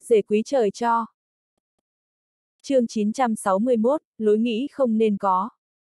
Dề quý trời cho. Chương 961, lối nghĩ không nên có.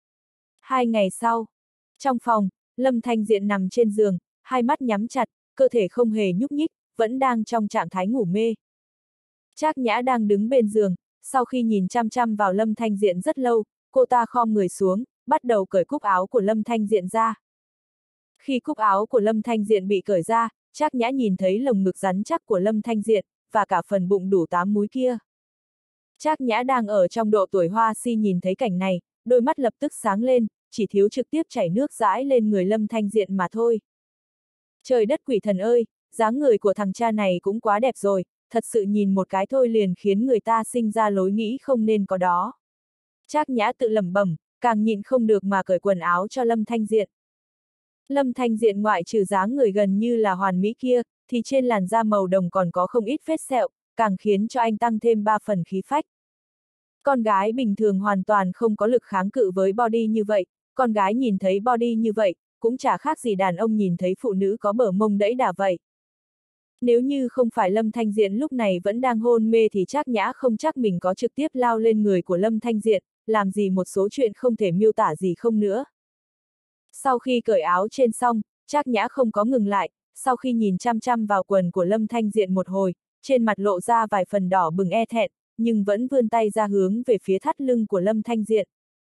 2 ngày sau, trong phòng, Lâm Thanh Diện nằm trên giường, hai mắt nhắm chặt, cơ thể không hề nhúc nhích, vẫn đang trong trạng thái ngủ mê. Trác Nhã đang đứng bên giường, sau khi nhìn chăm chăm vào Lâm Thanh Diện rất lâu, cô ta khom người xuống, bắt đầu cởi cúc áo của Lâm Thanh Diện ra. Khi cúc áo của Lâm Thanh Diện bị cởi ra, Trác Nhã nhìn thấy lồng ngực rắn chắc của Lâm Thanh Diện, và cả phần bụng đủ 8 múi kia. Trác Nhã đang ở trong độ tuổi hoa si nhìn thấy cảnh này, đôi mắt lập tức sáng lên, chỉ thiếu trực tiếp chảy nước dãi lên người Lâm Thanh Diện mà thôi. Trời đất quỷ thần ơi, dáng người của thằng cha này cũng quá đẹp rồi, thật sự nhìn một cái thôi liền khiến người ta sinh ra lối nghĩ không nên có đó. Trác Nhã tự lẩm bẩm, càng nhịn không được mà cởi quần áo cho Lâm Thanh Diện. Lâm Thanh Diện ngoại trừ dáng người gần như là hoàn mỹ kia, thì trên làn da màu đồng còn có không ít vết sẹo, càng khiến cho anh tăng thêm 3 phần khí phách. Con gái bình thường hoàn toàn không có lực kháng cự với body như vậy, con gái nhìn thấy body như vậy, cũng chả khác gì đàn ông nhìn thấy phụ nữ có bờ mông đẫy đà vậy. Nếu như không phải Lâm Thanh Diện lúc này vẫn đang hôn mê thì Trác Nhã không chắc mình có trực tiếp lao lên người của Lâm Thanh Diện, làm gì một số chuyện không thể miêu tả gì không nữa. Sau khi cởi áo trên xong, Trác Nhã không có ngừng lại, sau khi nhìn chăm chăm vào quần của Lâm Thanh Diện một hồi, trên mặt lộ ra vài phần đỏ bừng e thẹn, nhưng vẫn vươn tay ra hướng về phía thắt lưng của Lâm Thanh Diện.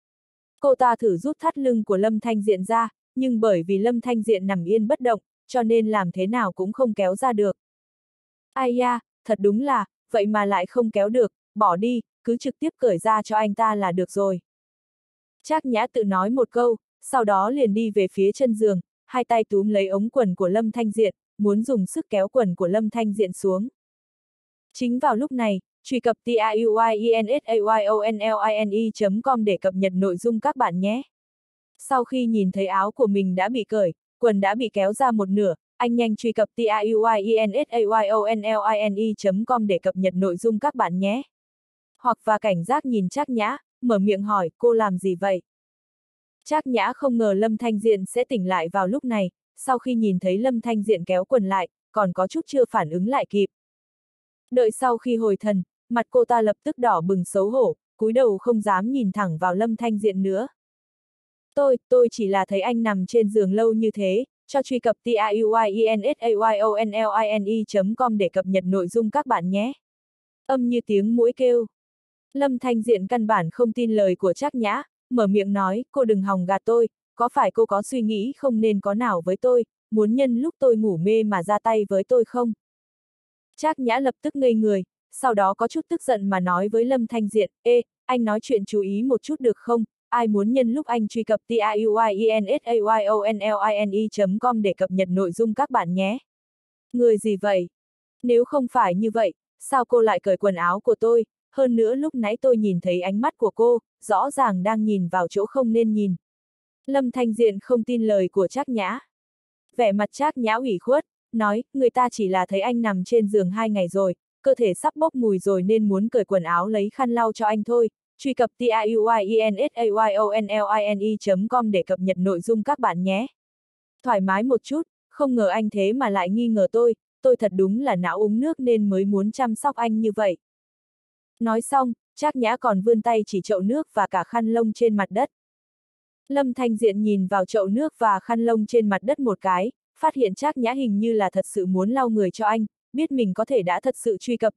Cô ta thử rút thắt lưng của Lâm Thanh Diện ra, nhưng bởi vì Lâm Thanh Diện nằm yên bất động, cho nên làm thế nào cũng không kéo ra được. Ai da, thật đúng là, vậy mà lại không kéo được, bỏ đi, cứ trực tiếp cởi ra cho anh ta là được rồi. Trác Nhã tự nói một câu, sau đó liền đi về phía chân giường, hai tay túm lấy ống quần của Lâm Thanh Diện, muốn dùng sức kéo quần của Lâm Thanh Diện xuống. Chính vào lúc này, truy cập taiuinsayoonline.com để cập nhật nội dung các bạn nhé. Sau khi nhìn thấy áo của mình đã bị cởi, quần đã bị kéo ra một nửa, anh nhanh truy cập taiuinsayoonline.com để cập nhật nội dung các bạn nhé. Hoặc và cảnh giác nhìn Trác Nhã, mở miệng hỏi, cô làm gì vậy? Trác Nhã không ngờ Lâm Thanh Diện sẽ tỉnh lại vào lúc này, sau khi nhìn thấy Lâm Thanh Diện kéo quần lại, còn có chút chưa phản ứng lại kịp. Đợi sau khi hồi thần, mặt cô ta lập tức đỏ bừng xấu hổ, cúi đầu không dám nhìn thẳng vào Lâm Thanh Diện nữa. Tôi chỉ là thấy anh nằm trên giường lâu như thế, cho truy cập taiuinsayoonline.com để cập nhật nội dung các bạn nhé. Âm như tiếng muỗi kêu. Lâm Thanh Diện căn bản không tin lời của Trác Nhã, mở miệng nói, cô đừng hòng gạt tôi, có phải cô có suy nghĩ không nên có nào với tôi, muốn nhân lúc tôi ngủ mê mà ra tay với tôi không? Trác Nhã lập tức ngây người, sau đó có chút tức giận mà nói với Lâm Thanh Diện, ê, anh nói chuyện chú ý một chút được không, ai muốn nhân lúc anh truy cập taiuinsayoonline.com để cập nhật nội dung các bạn nhé. Người gì vậy? Nếu không phải như vậy, sao cô lại cởi quần áo của tôi, hơn nữa lúc nãy tôi nhìn thấy ánh mắt của cô, rõ ràng đang nhìn vào chỗ không nên nhìn. Lâm Thanh Diện không tin lời của Trác Nhã. Vẻ mặt Trác Nhã ủy khuất, nói, người ta chỉ là thấy anh nằm trên giường 2 ngày rồi, cơ thể sắp bốc mùi rồi nên muốn cởi quần áo lấy khăn lau cho anh thôi, truy cập taiuinsayoonline.com để cập nhật nội dung các bạn nhé. Thoải mái một chút, không ngờ anh thế mà lại nghi ngờ tôi thật đúng là não uống nước nên mới muốn chăm sóc anh như vậy. Nói xong, Trác Nhã còn vươn tay chỉ chậu nước và cả khăn lông trên mặt đất. Lâm Thanh Diện nhìn vào chậu nước và khăn lông trên mặt đất một cái, phát hiện Trác Nhã hình như là thật sự muốn lau người cho anh, biết mình có thể đã thật sự truy cập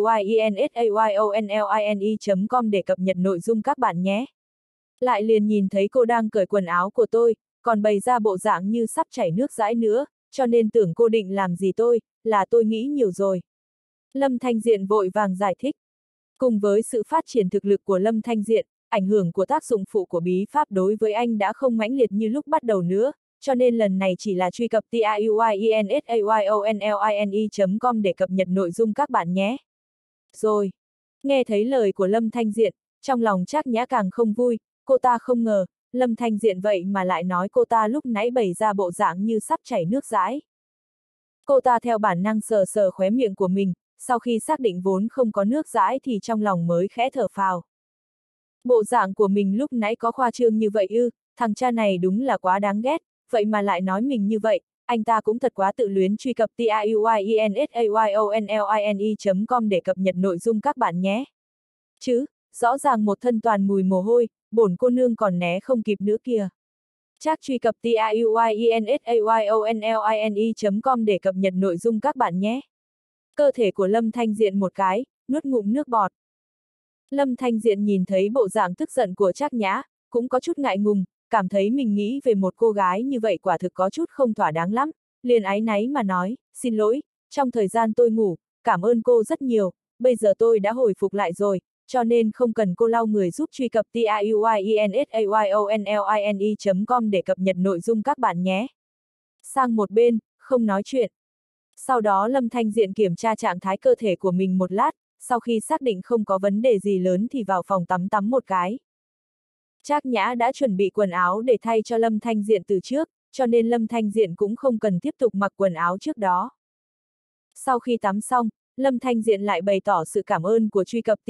taiuinsayoonline.com để cập nhật nội dung các bạn nhé. Lại liền nhìn thấy cô đang cởi quần áo của tôi, còn bày ra bộ dạng như sắp chảy nước dãi nữa, cho nên tưởng cô định làm gì tôi, là tôi nghĩ nhiều rồi. Lâm Thanh Diện vội vàng giải thích. Cùng với sự phát triển thực lực của Lâm Thanh Diện, ảnh hưởng của tác dụng phụ của bí pháp đối với anh đã không mãnh liệt như lúc bắt đầu nữa, cho nên lần này chỉ là truy cập taiuinsayoonline.com để cập nhật nội dung các bạn nhé. Rồi, nghe thấy lời của Lâm Thanh Diện, trong lòng Trác Nhã càng không vui, cô ta không ngờ, Lâm Thanh Diện vậy mà lại nói cô ta lúc nãy bày ra bộ dạng như sắp chảy nước dãi. Cô ta theo bản năng sờ sờ khóe miệng của mình, sau khi xác định vốn không có nước dãi thì trong lòng mới khẽ thở phào. Bộ dạng của mình lúc nãy có khoa trương như vậy ư, thằng cha này đúng là quá đáng ghét, vậy mà lại nói mình như vậy, anh ta cũng thật quá tự luyến, truy cập tiuyensayonline.com để cập nhật nội dung các bạn nhé. Chứ, rõ ràng một thân toàn mùi mồ hôi, bổn cô nương còn né không kịp nữa kìa. Chắc truy cập tiuyensayonline.com để cập nhật nội dung các bạn nhé. Cơ thể của Lâm Thanh Diện một cái, nuốt ngụm nước bọt. Lâm Thanh Diện nhìn thấy bộ dạng tức giận của Trác Nhã, cũng có chút ngại ngùng, cảm thấy mình nghĩ về một cô gái như vậy quả thực có chút không thỏa đáng lắm, liền áy náy mà nói, xin lỗi, trong thời gian tôi ngủ, cảm ơn cô rất nhiều, bây giờ tôi đã hồi phục lại rồi, cho nên không cần cô lau người giúp, truy cập tiuyensayonline.com để cập nhật nội dung các bạn nhé. Sang một bên, không nói chuyện. Sau đó Lâm Thanh Diện kiểm tra trạng thái cơ thể của mình một lát, sau khi xác định không có vấn đề gì lớn thì vào phòng tắm tắm một cái. Trác Nhã đã chuẩn bị quần áo để thay cho Lâm Thanh Diện từ trước, cho nên Lâm Thanh Diện cũng không cần tiếp tục mặc quần áo trước đó. Sau khi tắm xong, Lâm Thanh Diện lại bày tỏ sự cảm ơn của truy cập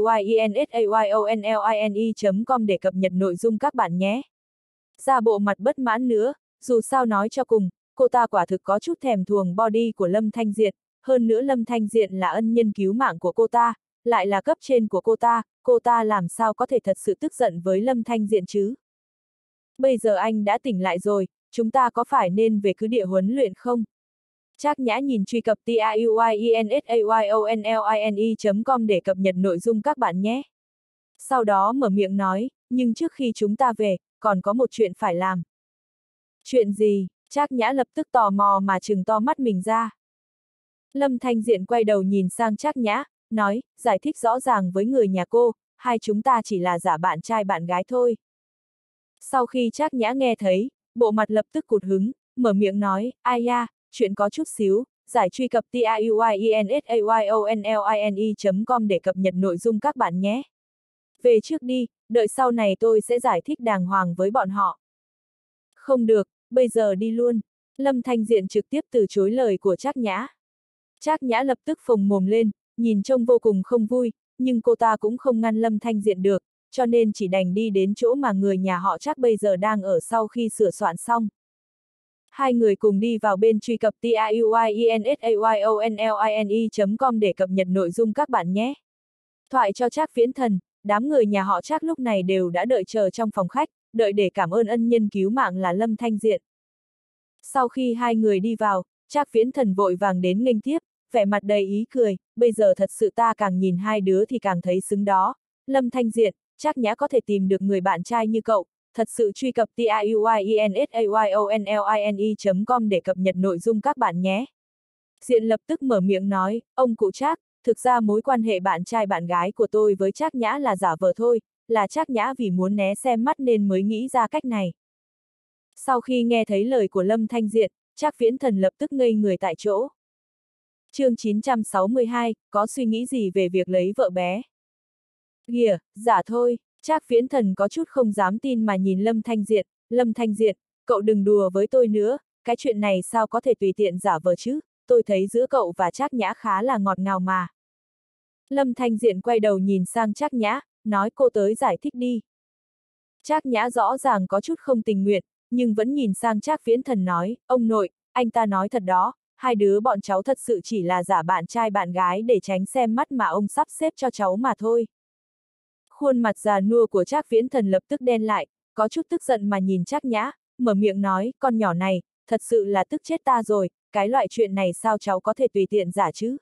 tiuyensayonline.com để cập nhật nội dung các bạn nhé. Ra bộ mặt bất mãn nữa, dù sao nói cho cùng, cô ta quả thực có chút thèm thuồng body của Lâm Thanh Diện, hơn nữa Lâm Thanh Diện là ân nhân cứu mạng của cô ta, lại là cấp trên của cô ta làm sao có thể thật sự tức giận với Lâm Thanh Diện chứ? Bây giờ anh đã tỉnh lại rồi, chúng ta có phải nên về cứ địa huấn luyện không? Trác Nhã nhìn truy cập tiuyensayonline.com để cập nhật nội dung các bạn nhé. Sau đó mở miệng nói, nhưng trước khi chúng ta về, còn có một chuyện phải làm. Chuyện gì? Trác Nhã lập tức tò mò mà trừng to mắt mình ra. Lâm Thanh Diện quay đầu nhìn sang Trác Nhã, nói, giải thích rõ ràng với người nhà cô, hai chúng ta chỉ là giả bạn trai bạn gái thôi. Sau khi Trác Nhã nghe thấy, bộ mặt lập tức cụt hứng, mở miệng nói, ai da, chuyện có chút xíu, giải truy cập tiuyensayonline.com để cập nhật nội dung các bạn nhé. Về trước đi, đợi sau này tôi sẽ giải thích đàng hoàng với bọn họ. Không được, bây giờ đi luôn. Lâm Thanh Diện trực tiếp từ chối lời của Trác Nhã. Trác Nhã lập tức phồng mồm lên, nhìn trông vô cùng không vui, nhưng cô ta cũng không ngăn Lâm Thanh Diện được, cho nên chỉ đành đi đến chỗ mà người nhà họ Trác bây giờ đang ở sau khi sửa soạn xong. Hai người cùng đi vào bên truy cập tiuyensayonline.com để cập nhật nội dung các bạn nhé. Thoại cho Trác Viễn Thần, đám người nhà họ Trác lúc này đều đã đợi chờ trong phòng khách, đợi để cảm ơn ân nhân cứu mạng là Lâm Thanh Diện. Sau khi hai người đi vào, Trác Viễn Thần vội vàng đến nghênh tiếp, vẻ mặt đầy ý cười, bây giờ thật sự ta càng nhìn hai đứa thì càng thấy xứng đó. Lâm Thanh Diện, Trác Nhã có thể tìm được người bạn trai như cậu, thật sự truy cập tiuyensayonline.com để cập nhật nội dung các bạn nhé. Diện lập tức mở miệng nói, ông cụ Trác, thực ra mối quan hệ bạn trai bạn gái của tôi với Trác Nhã là giả vờ thôi, là Trác Nhã vì muốn né xem mắt nên mới nghĩ ra cách này. Sau khi nghe thấy lời của Lâm Thanh Diện, Trác Viễn Thần lập tức ngây người tại chỗ. Chương 962, có suy nghĩ gì về việc lấy vợ bé? Kìa, giả thôi, Trác Viễn Thần có chút không dám tin mà nhìn Lâm Thanh Diện, cậu đừng đùa với tôi nữa, cái chuyện này sao có thể tùy tiện giả vờ chứ, tôi thấy giữa cậu và Trác Nhã khá là ngọt ngào mà. Lâm Thanh Diện quay đầu nhìn sang Trác Nhã, nói cô tới giải thích đi. Trác Nhã rõ ràng có chút không tình nguyện, nhưng vẫn nhìn sang Trác Viễn Thần nói, ông nội, anh ta nói thật đó, hai đứa bọn cháu thật sự chỉ là giả bạn trai bạn gái để tránh xem mắt mà ông sắp xếp cho cháu mà thôi. Khuôn mặt già nua của Trác Viễn Thần lập tức đen lại, có chút tức giận mà nhìn Trác Nhã, mở miệng nói, con nhỏ này, thật sự là tức chết ta rồi, cái loại chuyện này sao cháu có thể tùy tiện giả chứ?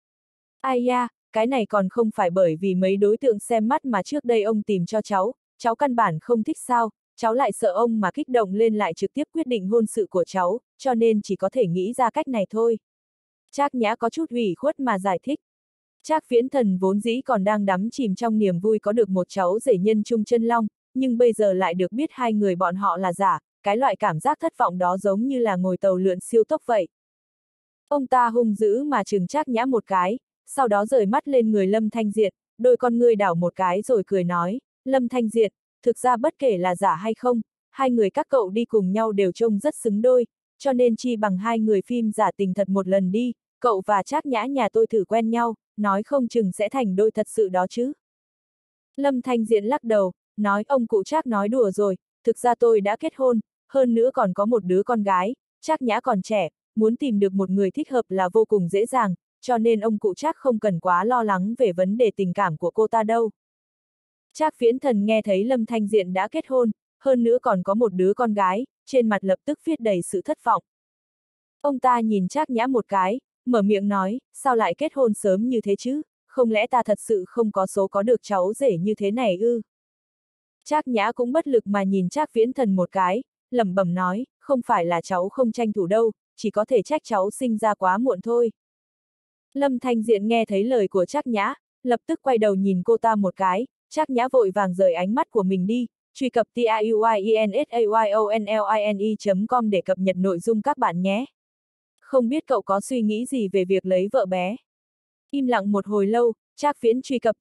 Ai da, cái này còn không phải bởi vì mấy đối tượng xem mắt mà trước đây ông tìm cho cháu căn bản không thích sao, cháu lại sợ ông mà kích động lên lại trực tiếp quyết định hôn sự của cháu, cho nên chỉ có thể nghĩ ra cách này thôi. Trác Nhã có chút ủy khuất mà giải thích. Trác Viễn Thần vốn dĩ còn đang đắm chìm trong niềm vui có được một cháu rể nhân trung chân long, nhưng bây giờ lại được biết hai người bọn họ là giả, cái loại cảm giác thất vọng đó giống như là ngồi tàu lượn siêu tốc vậy. Ông ta hung dữ mà trừng Trác Nhã một cái, sau đó rời mắt lên người Lâm Thanh Diện, đôi con ngươi đảo một cái rồi cười nói, Lâm Thanh Diện, thực ra bất kể là giả hay không, hai người các cậu đi cùng nhau đều trông rất xứng đôi, cho nên chi bằng hai người phim giả tình thật một lần đi, cậu và Trác Nhã nhà tôi thử quen nhau, nói không chừng sẽ thành đôi thật sự đó chứ. Lâm Thanh Diện lắc đầu, nói ông cụ Trác nói đùa rồi, thực ra tôi đã kết hôn, hơn nữa còn có một đứa con gái, Trác Nhã còn trẻ, muốn tìm được một người thích hợp là vô cùng dễ dàng, cho nên ông cụ Trác không cần quá lo lắng về vấn đề tình cảm của cô ta đâu. Trác Viễn Thần nghe thấy Lâm Thanh Diện đã kết hôn, hơn nữa còn có một đứa con gái, trên mặt lập tức viết đầy sự thất vọng. Ông ta nhìn Trác Nhã một cái, mở miệng nói, sao lại kết hôn sớm như thế chứ, không lẽ ta thật sự không có số có được cháu rể như thế này ư? Trác Nhã cũng bất lực mà nhìn Trác Viễn Thần một cái, lẩm bẩm nói, không phải là cháu không tranh thủ đâu, chỉ có thể trách cháu sinh ra quá muộn thôi. Lâm Thanh Diện nghe thấy lời của Trác Nhã, lập tức quay đầu nhìn cô ta một cái, Trác Nhã vội vàng rời ánh mắt của mình đi, truy cập tiuyensayoonline.com để cập nhật nội dung các bạn nhé. Không biết cậu có suy nghĩ gì về việc lấy vợ bé? Im lặng một hồi lâu, Trác Viễn truy cập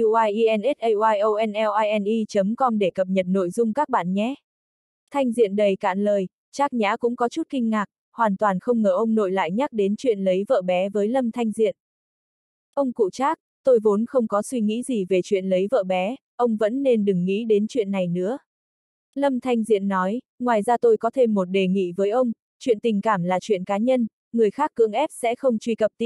tiuyensayoonline.com để cập nhật nội dung các bạn nhé. Thanh Diện đầy cạn lời, Trác Nhã cũng có chút kinh ngạc, hoàn toàn không ngờ ông nội lại nhắc đến chuyện lấy vợ bé với Lâm Thanh Diện. Ông cụ Trác, tôi vốn không có suy nghĩ gì về chuyện lấy vợ bé, ông vẫn nên đừng nghĩ đến chuyện này nữa. Lâm Thanh Diện nói, ngoài ra tôi có thêm một đề nghị với ông, chuyện tình cảm là chuyện cá nhân, người khác cưỡng ép sẽ không truy cập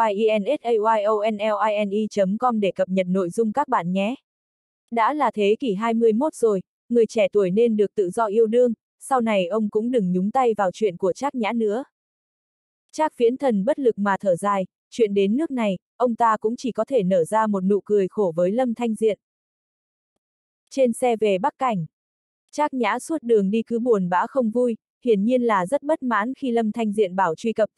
tiuyensayoonline.com để cập nhật nội dung các bạn nhé. Đã là thế kỷ 21 rồi, người trẻ tuổi nên được tự do yêu đương, sau này ông cũng đừng nhúng tay vào chuyện của Trác Nhã nữa. Trác Viễn Thần bất lực mà thở dài, chuyện đến nước này, ông ta cũng chỉ có thể nở ra một nụ cười khổ với Lâm Thanh Diện. Trên xe về Bắc Cảnh, Trác Nhã suốt đường đi cứ buồn bã không vui, hiển nhiên là rất bất mãn khi Lâm Thanh Diện bảo truy cập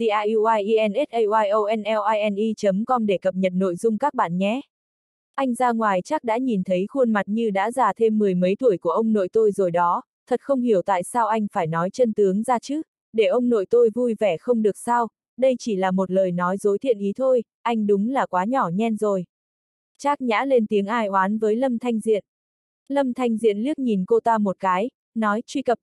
tiuyensayoonline.com để cập nhật nội dung các bạn nhé. Anh ra ngoài chắc đã nhìn thấy khuôn mặt như đã già thêm mười mấy tuổi của ông nội tôi rồi đó, thật không hiểu tại sao anh phải nói chân tướng ra chứ, để ông nội tôi vui vẻ không được sao, đây chỉ là một lời nói dối thiện ý thôi, anh đúng là quá nhỏ nhen rồi. Trác Nhã lên tiếng ai oán với Lâm Thanh Diện. Lâm Thanh Diện liếc nhìn cô ta một cái, nói truy cập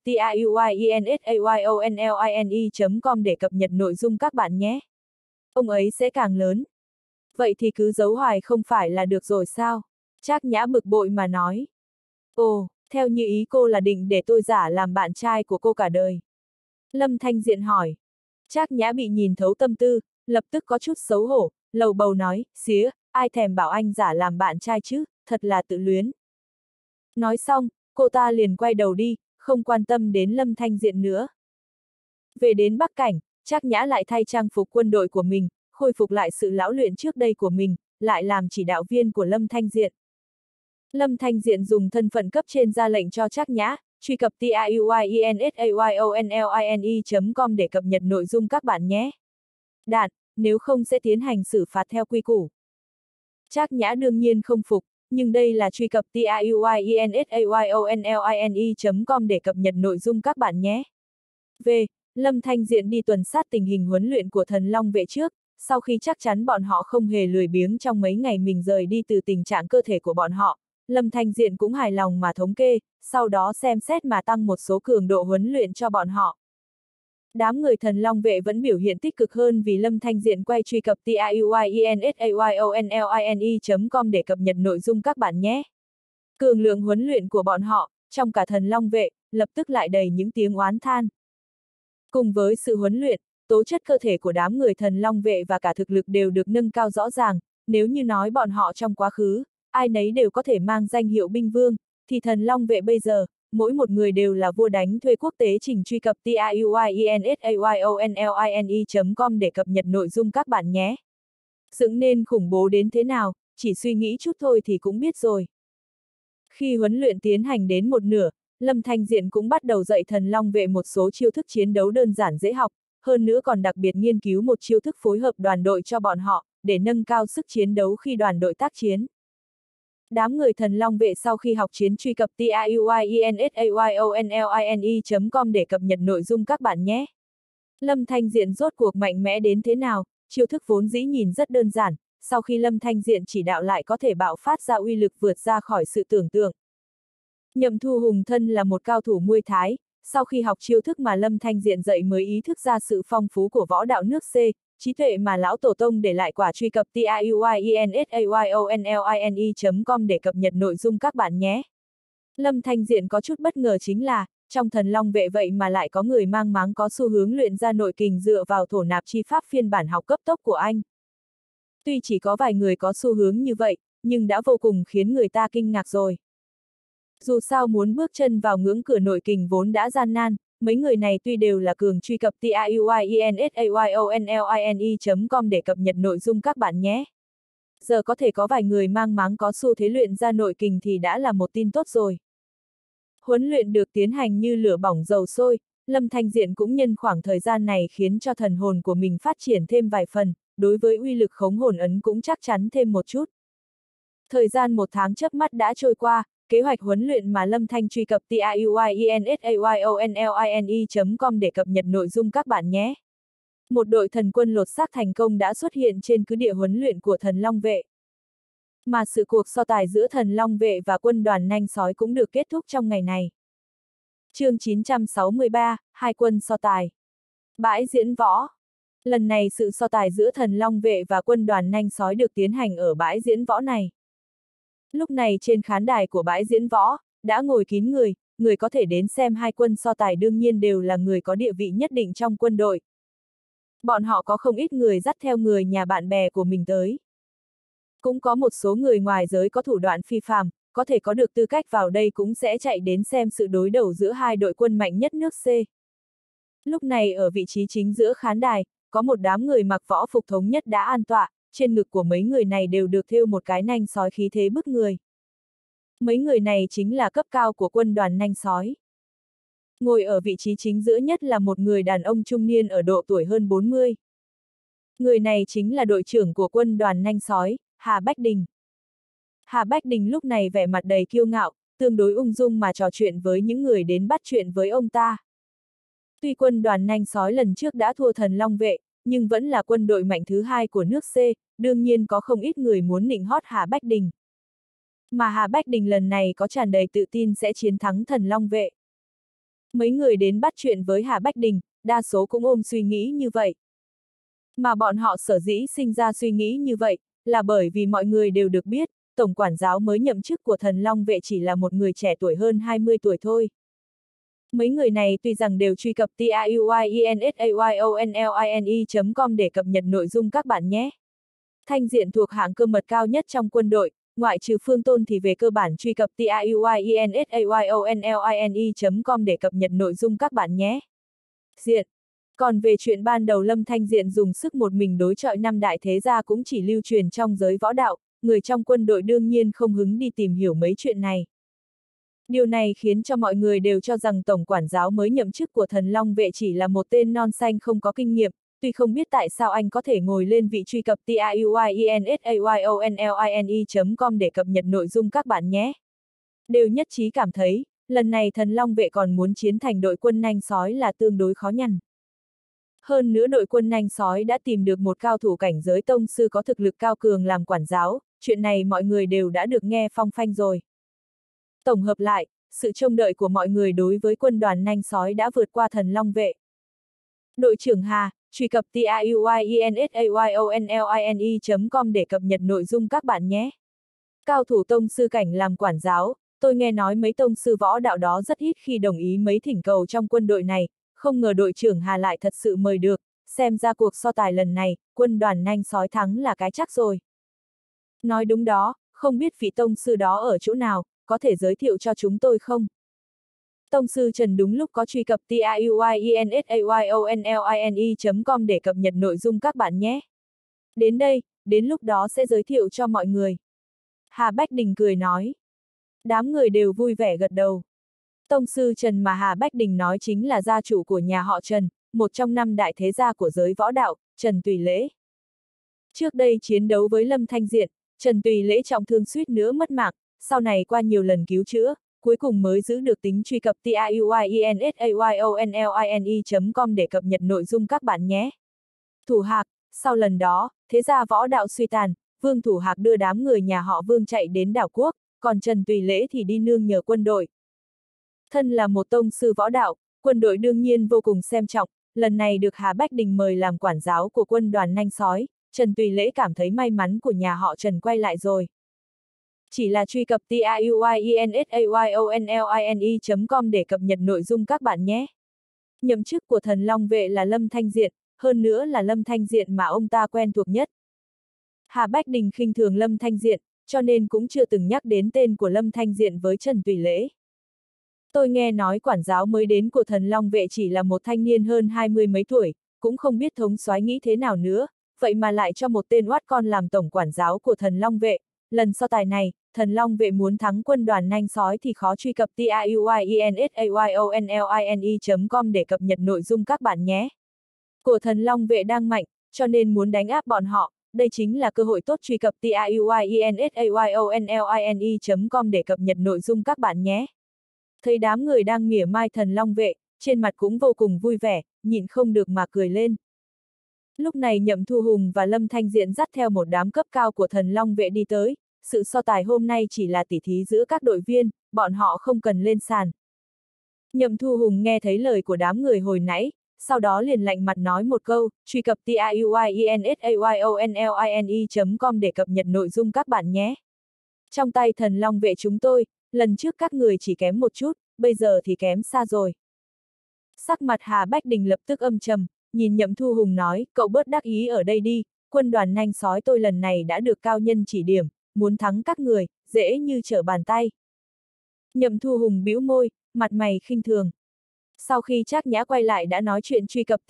tiuyensayoonline.com để cập nhật nội dung các bạn nhé. Ông ấy sẽ càng lớn. Vậy thì cứ giấu hoài không phải là được rồi sao? Trác Nhã bực bội mà nói. Ồ, theo như ý cô là định để tôi giả làm bạn trai của cô cả đời. Lâm Thanh Diện hỏi. Trác Nhã bị nhìn thấu tâm tư, lập tức có chút xấu hổ, lầu bầu nói, xía, ai thèm bảo anh giả làm bạn trai chứ, thật là tự luyến. Nói xong, cô ta liền quay đầu đi, không quan tâm đến Lâm Thanh Diện nữa. Về đến Bắc Cảnh, Trác Nhã lại thay trang phục quân đội của mình, khôi phục lại sự lão luyện trước đây của mình, lại làm chỉ đạo viên của Lâm Thanh Diện. Lâm Thanh Diện dùng thân phận cấp trên ra lệnh cho Trác Nhã, truy cập tiuyensayoonline.com để cập nhật nội dung các bạn nhé. Đạn, nếu không sẽ tiến hành xử phạt theo quy củ. Trác Nhã đương nhiên không phục, nhưng đây là truy cập tiuyensayoonline.com để cập nhật nội dung các bạn nhé. V. Lâm Thanh Diện đi tuần sát tình hình huấn luyện của Thần Long vệ trước, sau khi chắc chắn bọn họ không hề lười biếng trong mấy ngày mình rời đi từ tình trạng cơ thể của bọn họ, Lâm Thanh Diện cũng hài lòng mà thống kê, sau đó xem xét mà tăng một số cường độ huấn luyện cho bọn họ. Đám người Thần Long vệ vẫn biểu hiện tích cực hơn vì Lâm Thanh Diện quay truy cập tiuyensayoonline.com để cập nhật nội dung các bạn nhé. Cường lượng huấn luyện của bọn họ, trong cả Thần Long vệ, lập tức lại đầy những tiếng oán than. Cùng với sự huấn luyện, tố chất cơ thể của đám người Thần Long vệ và cả thực lực đều được nâng cao rõ ràng, nếu như nói bọn họ trong quá khứ, ai nấy đều có thể mang danh hiệu binh vương, thì Thần Long vệ bây giờ, mỗi một người đều là vua đánh thuê quốc tế. Trình truy cập tiuyensayoonline.com để cập nhật nội dung các bạn nhé. Dựng nên khủng bố đến thế nào, chỉ suy nghĩ chút thôi thì cũng biết rồi. Khi huấn luyện tiến hành đến một nửa, Lâm Thanh Diện cũng bắt đầu dạy Thần Long vệ một số chiêu thức chiến đấu đơn giản dễ học, hơn nữa còn đặc biệt nghiên cứu một chiêu thức phối hợp đoàn đội cho bọn họ, để nâng cao sức chiến đấu khi đoàn đội tác chiến. Đám người Thần Long vệ sau khi học chiến truy cập tiuyensayoonline.com để cập nhật nội dung các bạn nhé. Lâm Thanh Diện rốt cuộc mạnh mẽ đến thế nào, chiêu thức vốn dĩ nhìn rất đơn giản, sau khi Lâm Thanh Diện chỉ đạo lại có thể bạo phát ra uy lực vượt ra khỏi sự tưởng tượng. Nhậm Thu Hùng thân là một cao thủ Muay Thái, sau khi học chiêu thức mà Lâm Thanh Diện dạy mới ý thức ra sự phong phú của võ đạo nước C, trí tuệ mà lão tổ tông để lại. Quả truy cập tiuyensayoonline.com để cập nhật nội dung các bạn nhé. Lâm Thanh Diện có chút bất ngờ chính là, trong thần long vệ vậy mà lại có người mang máng có xu hướng luyện ra nội kình dựa vào thổ nạp chi pháp phiên bản học cấp tốc của anh. Tuy chỉ có vài người có xu hướng như vậy, nhưng đã vô cùng khiến người ta kinh ngạc rồi. Dù sao muốn bước chân vào ngưỡng cửa nội kình vốn đã gian nan, mấy người này tuy đều là cường, truy cập tiuyensayoonline.com để cập nhật nội dung các bạn nhé. Giờ có thể có vài người mang máng có xu thế luyện ra nội kình thì đã là một tin tốt rồi. Huấn luyện được tiến hành như lửa bỏng dầu sôi, Lâm Thanh Diện cũng nhân khoảng thời gian này khiến cho thần hồn của mình phát triển thêm vài phần, đối với uy lực khống hồn ấn cũng chắc chắn thêm một chút. Thời gian 1 tháng chớp mắt đã trôi qua, kế hoạch huấn luyện mà Lâm Thanh truy cập tiuyensayoonline.com để cập nhật nội dung các bạn nhé. Một đội thần quân lột xác thành công đã xuất hiện trên cứ địa huấn luyện của thần Long Vệ. Mà sự cuộc so tài giữa thần Long Vệ và quân đoàn nanh sói cũng được kết thúc trong ngày này. Chương 963, hai quân so tài. Bãi diễn võ. Lần này sự so tài giữa thần Long Vệ và quân đoàn nanh sói được tiến hành ở bãi diễn võ này. Lúc này trên khán đài của bãi diễn võ, đã ngồi kín người, người có thể đến xem hai quân so tài đương nhiên đều là người có địa vị nhất định trong quân đội. Bọn họ có không ít người dắt theo người nhà bạn bè của mình tới. Cũng có một số người ngoài giới có thủ đoạn phi phàm, có thể có được tư cách vào đây cũng sẽ chạy đến xem sự đối đầu giữa hai đội quân mạnh nhất nước C. Lúc này ở vị trí chính giữa khán đài, có một đám người mặc võ phục thống nhất đã an tọa, trên ngực của mấy người này đều được thêu một cái nanh sói khí thế bức người. Mấy người này chính là cấp cao của quân đoàn nanh sói. Ngồi ở vị trí chính giữa nhất là một người đàn ông trung niên ở độ tuổi hơn 40. Người này chính là đội trưởng của quân đoàn nanh sói, Hà Bách Đình. Hà Bách Đình lúc này vẻ mặt đầy kiêu ngạo, tương đối ung dung mà trò chuyện với những người đến bắt chuyện với ông ta. Tuy quân đoàn nanh sói lần trước đã thua thần Long Vệ, nhưng vẫn là quân đội mạnh thứ hai của nước C, đương nhiên có không ít người muốn nịnh hót Hà Bách Đình. Mà Hà Bách Đình lần này có tràn đầy tự tin sẽ chiến thắng thần Long Vệ. Mấy người đến bắt chuyện với Hà Bách Đình, đa số cũng ôm suy nghĩ như vậy. Mà bọn họ sở dĩ sinh ra suy nghĩ như vậy, là bởi vì mọi người đều được biết, tổng quản giáo mới nhậm chức của thần Long Vệ chỉ là một người trẻ tuổi hơn 20 tuổi thôi. Mấy người này tuy rằng đều truy cập tiuyensayoonline.com để cập nhật nội dung các bạn nhé. Thanh Diện thuộc hạng cơ mật cao nhất trong quân đội, ngoại trừ Phương Tôn thì về cơ bản truy cập tiuyensayoonline.com để cập nhật nội dung các bạn nhé. Diện. Còn về chuyện ban đầu Lâm Thanh Diện dùng sức một mình đối chọi 5 đại thế gia cũng chỉ lưu truyền trong giới võ đạo, người trong quân đội đương nhiên không hứng đi tìm hiểu mấy chuyện này. Điều này khiến cho mọi người đều cho rằng tổng quản giáo mới nhậm chức của thần Long Vệ chỉ là một tên non xanh không có kinh nghiệm, tuy không biết tại sao anh có thể ngồi lên vị truy cập tiuyensayoonline.com để cập nhật nội dung các bạn nhé. Đều nhất trí cảm thấy, lần này thần Long Vệ còn muốn chiến thành đội quân nanh sói là tương đối khó nhằn. Hơn nữa đội quân nanh sói đã tìm được một cao thủ cảnh giới tông sư có thực lực cao cường làm quản giáo, chuyện này mọi người đều đã được nghe phong phanh rồi. Tổng hợp lại, sự trông đợi của mọi người đối với quân đoàn nanh sói đã vượt qua thần Long Vệ. Đội trưởng Hà, truy cập tiuyensayoonline.com để cập nhật nội dung các bạn nhé. Cao thủ tông sư cảnh làm quản giáo, tôi nghe nói mấy tông sư võ đạo đó rất ít khi đồng ý mấy thỉnh cầu trong quân đội này, không ngờ đội trưởng Hà lại thật sự mời được, xem ra cuộc so tài lần này, quân đoàn nanh sói thắng là cái chắc rồi. Nói đúng đó, không biết vị tông sư đó ở chỗ nào, có thể giới thiệu cho chúng tôi không? Tông sư Trần đúng lúc có truy cập tiuyensayoonline.com để cập nhật nội dung các bạn nhé. Đến đây, đến lúc đó sẽ giới thiệu cho mọi người. Hà Bách Đình cười nói. Đám người đều vui vẻ gật đầu. Tông sư Trần mà Hà Bách Đình nói chính là gia chủ của nhà họ Trần, một trong 5 đại thế gia của giới võ đạo, Trần Tùy Lễ. Trước đây chiến đấu với Lâm Thanh Diện, Trần Tùy Lễ trọng thương suýt nữa mất mạng, sau này qua nhiều lần cứu chữa, cuối cùng mới giữ được tính truy cập tiuyensayoonline.com để cập nhật nội dung các bạn nhé. Thủ Hạc, sau lần đó, thế gia võ đạo suy tàn, Vương Thủ Hạc đưa đám người nhà họ Vương chạy đến đảo quốc, còn Trần Tùy Lễ thì đi nương nhờ quân đội. Thân là một tông sư võ đạo, quân đội đương nhiên vô cùng xem trọng, lần này được Hà Bách Đình mời làm quản giáo của quân đoàn nanh sói, Trần Tùy Lễ cảm thấy may mắn của nhà họ Trần quay lại rồi. Chỉ là truy cập tauinsayoonline.com để cập nhật nội dung các bạn nhé. Nhậm chức của thần Long Vệ là Lâm Thanh Diện, hơn nữa là Lâm Thanh Diện mà ông ta quen thuộc nhất. Hà Bách Đình khinh thường Lâm Thanh Diện, cho nên cũng chưa từng nhắc đến tên của Lâm Thanh Diện với Trần Tùy Lễ. Tôi nghe nói quản giáo mới đến của thần Long Vệ chỉ là một thanh niên hơn 20 mấy tuổi, cũng không biết thống soái nghĩ thế nào nữa, vậy mà lại cho một tên oát con làm tổng quản giáo của thần Long Vệ. Lần so tài này, thần Long Vệ muốn thắng quân đoàn nanh sói thì khó, truy cập tauinsayoonline.com để cập nhật nội dung các bạn nhé. Của thần Long Vệ đang mạnh, cho nên muốn đánh áp bọn họ, đây chính là cơ hội tốt, truy cập tauinsayoonline.com để cập nhật nội dung các bạn nhé. Thấy đám người đang mỉa mai thần Long Vệ, trên mặt cũng vô cùng vui vẻ, nhịn không được mà cười lên. Lúc này Nhậm Thu Hùng và Lâm Thanh Diện dắt theo một đám cấp cao của thần Long Vệ đi tới, sự so tài hôm nay chỉ là tỉ thí giữa các đội viên, bọn họ không cần lên sàn. Nhậm Thu Hùng nghe thấy lời của đám người hồi nãy, sau đó liền lạnh mặt nói một câu, truy cập tauinsayoonline.com để cập nhật nội dung các bạn nhé. Trong tay thần Long Vệ chúng tôi, lần trước các người chỉ kém một chút, bây giờ thì kém xa rồi. Sắc mặt Hà Bách Đình lập tức âm trầm, nhìn Nhậm Thu Hùng nói, cậu bớt đắc ý ở đây đi, quân đoàn nanh sói tôi lần này đã được cao nhân chỉ điểm, muốn thắng các người, dễ như trở bàn tay. Nhậm Thu Hùng bĩu môi, mặt mày khinh thường. Sau khi Trác Nhã quay lại đã nói chuyện, truy cập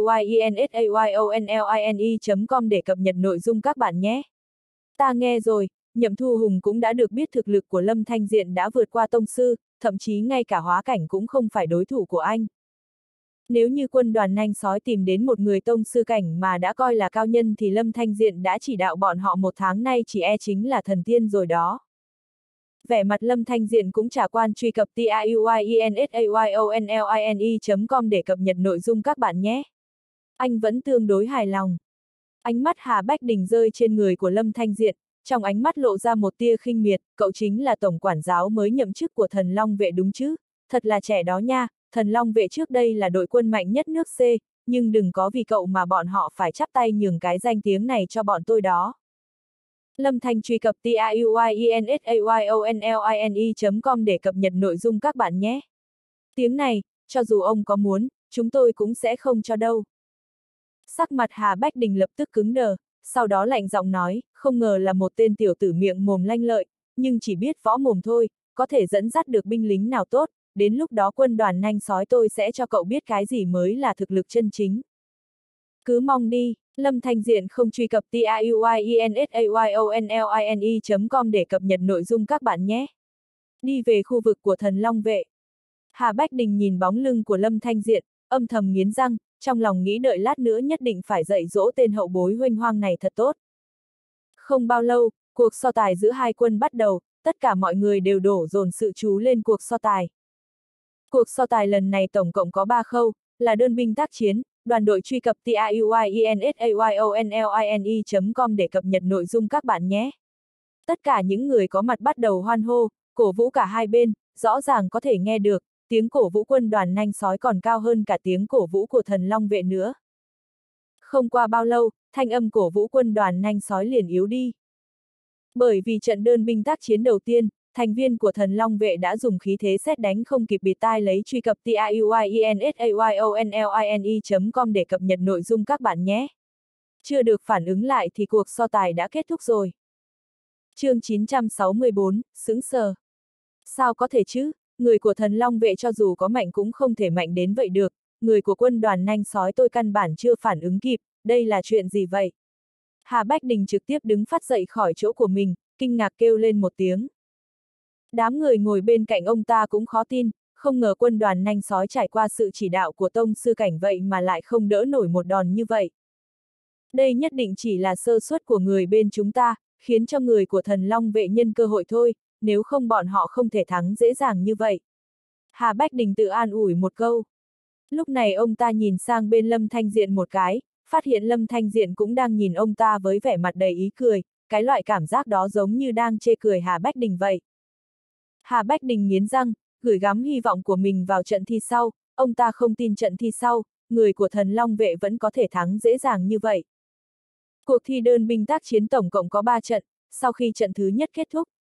tauinsayoonline.com để cập nhật nội dung các bạn nhé. Ta nghe rồi, Nhậm Thu Hùng cũng đã được biết thực lực của Lâm Thanh Diện đã vượt qua tông sư, thậm chí ngay cả hóa cảnh cũng không phải đối thủ của anh. Nếu như quân đoàn nanh sói tìm đến một người tông sư cảnh mà đã coi là cao nhân thì Lâm Thanh Diện đã chỉ đạo bọn họ một tháng nay chỉ e chính là thần tiên rồi đó. Vẻ mặt Lâm Thanh Diện cũng chả quan, truy cập tauinsayoonline.com để cập nhật nội dung các bạn nhé. Anh vẫn tương đối hài lòng. Ánh mắt Hà Bách Đình rơi trên người của Lâm Thanh Diện, trong ánh mắt lộ ra một tia khinh miệt, cậu chính là tổng quản giáo mới nhậm chức của thần Long Vệ đúng chứ, thật là trẻ đó nha, thần Long Vệ trước đây là đội quân mạnh nhất nước C, nhưng đừng có vì cậu mà bọn họ phải chắp tay nhường cái danh tiếng này cho bọn tôi đó. Lâm Thanh truy cập tauinsayoonline.com để cập nhật nội dung các bạn nhé. Tiếng này, cho dù ông có muốn, chúng tôi cũng sẽ không cho đâu. Sắc mặt Hà Bách Đình lập tức cứng đờ, sau đó lạnh giọng nói, không ngờ là một tên tiểu tử miệng mồm lanh lợi, nhưng chỉ biết võ mồm thôi, có thể dẫn dắt được binh lính nào tốt, đến lúc đó quân đoàn nanh sói tôi sẽ cho cậu biết cái gì mới là thực lực chân chính. Cứ mong đi. Lâm Thanh Diện không truy cập tauinsayoonline.com để cập nhật nội dung các bạn nhé. Đi về khu vực của thần Long Vệ. Hà Bách Đình nhìn bóng lưng của Lâm Thanh Diện, âm thầm nghiến răng, trong lòng nghĩ đợi lát nữa nhất định phải dạy dỗ tên hậu bối huênh hoang này thật tốt. Không bao lâu, cuộc so tài giữa hai quân bắt đầu, tất cả mọi người đều đổ dồn sự chú lên cuộc so tài. Cuộc so tài lần này tổng cộng có 3 khâu, là đơn binh tác chiến, đoàn đội, truy cập tauinsayoonline.com để cập nhật nội dung các bạn nhé. Tất cả những người có mặt bắt đầu hoan hô, cổ vũ cả hai bên, rõ ràng có thể nghe được, tiếng cổ vũ quân đoàn nanh sói còn cao hơn cả tiếng cổ vũ của thần Long Vệ nữa. Không qua bao lâu, thanh âm cổ vũ quân đoàn nanh sói liền yếu đi. Bởi vì trận đơn binh tác chiến đầu tiên, thành viên của thần Long Vệ đã dùng khí thế sét đánh không kịp bịt tai lấy, truy cập tauinsayoonline.com để cập nhật nội dung các bạn nhé. Chưa được phản ứng lại thì cuộc so tài đã kết thúc rồi. Chương 964, sững sờ. Sao có thể chứ, người của thần Long Vệ cho dù có mạnh cũng không thể mạnh đến vậy được, người của quân đoàn nanh sói tôi căn bản chưa phản ứng kịp, đây là chuyện gì vậy? Hà Bách Đình trực tiếp đứng phát dậy khỏi chỗ của mình, kinh ngạc kêu lên một tiếng. Đám người ngồi bên cạnh ông ta cũng khó tin, không ngờ quân đoàn nanh sói trải qua sự chỉ đạo của tông sư cảnh vậy mà lại không đỡ nổi một đòn như vậy. Đây nhất định chỉ là sơ suất của người bên chúng ta, khiến cho người của thần Long Vệ nhân cơ hội thôi, nếu không bọn họ không thể thắng dễ dàng như vậy. Hà Bách Đình tự an ủi một câu. Lúc này ông ta nhìn sang bên Lâm Thanh Diện một cái, phát hiện Lâm Thanh Diện cũng đang nhìn ông ta với vẻ mặt đầy ý cười, cái loại cảm giác đó giống như đang chê cười Hà Bách Đình vậy. Hà Bách Đình nghiến răng, gửi gắm hy vọng của mình vào trận thi sau, ông ta không tin trận thi sau, người của thần Long Vệ vẫn có thể thắng dễ dàng như vậy. Cuộc thi đơn binh tác chiến tổng cộng có 3 trận, sau khi trận thứ nhất kết thúc,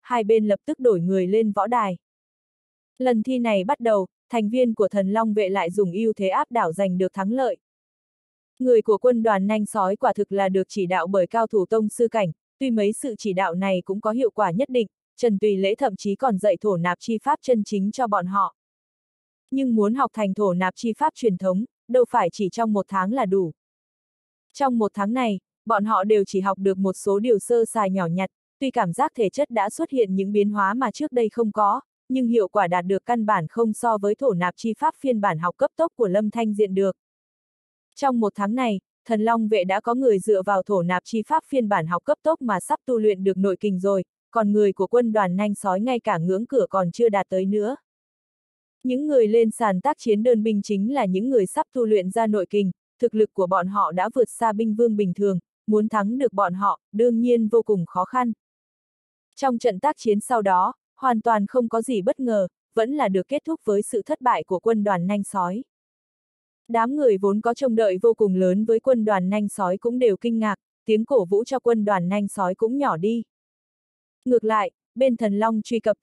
hai bên lập tức đổi người lên võ đài. Lần thi này bắt đầu, thành viên của Thần Long vệ lại dùng ưu thế áp đảo giành được thắng lợi. Người của quân đoàn nanh sói quả thực là được chỉ đạo bởi cao thủ tông sư cảnh, tuy mấy sự chỉ đạo này cũng có hiệu quả nhất định, Trần Tùy Lễ thậm chí còn dạy thổ nạp chi pháp chân chính cho bọn họ. Nhưng muốn học thành thổ nạp chi pháp truyền thống, đâu phải chỉ trong 1 tháng là đủ. Trong 1 tháng này, bọn họ đều chỉ học được một số điều sơ sài nhỏ nhặt, tuy cảm giác thể chất đã xuất hiện những biến hóa mà trước đây không có, nhưng hiệu quả đạt được căn bản không so với thổ nạp chi pháp phiên bản học cấp tốc của Lâm Thanh Diện được. Trong 1 tháng này, Thần Long vệ đã có người dựa vào thổ nạp chi pháp phiên bản học cấp tốc mà sắp tu luyện được nội kình rồi, còn người của quân đoàn nanh sói ngay cả ngưỡng cửa còn chưa đạt tới nữa. Những người lên sàn tác chiến đơn binh chính là những người sắp tu luyện ra nội kình, thực lực của bọn họ đã vượt xa binh vương bình thường, muốn thắng được bọn họ, đương nhiên vô cùng khó khăn. Trong trận tác chiến sau đó, hoàn toàn không có gì bất ngờ, vẫn là được kết thúc với sự thất bại của quân đoàn nanh sói. Đám người vốn có trông đợi vô cùng lớn với quân đoàn nanh sói cũng đều kinh ngạc, tiếng cổ vũ cho quân đoàn nanh sói cũng nhỏ đi. Ngược lại, bên Thần Long truy cập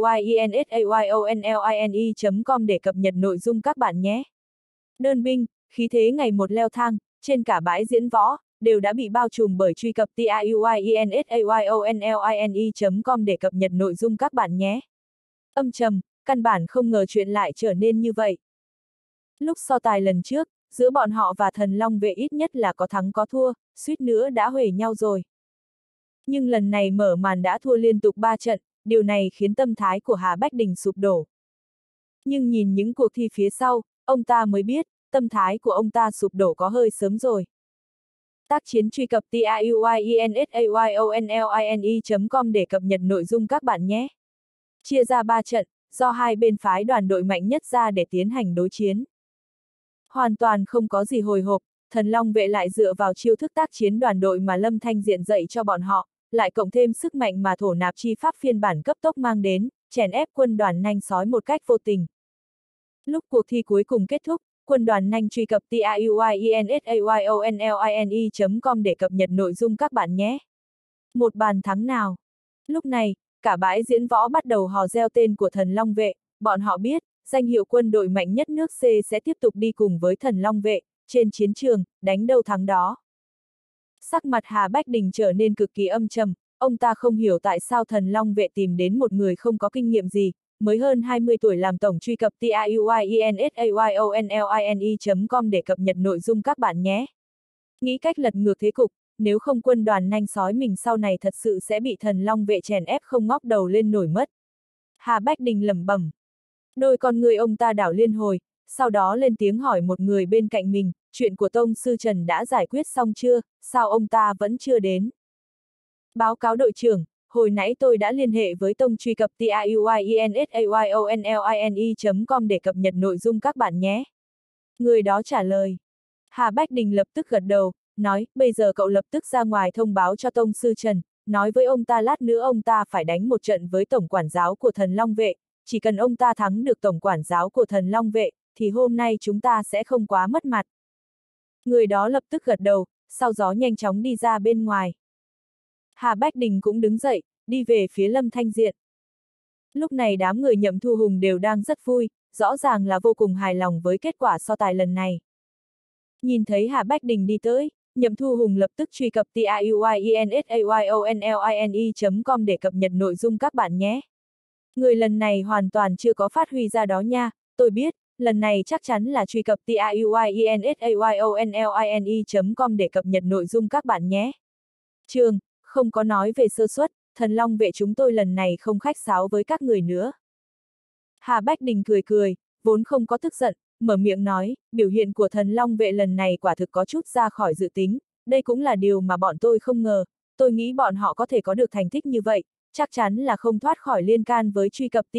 tiuyensayoonline.com để cập nhật nội dung các bạn nhé. Đơn binh, khí thế ngày một leo thang, trên cả bãi diễn võ, đều đã bị bao trùm bởi truy cập tiuyensayoonline.com để cập nhật nội dung các bạn nhé. Âm trầm, căn bản không ngờ chuyện lại trở nên như vậy. Lúc so tài lần trước, giữa bọn họ và Thần Long vệ ít nhất là có thắng có thua, suýt nữa đã huề nhau rồi. Nhưng lần này mở màn đã thua liên tục 3 trận, điều này khiến tâm thái của Hà Bách Đình sụp đổ. Nhưng nhìn những cuộc thi phía sau, ông ta mới biết, tâm thái của ông ta sụp đổ có hơi sớm rồi. Tác chiến truy cập tiuyensayoonline.com để cập nhật nội dung các bạn nhé. Chia ra 3 trận, do hai bên phái đoàn đội mạnh nhất ra để tiến hành đối chiến. Hoàn toàn không có gì hồi hộp, Thần Long vệ lại dựa vào chiêu thức tác chiến đoàn đội mà Lâm Thanh Diện dạy cho bọn họ, lại cộng thêm sức mạnh mà thổ nạp chi pháp phiên bản cấp tốc mang đến, chèn ép quân đoàn nanh sói một cách vô tình. Lúc cuộc thi cuối cùng kết thúc, quân đoàn nanh truy cập tiuyensayoonline.com để cập nhật nội dung các bạn nhé. Một bàn thắng nào. Lúc này, cả bãi diễn võ bắt đầu hò reo tên của Thần Long vệ, bọn họ biết, danh hiệu quân đội mạnh nhất nước C sẽ tiếp tục đi cùng với Thần Long vệ, trên chiến trường, đánh đâu thắng đó. Sắc mặt Hà Bách Đình trở nên cực kỳ âm trầm, ông ta không hiểu tại sao Thần Long vệ tìm đến một người không có kinh nghiệm gì, mới hơn 20 tuổi làm tổng truy cập tiuyensayoonline.com để cập nhật nội dung các bạn nhé. Nghĩ cách lật ngược thế cục, nếu không quân đoàn nanh sói mình sau này thật sự sẽ bị Thần Long vệ chèn ép không ngóc đầu lên nổi mất. Hà Bách Đình lẩm bẩm. Đôi con người ông ta đảo liên hồi, sau đó lên tiếng hỏi một người bên cạnh mình, chuyện của Tông Sư Trần đã giải quyết xong chưa, sao ông ta vẫn chưa đến? Báo cáo đội trưởng, hồi nãy tôi đã liên hệ với Tông truy cập tiuyensayoonline.com để cập nhật nội dung các bạn nhé. Người đó trả lời. Hà Bách Đình lập tức gật đầu, nói, bây giờ cậu lập tức ra ngoài thông báo cho Tông Sư Trần, nói với ông ta lát nữa ông ta phải đánh một trận với Tổng quản giáo của Thần Long vệ, chỉ cần ông ta thắng được Tổng quản giáo của Thần Long vệ, thì hôm nay chúng ta sẽ không quá mất mặt. Người đó lập tức gật đầu, sau đó nhanh chóng đi ra bên ngoài. Hà Bách Đình cũng đứng dậy, đi về phía Lâm Thanh Diện. Lúc này đám người Nhậm Thu Hùng đều đang rất vui, rõ ràng là vô cùng hài lòng với kết quả so tài lần này. Nhìn thấy Hà Bách Đình đi tới, Nhậm Thu Hùng lập tức truy cập tiuyensayoonline.com để cập nhật nội dung các bạn nhé. Người lần này hoàn toàn chưa có phát huy ra đó nha, tôi biết, lần này chắc chắn là truy cập tiuyensayoonline.com để cập nhật nội dung các bạn nhé. Trường, không có nói về sơ suất, Thần Long vệ chúng tôi lần này không khách sáo với các người nữa. Hà Bách Đình cười cười, vốn không có tức giận, mở miệng nói, biểu hiện của Thần Long vệ lần này quả thực có chút ra khỏi dự tính, đây cũng là điều mà bọn tôi không ngờ, tôi nghĩ bọn họ có thể có được thành tích như vậy, chắc chắn là không thoát khỏi liên can với truy cập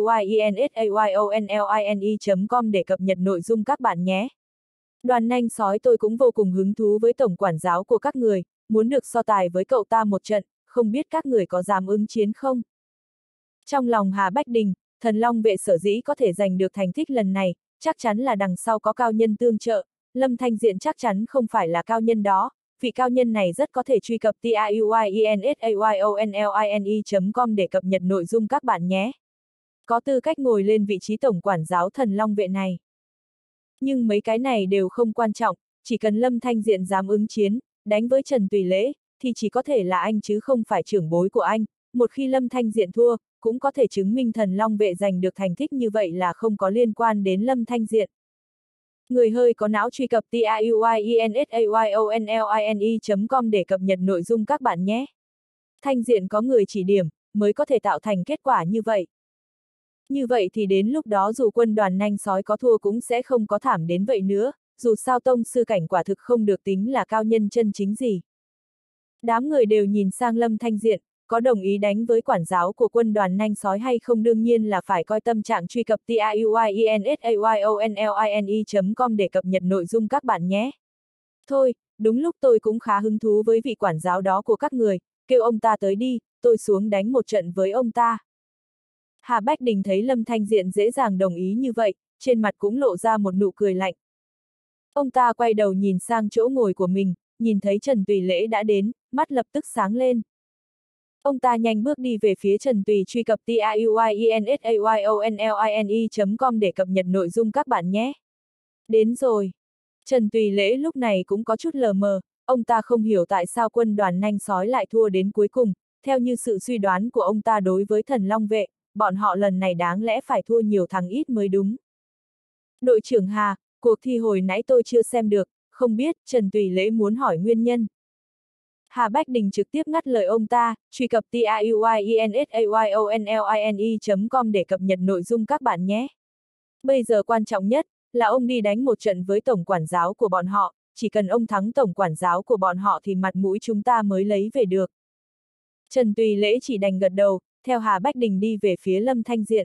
tiuyensayoonline.com để cập nhật nội dung các bạn nhé. Đoàn nanh sói tôi cũng vô cùng hứng thú với tổng quản giáo của các người, muốn được so tài với cậu ta một trận, không biết các người có dám ứng chiến không? Trong lòng Hà Bách Đình, Thần Long vệ sở dĩ có thể giành được thành tích lần này, chắc chắn là đằng sau có cao nhân tương trợ, Lâm Thanh Diện chắc chắn không phải là cao nhân đó, vị cao nhân này rất có thể truy cập tiuyensayonline.com để cập nhật nội dung các bạn nhé. Có tư cách ngồi lên vị trí tổng quản giáo Thần Long Vệ này. Nhưng mấy cái này đều không quan trọng, chỉ cần Lâm Thanh Diện dám ứng chiến, đánh với Trần Tùy Lễ, thì chỉ có thể là anh chứ không phải trưởng bối của anh. Một khi Lâm Thanh Diện thua, cũng có thể chứng minh Thần Long Vệ giành được thành tích như vậy là không có liên quan đến Lâm Thanh Diện. Người hơi có não truy cập tiuyensayonline.com để cập nhật nội dung các bạn nhé. Thanh Diện có người chỉ điểm, mới có thể tạo thành kết quả như vậy. Như vậy thì đến lúc đó dù quân đoàn nanh sói có thua cũng sẽ không có thảm đến vậy nữa, dù sao tông sư cảnh quả thực không được tính là cao nhân chân chính gì. Đám người đều nhìn sang Lâm Thanh Diện, có đồng ý đánh với quản giáo của quân đoàn nanh sói hay không đương nhiên là phải coi tâm trạng truy cập tiuyensayonline.com để cập nhật nội dung các bạn nhé. Thôi, đúng lúc tôi cũng khá hứng thú với vị quản giáo đó của các người, kêu ông ta tới đi, tôi xuống đánh một trận với ông ta. Hà Bách Đình thấy Lâm Thanh Diện dễ dàng đồng ý như vậy, trên mặt cũng lộ ra một nụ cười lạnh. Ông ta quay đầu nhìn sang chỗ ngồi của mình, nhìn thấy Trần Tùy Lễ đã đến, mắt lập tức sáng lên. Ông ta nhanh bước đi về phía Trần Tùy truy cập tiuyensayonline.com để cập nhật nội dung các bạn nhé. Đến rồi. Trần Tùy Lễ lúc này cũng có chút lờ mờ, ông ta không hiểu tại sao quân đoàn nanh sói lại thua đến cuối cùng, theo như sự suy đoán của ông ta đối với Thần Long Vệ, bọn họ lần này đáng lẽ phải thua nhiều thắng ít mới đúng. Đội trưởng Hà, cuộc thi hồi nãy tôi chưa xem được, không biết Trần Tùy Lễ muốn hỏi nguyên nhân. Hà Bách Đình trực tiếp ngắt lời ông ta, truy cập tiuyensayonline.com để cập nhật nội dung các bạn nhé. Bây giờ quan trọng nhất là ông đi đánh một trận với tổng quản giáo của bọn họ, chỉ cần ông thắng tổng quản giáo của bọn họ thì mặt mũi chúng ta mới lấy về được. Trần Tùy Lễ chỉ đành gật đầu, theo Hà Bách Đình đi về phía Lâm Thanh Diện.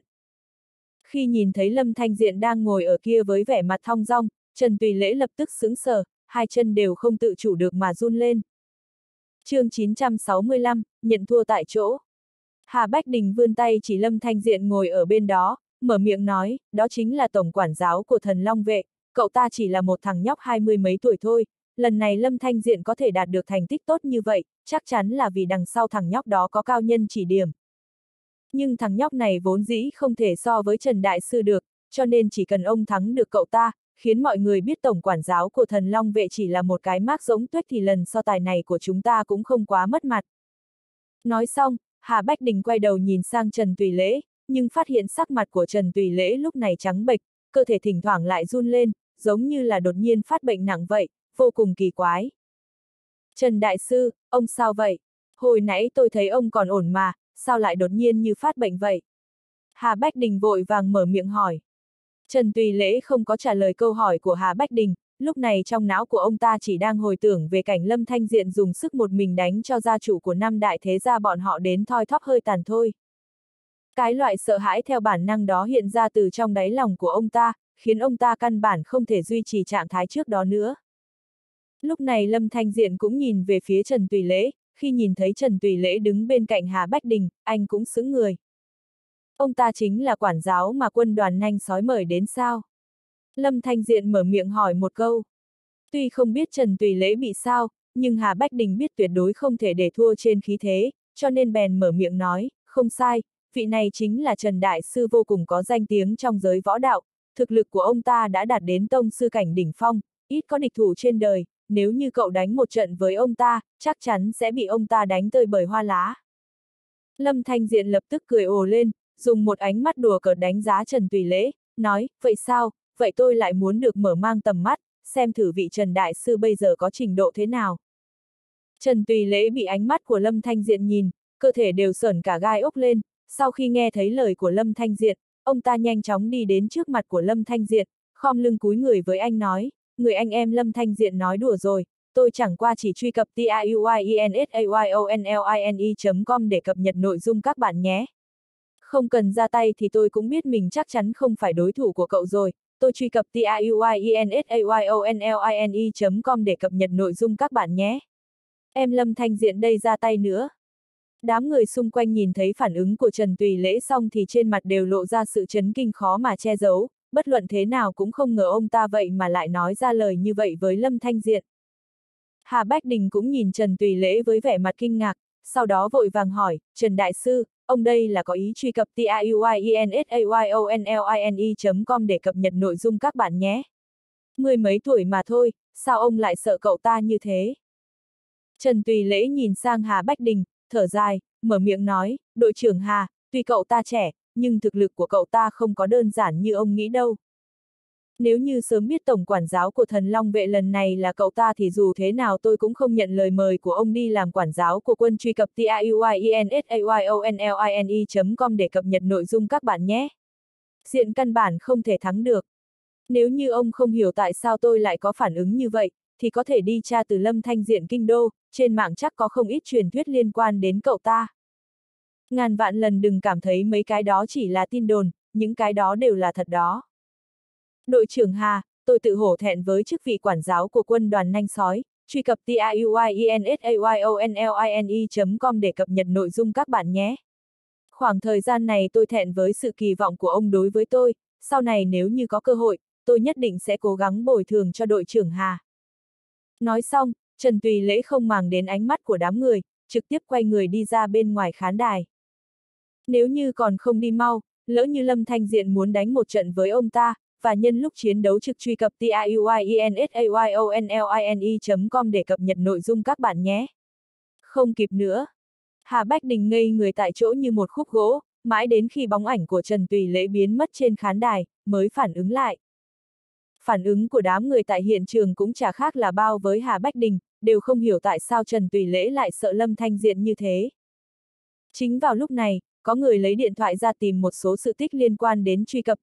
Khi nhìn thấy Lâm Thanh Diện đang ngồi ở kia với vẻ mặt thong dong, Trần Tùy Lễ lập tức sững sờ, hai chân đều không tự chủ được mà run lên. Chương 965, nhận thua tại chỗ. Hà Bách Đình vươn tay chỉ Lâm Thanh Diện ngồi ở bên đó, mở miệng nói, đó chính là tổng quản giáo của Thần Long Vệ, cậu ta chỉ là một thằng nhóc 20 mấy tuổi thôi, lần này Lâm Thanh Diện có thể đạt được thành tích tốt như vậy, chắc chắn là vì đằng sau thằng nhóc đó có cao nhân chỉ điểm. Nhưng thằng nhóc này vốn dĩ không thể so với Trần Đại Sư được, cho nên chỉ cần ông thắng được cậu ta, khiến mọi người biết tổng quản giáo của Thần Long Vệ chỉ là một cái mác giống tuếch thì lần so tài này của chúng ta cũng không quá mất mặt. Nói xong, Hà Bách Đình quay đầu nhìn sang Trần Tùy Lễ, nhưng phát hiện sắc mặt của Trần Tùy Lễ lúc này trắng bệch, cơ thể thỉnh thoảng lại run lên, giống như là đột nhiên phát bệnh nặng vậy, vô cùng kỳ quái. Trần Đại Sư, ông sao vậy? Hồi nãy tôi thấy ông còn ổn mà, sao lại đột nhiên như phát bệnh vậy? Hà Bách Đình vội vàng mở miệng hỏi. Trần Tùy Lễ không có trả lời câu hỏi của Hà Bách Đình, lúc này trong não của ông ta chỉ đang hồi tưởng về cảnh Lâm Thanh Diện dùng sức một mình đánh cho gia chủ của năm đại thế gia bọn họ đến thoi thóp hơi tàn thôi. Cái loại sợ hãi theo bản năng đó hiện ra từ trong đáy lòng của ông ta, khiến ông ta căn bản không thể duy trì trạng thái trước đó nữa. Lúc này Lâm Thanh Diện cũng nhìn về phía Trần Tùy Lễ, khi nhìn thấy Trần Tùy Lễ đứng bên cạnh Hà Bách Đình, anh cũng sững người. Ông ta chính là quản giáo mà quân đoàn nanh sói mời đến sao? Lâm Thanh Diện mở miệng hỏi một câu. Tuy không biết Trần Tùy Lễ bị sao, nhưng Hà Bách Đình biết tuyệt đối không thể để thua trên khí thế, cho nên bèn mở miệng nói, không sai, vị này chính là Trần Đại Sư vô cùng có danh tiếng trong giới võ đạo, thực lực của ông ta đã đạt đến tông sư cảnh đỉnh phong, ít có địch thủ trên đời, nếu như cậu đánh một trận với ông ta, chắc chắn sẽ bị ông ta đánh tơi bời hoa lá. Lâm Thanh Diện lập tức cười ồ lên, dùng một ánh mắt đùa cợt đánh giá Trần Tùy Lễ, nói, vậy sao, vậy tôi lại muốn được mở mang tầm mắt, xem thử vị Trần Đại Sư bây giờ có trình độ thế nào. Trần Tùy Lễ bị ánh mắt của Lâm Thanh Diện nhìn, cơ thể đều sởn cả gai ốc lên, sau khi nghe thấy lời của Lâm Thanh Diện, ông ta nhanh chóng đi đến trước mặt của Lâm Thanh Diện, khom lưng cúi người với anh nói, người anh em Lâm Thanh Diện nói đùa rồi, tôi chẳng qua chỉ truy cập tiuyensayonline.com để cập nhật nội dung các bạn nhé. Không cần ra tay thì tôi cũng biết mình chắc chắn không phải đối thủ của cậu rồi, tôi truy cập tiuyensayonline.com để cập nhật nội dung các bạn nhé. Em Lâm Thanh Diện đây ra tay nữa. Đám người xung quanh nhìn thấy phản ứng của Trần Tùy Lễ xong thì trên mặt đều lộ ra sự chấn kinh khó mà che giấu, bất luận thế nào cũng không ngờ ông ta vậy mà lại nói ra lời như vậy với Lâm Thanh Diện. Hà Bách Đình cũng nhìn Trần Tùy Lễ với vẻ mặt kinh ngạc, sau đó vội vàng hỏi, Trần Đại Sư, ông đây là có ý truy cập tiuyinsayonline.com để cập nhật nội dung các bạn nhé. Mười mấy tuổi mà thôi, sao ông lại sợ cậu ta như thế? Trần Tùy Lễ nhìn sang Hà Bách Đình, thở dài, mở miệng nói, đội trưởng Hà, tuy cậu ta trẻ, nhưng thực lực của cậu ta không có đơn giản như ông nghĩ đâu. Nếu như sớm biết tổng quản giáo của Thần Long Vệ lần này là cậu ta thì dù thế nào tôi cũng không nhận lời mời của ông đi làm quản giáo của quân. Truy cập tiuyinsayonline.com để cập nhật nội dung các bạn nhé. Diện căn bản không thể thắng được. Nếu như ông không hiểu tại sao tôi lại có phản ứng như vậy, thì có thể đi tra từ Lâm Thanh Diện kinh đô, trên mạng chắc có không ít truyền thuyết liên quan đến cậu ta. Ngàn vạn lần đừng cảm thấy mấy cái đó chỉ là tin đồn, những cái đó đều là thật đó. Đội trưởng Hà, tôi tự hổ thẹn với chức vị quản giáo của quân đoàn nanh sói, truy cập tiuyinsayonline.com để cập nhật nội dung các bạn nhé. Khoảng thời gian này tôi thẹn với sự kỳ vọng của ông đối với tôi, sau này nếu như có cơ hội, tôi nhất định sẽ cố gắng bồi thường cho đội trưởng Hà. Nói xong, Trần Tùy Lễ không màng đến ánh mắt của đám người, trực tiếp quay người đi ra bên ngoài khán đài. Nếu như còn không đi mau, lỡ như Lâm Thanh Diện muốn đánh một trận với ông ta, và nhân lúc chiến đấu trực truy cập tiuyinsayonline.com để cập nhật nội dung các bạn nhé. Không kịp nữa. Hà Bách Đình ngây người tại chỗ như một khúc gỗ, mãi đến khi bóng ảnh của Trần Tùy Lễ biến mất trên khán đài, mới phản ứng lại. Phản ứng của đám người tại hiện trường cũng chả khác là bao với Hà Bách Đình, đều không hiểu tại sao Trần Tùy Lễ lại sợ Lâm Thanh Diện như thế. Chính vào lúc này, có người lấy điện thoại ra tìm một số sự tích liên quan đến truy cập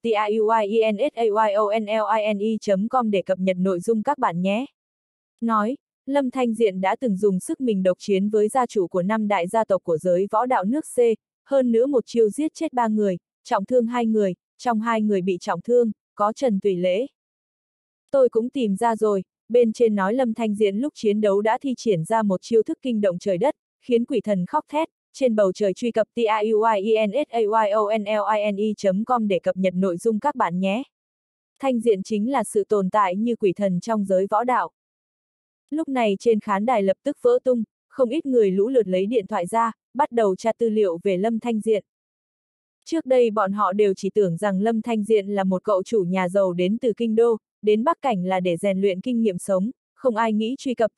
tiuyinsayonline.com để cập nhật nội dung các bạn nhé. Nói, Lâm Thanh Diện đã từng dùng sức mình độc chiến với gia chủ của 5 đại gia tộc của giới võ đạo nước C, hơn nữa một chiêu giết chết 3 người, trọng thương 2 người, trong 2 người bị trọng thương, có Trần Tùy Lễ. Tôi cũng tìm ra rồi, bên trên nói Lâm Thanh Diện lúc chiến đấu đã thi triển ra một chiêu thức kinh động trời đất, khiến quỷ thần khóc thét. Trên bầu trời truy cập tiuyinsayonline.com để cập nhật nội dung các bạn nhé. Thanh Diện chính là sự tồn tại như quỷ thần trong giới võ đạo. Lúc này trên khán đài lập tức vỡ tung, không ít người lũ lượt lấy điện thoại ra, bắt đầu tra tư liệu về Lâm Thanh Diện. Trước đây bọn họ đều chỉ tưởng rằng Lâm Thanh Diện là một cậu chủ nhà giàu đến từ kinh đô, đến Bắc Cảnh là để rèn luyện kinh nghiệm sống, không ai nghĩ truy cập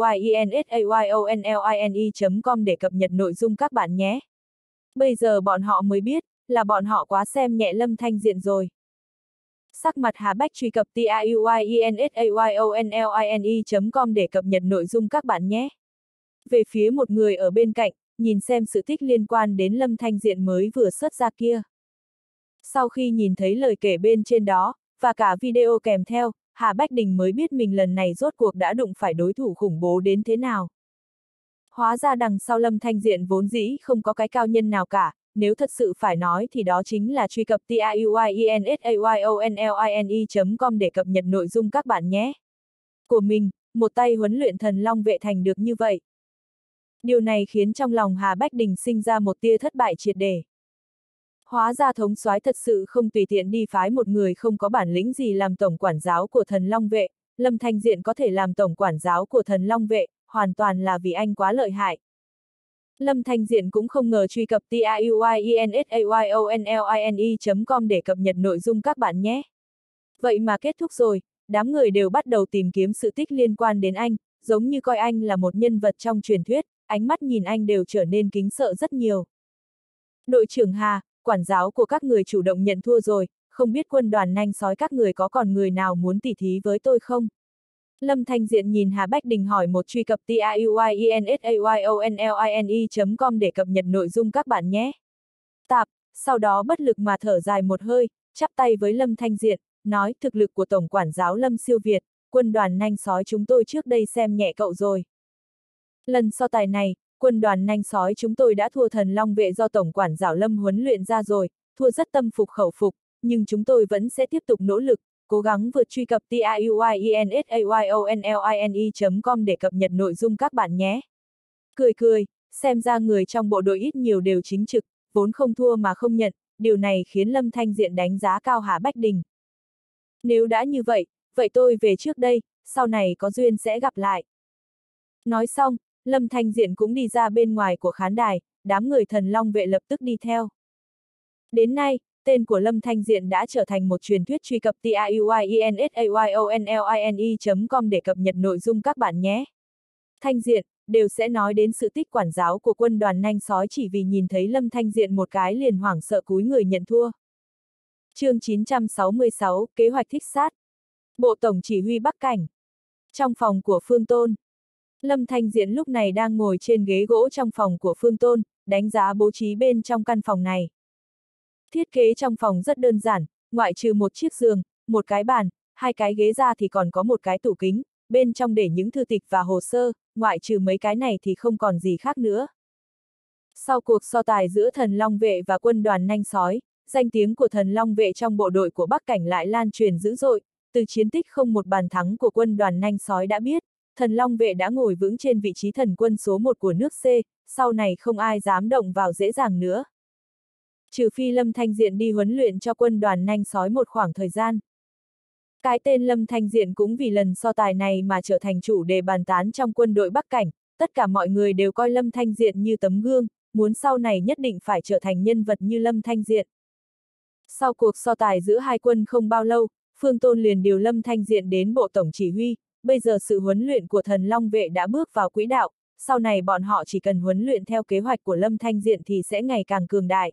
tiuyinsayonline.com để cập nhật nội dung các bạn nhé. Bây giờ bọn họ mới biết, là bọn họ quá xem nhẹ Lâm Thanh Diện rồi. Sắc mặt Hà Bách truy cập tiuyinsayonline.com để cập nhật nội dung các bạn nhé. Về phía một người ở bên cạnh, nhìn xem sự tích liên quan đến Lâm Thanh Diện mới vừa xuất ra kia. Sau khi nhìn thấy lời kể bên trên đó, và cả video kèm theo, Hà Bách Đình mới biết mình lần này rốt cuộc đã đụng phải đối thủ khủng bố đến thế nào. Hóa ra đằng sau Lâm Thanh Diện vốn dĩ không có cái cao nhân nào cả, nếu thật sự phải nói thì đó chính là truy cập tiuyinsayonline.com để cập nhật nội dung các bạn nhé. Của mình, một tay huấn luyện Thần Long Vệ thành được như vậy. Điều này khiến trong lòng Hà Bách Đình sinh ra một tia thất bại triệt để. Hóa ra thống soái thật sự không tùy tiện đi phái một người không có bản lĩnh gì làm tổng quản giáo của Thần Long Vệ, Lâm Thanh Diện có thể làm tổng quản giáo của Thần Long Vệ, hoàn toàn là vì anh quá lợi hại. Lâm Thanh Diện cũng không ngờ truy cập tiuyinsayonline.com để cập nhật nội dung các bạn nhé. Vậy mà kết thúc rồi, đám người đều bắt đầu tìm kiếm sự tích liên quan đến anh, giống như coi anh là một nhân vật trong truyền thuyết, ánh mắt nhìn anh đều trở nên kính sợ rất nhiều. Đội trưởng Hà, quản giáo của các người chủ động nhận thua rồi, không biết quân đoàn nanh sói các người có còn người nào muốn tỉ thí với tôi không? Lâm Thanh Diện nhìn Hà Bách Đình hỏi một truy cập tiuyinsayonline.com để cập nhật nội dung các bạn nhé. Tạp, sau đó bất lực mà thở dài một hơi, chắp tay với Lâm Thanh Diện, nói thực lực của tổng quản giáo Lâm siêu việt, quân đoàn nanh sói chúng tôi trước đây xem nhẹ cậu rồi. Lần so tài này, quân đoàn nanh sói chúng tôi đã thua Thần Long Vệ do tổng quản giáo Lâm huấn luyện ra rồi, thua rất tâm phục khẩu phục, nhưng chúng tôi vẫn sẽ tiếp tục nỗ lực, cố gắng vượt truy cập tiuyinsayonline.com để cập nhật nội dung các bạn nhé. Cười cười, xem ra người trong bộ đội ít nhiều đều chính trực, vốn không thua mà không nhận, điều này khiến Lâm Thanh Diện đánh giá cao Hà Bách Đình. Nếu đã như vậy, vậy tôi về trước đây, sau này có duyên sẽ gặp lại. Nói xong, Lâm Thanh Diện cũng đi ra bên ngoài của khán đài, đám người Thần Long vệ lập tức đi theo. Đến nay, tên của Lâm Thanh Diện đã trở thành một truyền thuyết, truy cập tiuyensayonline.com để cập nhật nội dung các bạn nhé. Thanh Diện, đều sẽ nói đến sự tích quản giáo của quân đoàn nanh sói chỉ vì nhìn thấy Lâm Thanh Diện một cái liền hoảng sợ cúi người nhận thua. Chương 966, kế hoạch thích sát. Bộ Tổng chỉ huy Bắc Cảnh. Trong phòng của Phương Tôn. Lâm Thanh Diện lúc này đang ngồi trên ghế gỗ trong phòng của Phương Tôn, đánh giá bố trí bên trong căn phòng này. Thiết kế trong phòng rất đơn giản, ngoại trừ một chiếc giường, một cái bàn, hai cái ghế ra thì còn có một cái tủ kính, bên trong để những thư tịch và hồ sơ, ngoại trừ mấy cái này thì không còn gì khác nữa. Sau cuộc so tài giữa Thần Long vệ và quân đoàn nanh sói, danh tiếng của Thần Long vệ trong bộ đội của Bắc Cảnh lại lan truyền dữ dội, từ chiến tích không một bàn thắng của quân đoàn nanh sói đã biết, Thần Long vệ đã ngồi vững trên vị trí thần quân số 1 của nước C, sau này không ai dám động vào dễ dàng nữa. Trừ phi Lâm Thanh Diện đi huấn luyện cho quân đoàn nanh sói một khoảng thời gian. Cái tên Lâm Thanh Diện cũng vì lần so tài này mà trở thành chủ đề bàn tán trong quân đội Bắc Cảnh, tất cả mọi người đều coi Lâm Thanh Diện như tấm gương, muốn sau này nhất định phải trở thành nhân vật như Lâm Thanh Diện. Sau cuộc so tài giữa hai quân không bao lâu, Phương Tôn liền điều Lâm Thanh Diện đến bộ tổng chỉ huy, bây giờ sự huấn luyện của Thần Long vệ đã bước vào quỹ đạo, sau này bọn họ chỉ cần huấn luyện theo kế hoạch của Lâm Thanh Diện thì sẽ ngày càng cường đại.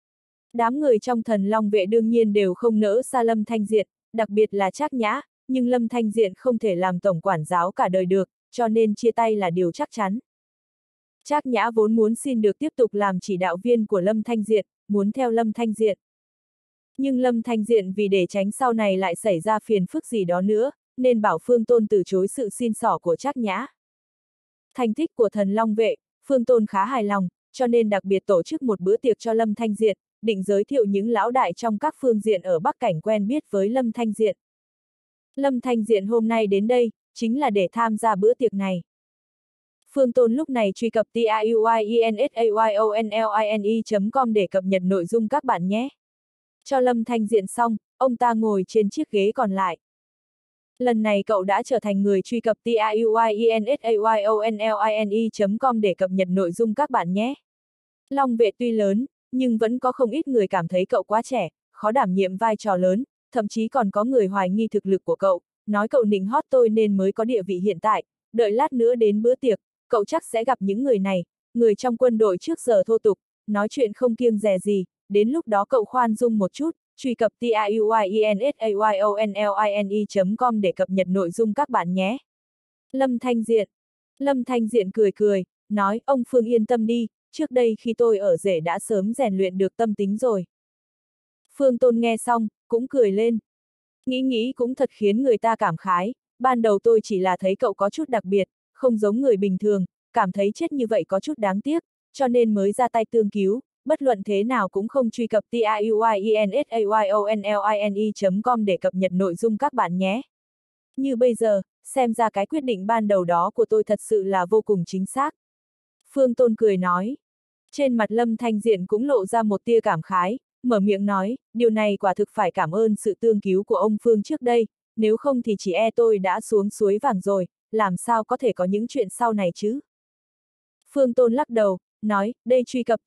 Đám người trong Thần Long vệ đương nhiên đều không nỡ xa Lâm Thanh Diện, đặc biệt là Trác Nhã, nhưng Lâm Thanh Diện không thể làm tổng quản giáo cả đời được, cho nên chia tay là điều chắc chắn. Trác Nhã vốn muốn xin được tiếp tục làm chỉ đạo viên của Lâm Thanh Diện, muốn theo Lâm Thanh Diện. Nhưng Lâm Thanh Diện vì để tránh sau này lại xảy ra phiền phức gì đó nữa, nên bảo Phương Tôn từ chối sự xin xỏ của Trác Nhã. Thành tích của Thần Long vệ, Phương Tôn khá hài lòng, cho nên đặc biệt tổ chức một bữa tiệc cho Lâm Thanh Diện, định giới thiệu những lão đại trong các phương diện ở Bắc Cảnh quen biết với Lâm Thanh Diện. Lâm Thanh Diện hôm nay đến đây, chính là để tham gia bữa tiệc này. Phương Tôn lúc này truy cập tiuyensayonline.com để cập nhật nội dung các bạn nhé. Cho Lâm Thanh Diện xong, ông ta ngồi trên chiếc ghế còn lại. Lần này cậu đã trở thành người truy cập tiuyensayonline.com để cập nhật nội dung các bạn nhé. Long vệ tuy lớn, nhưng vẫn có không ít người cảm thấy cậu quá trẻ, khó đảm nhiệm vai trò lớn, thậm chí còn có người hoài nghi thực lực của cậu, nói cậu nịnh hót tôi nên mới có địa vị hiện tại, đợi lát nữa đến bữa tiệc, cậu chắc sẽ gặp những người này, người trong quân đội trước giờ thô tục, nói chuyện không kiêng dè gì, đến lúc đó cậu khoan dung một chút, truy cập tiuyensayonline.com để cập nhật nội dung các bạn nhé. Lâm Thanh Diện. Lâm Thanh Diện cười cười, nói ông Phương yên tâm đi, trước đây khi tôi ở rể đã sớm rèn luyện được tâm tính rồi. Phương Tôn nghe xong, cũng cười lên. Nghĩ cũng thật khiến người ta cảm khái, ban đầu tôi chỉ là thấy cậu có chút đặc biệt, không giống người bình thường, cảm thấy chết như vậy có chút đáng tiếc, cho nên mới ra tay tương cứu, bất luận thế nào cũng không truy cập tiuyensayonline.com để cập nhật nội dung các bạn nhé. Như bây giờ, xem ra cái quyết định ban đầu đó của tôi thật sự là vô cùng chính xác. Phương Tôn cười nói. Trên mặt Lâm Thanh Diện cũng lộ ra một tia cảm khái, mở miệng nói, điều này quả thực phải cảm ơn sự tương cứu của ông Phương trước đây, nếu không thì chỉ e tôi đã xuống suối vàng rồi, làm sao có thể có những chuyện sau này chứ. Phương Tôn lắc đầu, nói, đây truy cập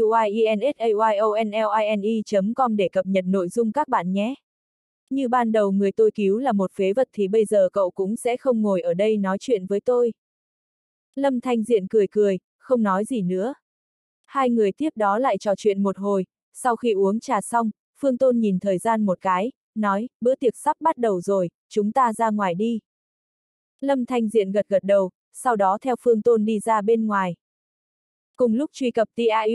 tiuyensayonline.com để cập nhật nội dung các bạn nhé. Như ban đầu người tôi cứu là một phế vật thì bây giờ cậu cũng sẽ không ngồi ở đây nói chuyện với tôi. Lâm Thanh Diện cười cười, không nói gì nữa. Hai người tiếp đó lại trò chuyện một hồi, sau khi uống trà xong, Phương Tôn nhìn thời gian một cái, nói, bữa tiệc sắp bắt đầu rồi, chúng ta ra ngoài đi. Lâm Thanh Diện gật gật đầu, sau đó theo Phương Tôn đi ra bên ngoài. Cùng lúc truy cập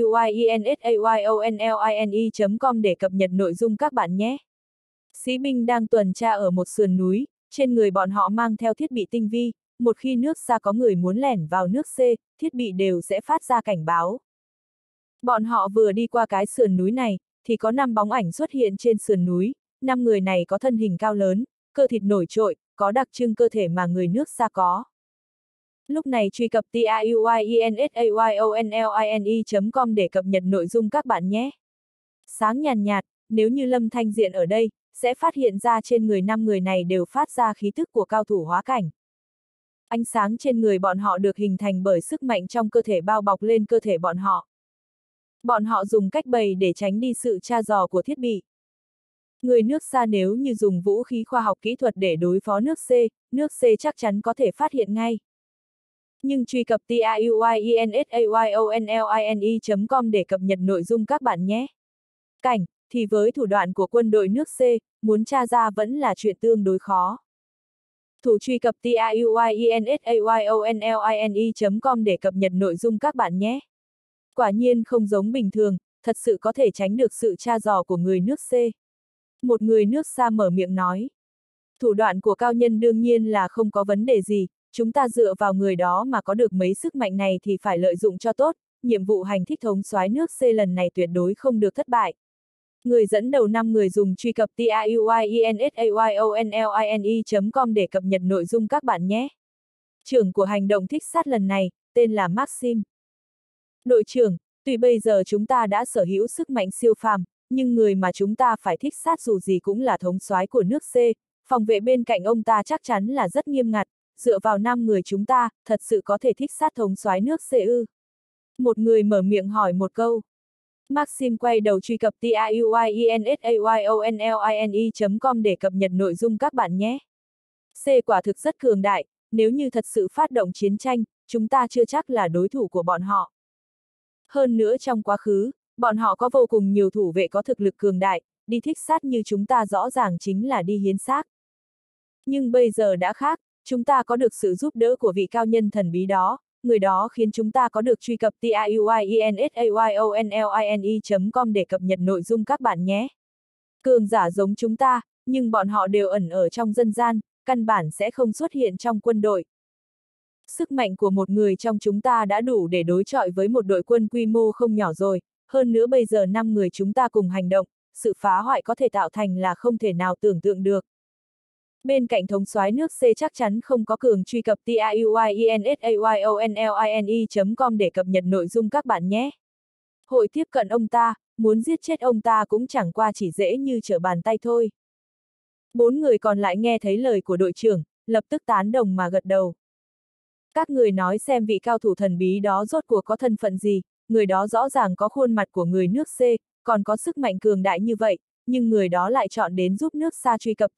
tiuyensayonline.com để cập nhật nội dung các bạn nhé. Sĩ binh đang tuần tra ở một sườn núi, trên người bọn họ mang theo thiết bị tinh vi, một khi nước xa có người muốn lẻn vào nước C, thiết bị đều sẽ phát ra cảnh báo. Bọn họ vừa đi qua cái sườn núi này, thì có 5 bóng ảnh xuất hiện trên sườn núi, 5 người này có thân hình cao lớn, cơ thịt nổi trội, có đặc trưng cơ thể mà người nước xa có. Lúc này truy cập tiuyensayonline.com để cập nhật nội dung các bạn nhé. Sáng nhàn nhạt, nếu như Lâm Thanh Diện ở đây, sẽ phát hiện ra trên người 5 người này đều phát ra khí tức của cao thủ hóa cảnh. Ánh sáng trên người bọn họ được hình thành bởi sức mạnh trong cơ thể bao bọc lên cơ thể bọn họ. Bọn họ dùng cách bày để tránh đi sự tra dò của thiết bị. Người nước xa nếu như dùng vũ khí khoa học kỹ thuật để đối phó nước C chắc chắn có thể phát hiện ngay. Nhưng truy cập tauinsayonline.com để cập nhật nội dung các bạn nhé. Cảnh, thì với thủ đoạn của quân đội nước C, muốn tra ra vẫn là chuyện tương đối khó. Thủ truy cập tauinsayonline.com để cập nhật nội dung các bạn nhé. Quả nhiên không giống bình thường, thật sự có thể tránh được sự tra dò của người nước C. Một người nước xa mở miệng nói. Thủ đoạn của cao nhân đương nhiên là không có vấn đề gì, chúng ta dựa vào người đó mà có được mấy sức mạnh này thì phải lợi dụng cho tốt, nhiệm vụ hành thích thống soái nước C lần này tuyệt đối không được thất bại. Người dẫn đầu 5 người dùng truy cập tauinsayonline.com để cập nhật nội dung các bạn nhé. Trưởng của hành động thích sát lần này, tên là Maxim. Đội trưởng, tuy bây giờ chúng ta đã sở hữu sức mạnh siêu phàm, nhưng người mà chúng ta phải thích sát dù gì cũng là thống soái của nước C, phòng vệ bên cạnh ông ta chắc chắn là rất nghiêm ngặt, dựa vào 5 người chúng ta, thật sự có thể thích sát thống soái nước C ư? Một người mở miệng hỏi một câu. Maxim quay đầu truy cập tauinsayonline.com để cập nhật nội dung các bạn nhé. C quả thực rất cường đại, nếu như thật sự phát động chiến tranh, chúng ta chưa chắc là đối thủ của bọn họ. Hơn nữa trong quá khứ, bọn họ có vô cùng nhiều thủ vệ có thực lực cường đại, đi thích sát như chúng ta rõ ràng chính là đi hiến xác. Nhưng bây giờ đã khác, chúng ta có được sự giúp đỡ của vị cao nhân thần bí đó, người đó khiến chúng ta có được truy cập tauinsayonline.com để cập nhật nội dung các bạn nhé. Cường giả giống chúng ta, nhưng bọn họ đều ẩn ở trong dân gian, căn bản sẽ không xuất hiện trong quân đội. Sức mạnh của một người trong chúng ta đã đủ để đối chọi với một đội quân quy mô không nhỏ rồi, hơn nữa bây giờ 5 người chúng ta cùng hành động, sự phá hoại có thể tạo thành là không thể nào tưởng tượng được. Bên cạnh thống soái nước C chắc chắn không có cường, truy cập tauinsayonline.com để cập nhật nội dung các bạn nhé. Hội tiếp cận ông ta, muốn giết chết ông ta cũng chẳng qua chỉ dễ như trở bàn tay thôi. 4 người còn lại nghe thấy lời của đội trưởng, lập tức tán đồng mà gật đầu. Các người nói xem vị cao thủ thần bí đó rốt cuộc có thân phận gì, người đó rõ ràng có khuôn mặt của người nước C, còn có sức mạnh cường đại như vậy, nhưng người đó lại chọn đến giúp nước xa, truy cập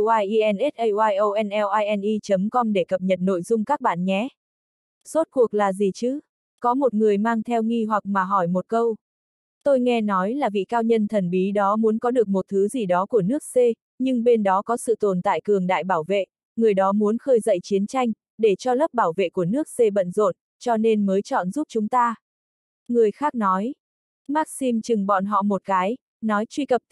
tauinsayonline.com để cập nhật nội dung các bạn nhé. Rốt cuộc là gì chứ? Có một người mang theo nghi hoặc mà hỏi một câu. Tôi nghe nói là vị cao nhân thần bí đó muốn có được một thứ gì đó của nước C, nhưng bên đó có sự tồn tại cường đại bảo vệ, người đó muốn khơi dậy chiến tranh, để cho lớp bảo vệ của nước C bận rộn, cho nên mới chọn giúp chúng ta. Người khác nói. Maxim chừng bọn họ một cái, nói truy cập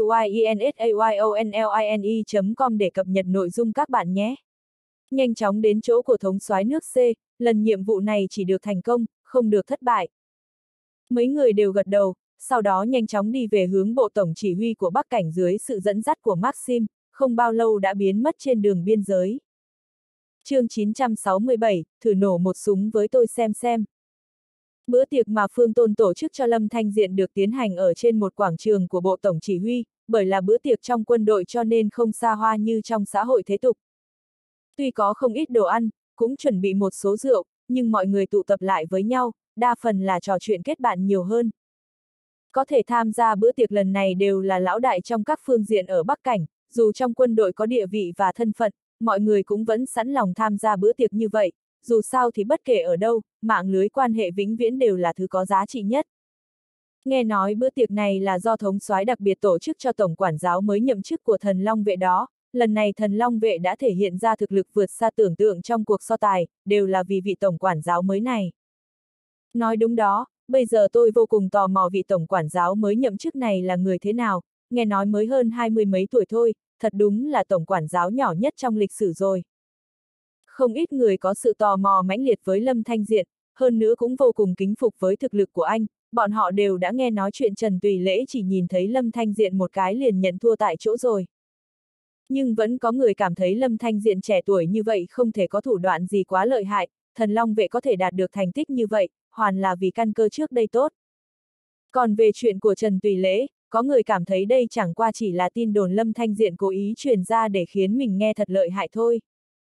tauinsayonline.com để cập nhật nội dung các bạn nhé. Nhanh chóng đến chỗ của thống soái nước C, lần nhiệm vụ này chỉ được thành công, không được thất bại. Mấy người đều gật đầu, sau đó nhanh chóng đi về hướng bộ tổng chỉ huy của Bắc Cảnh dưới sự dẫn dắt của Maxim, không bao lâu đã biến mất trên đường biên giới. Chương 967, thử nổ một súng với tôi xem. Bữa tiệc mà Phương Tôn tổ chức cho Lâm Thanh Diện được tiến hành ở trên một quảng trường của bộ tổng chỉ huy, bởi là bữa tiệc trong quân đội cho nên không xa hoa như trong xã hội thế tục. Tuy có không ít đồ ăn, cũng chuẩn bị một số rượu, nhưng mọi người tụ tập lại với nhau, đa phần là trò chuyện kết bạn nhiều hơn. Có thể tham gia bữa tiệc lần này đều là lão đại trong các phương diện ở Bắc Cảnh, dù trong quân đội có địa vị và thân phận, mọi người cũng vẫn sẵn lòng tham gia bữa tiệc như vậy, dù sao thì bất kể ở đâu, mạng lưới quan hệ vĩnh viễn đều là thứ có giá trị nhất. Nghe nói bữa tiệc này là do thống soái đặc biệt tổ chức cho tổng quản giáo mới nhậm chức của Thần Long Vệ đó, lần này Thần Long Vệ đã thể hiện ra thực lực vượt xa tưởng tượng trong cuộc so tài, đều là vì vị tổng quản giáo mới này. Nói đúng đó, bây giờ tôi vô cùng tò mò vị tổng quản giáo mới nhậm chức này là người thế nào, nghe nói mới hơn 20 mấy tuổi thôi, thật đúng là tổng quản giáo nhỏ nhất trong lịch sử rồi. Không ít người có sự tò mò mãnh liệt với Lâm Thanh Diện, hơn nữa cũng vô cùng kính phục với thực lực của anh, bọn họ đều đã nghe nói chuyện Trần Tùy Lễ chỉ nhìn thấy Lâm Thanh Diện một cái liền nhận thua tại chỗ rồi. Nhưng vẫn có người cảm thấy Lâm Thanh Diện trẻ tuổi như vậy không thể có thủ đoạn gì quá lợi hại, Thần Long Vệ có thể đạt được thành tích như vậy, hoàn là vì căn cơ trước đây tốt. Còn về chuyện của Trần Tùy Lễ, có người cảm thấy đây chẳng qua chỉ là tin đồn Lâm Thanh Diện cố ý truyền ra để khiến mình nghe thật lợi hại thôi.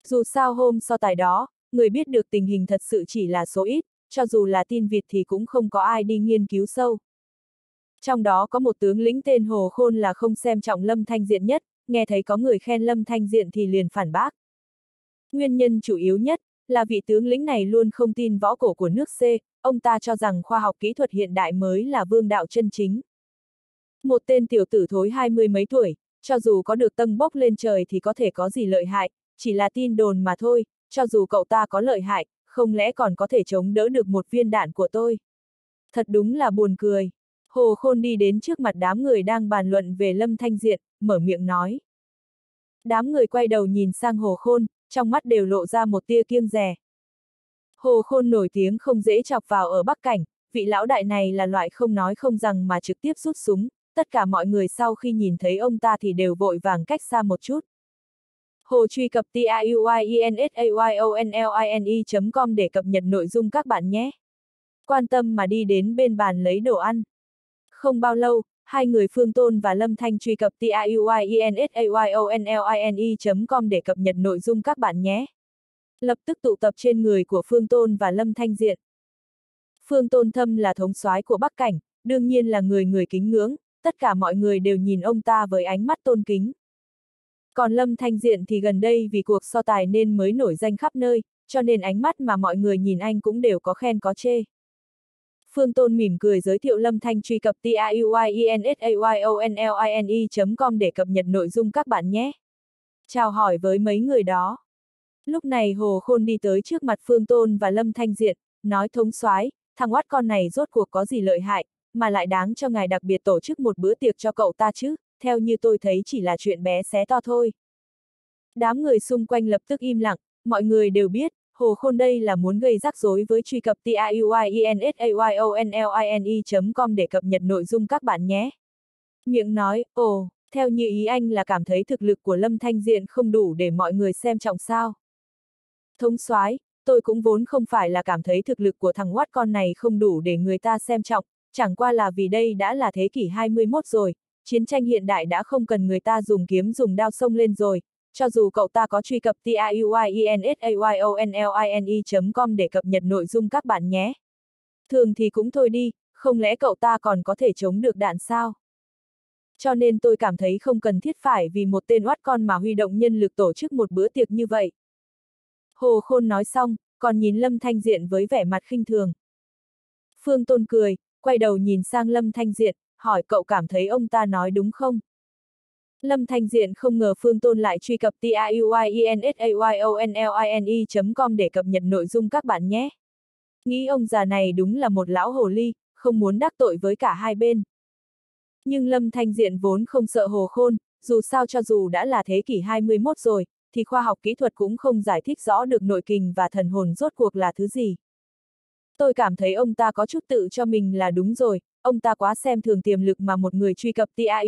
Dù sao hôm so tài đó, người biết được tình hình thật sự chỉ là số ít, cho dù là tin vịt thì cũng không có ai đi nghiên cứu sâu. Trong đó có một tướng lĩnh tên Hồ Khôn là không xem trọng Lâm Thanh Diện nhất, nghe thấy có người khen Lâm Thanh Diện thì liền phản bác. Nguyên nhân chủ yếu nhất là vị tướng lĩnh này luôn không tin võ cổ của nước C, ông ta cho rằng khoa học kỹ thuật hiện đại mới là vương đạo chân chính. Một tên tiểu tử thối 20 mấy tuổi, cho dù có được tâng bốc lên trời thì có thể có gì lợi hại, chỉ là tin đồn mà thôi, cho dù cậu ta có lợi hại, không lẽ còn có thể chống đỡ được một viên đạn của tôi. Thật đúng là buồn cười. Hồ Khôn đi đến trước mặt đám người đang bàn luận về Lâm Thanh Diện, mở miệng nói. Đám người quay đầu nhìn sang Hồ Khôn, trong mắt đều lộ ra một tia kiêng dè. Hồ Khôn nổi tiếng không dễ chọc vào ở Bắc Cảnh, vị lão đại này là loại không nói không rằng mà trực tiếp rút súng, tất cả mọi người sau khi nhìn thấy ông ta thì đều vội vàng cách xa một chút. Hồ truy cập tiuyensayoonline.com để cập nhật nội dung các bạn nhé. Quan tâm mà đi đến bên bàn lấy đồ ăn. Không bao lâu, hai người Phương Tôn và Lâm Thanh truy cập tiuyensayoonline.com để cập nhật nội dung các bạn nhé. Lập tức tụ tập trên người của Phương Tôn và Lâm Thanh Diện. Phương Tôn Thâm là thống soái của Bắc Cảnh, đương nhiên là người kính ngưỡng, tất cả mọi người đều nhìn ông ta với ánh mắt tôn kính. Còn Lâm Thanh Diện thì gần đây vì cuộc so tài nên mới nổi danh khắp nơi, cho nên ánh mắt mà mọi người nhìn anh cũng đều có khen có chê. Phương Tôn mỉm cười giới thiệu Lâm Thanh truy cập tiuyensayoonline.com để cập nhật nội dung các bạn nhé. Chào hỏi với mấy người đó. Lúc này Hồ Khôn đi tới trước mặt Phương Tôn và Lâm Thanh Diện, nói thống soái, thằng oát con này rốt cuộc có gì lợi hại, mà lại đáng cho ngài đặc biệt tổ chức một bữa tiệc cho cậu ta chứ, theo như tôi thấy chỉ là chuyện bé xé to thôi. Đám người xung quanh lập tức im lặng, mọi người đều biết, Hồ Khôn đây là muốn gây rắc rối với truy cập tiuyensayoonline.com để cập nhật nội dung các bạn nhé. Miệng nói, ồ, theo như ý anh là cảm thấy thực lực của Lâm Thanh Diện không đủ để mọi người xem trọng sao. Thống soái, tôi cũng vốn không phải là cảm thấy thực lực của thằng oát con này không đủ để người ta xem trọng, chẳng qua là vì đây đã là thế kỷ 21 rồi, chiến tranh hiện đại đã không cần người ta dùng kiếm dùng đao xông lên rồi, cho dù cậu ta có truy cập tiuyensayoonline.com để cập nhật nội dung các bạn nhé. Thường thì cũng thôi đi, không lẽ cậu ta còn có thể chống được đạn sao? Cho nên tôi cảm thấy không cần thiết phải vì một tên oát con mà huy động nhân lực tổ chức một bữa tiệc như vậy. Hồ Khôn nói xong, còn nhìn Lâm Thanh Diện với vẻ mặt khinh thường. Phương Tôn cười, quay đầu nhìn sang Lâm Thanh Diện, hỏi cậu cảm thấy ông ta nói đúng không? Lâm Thanh Diện không ngờ Phương Tôn lại truy cập tiuyensayoonline.com để cập nhật nội dung các bạn nhé. Nghĩ ông già này đúng là một lão hồ ly, không muốn đắc tội với cả hai bên. Nhưng Lâm Thanh Diện vốn không sợ Hồ Khôn, dù sao cho dù đã là thế kỷ 21 rồi, thì khoa học kỹ thuật cũng không giải thích rõ được nội kình và thần hồn rốt cuộc là thứ gì. Tôi cảm thấy ông ta có chút tự cho mình là đúng rồi, ông ta quá xem thường tiềm lực mà một người truy cập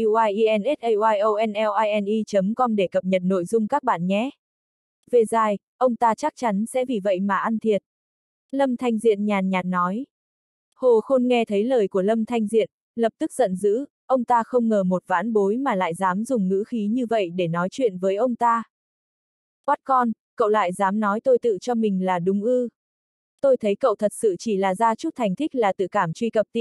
tiuyensayoonline.com để cập nhật nội dung các bạn nhé. Về dài, ông ta chắc chắn sẽ vì vậy mà ăn thiệt. Lâm Thanh Diện nhàn nhạt nói. Hồ Khôn nghe thấy lời của Lâm Thanh Diện, lập tức giận dữ, ông ta không ngờ một vãn bối mà lại dám dùng ngữ khí như vậy để nói chuyện với ông ta. Oát con, cậu lại dám nói tôi tự cho mình là đúng ư? Tôi thấy cậu thật sự chỉ là ra chút thành tích là tự cảm truy cập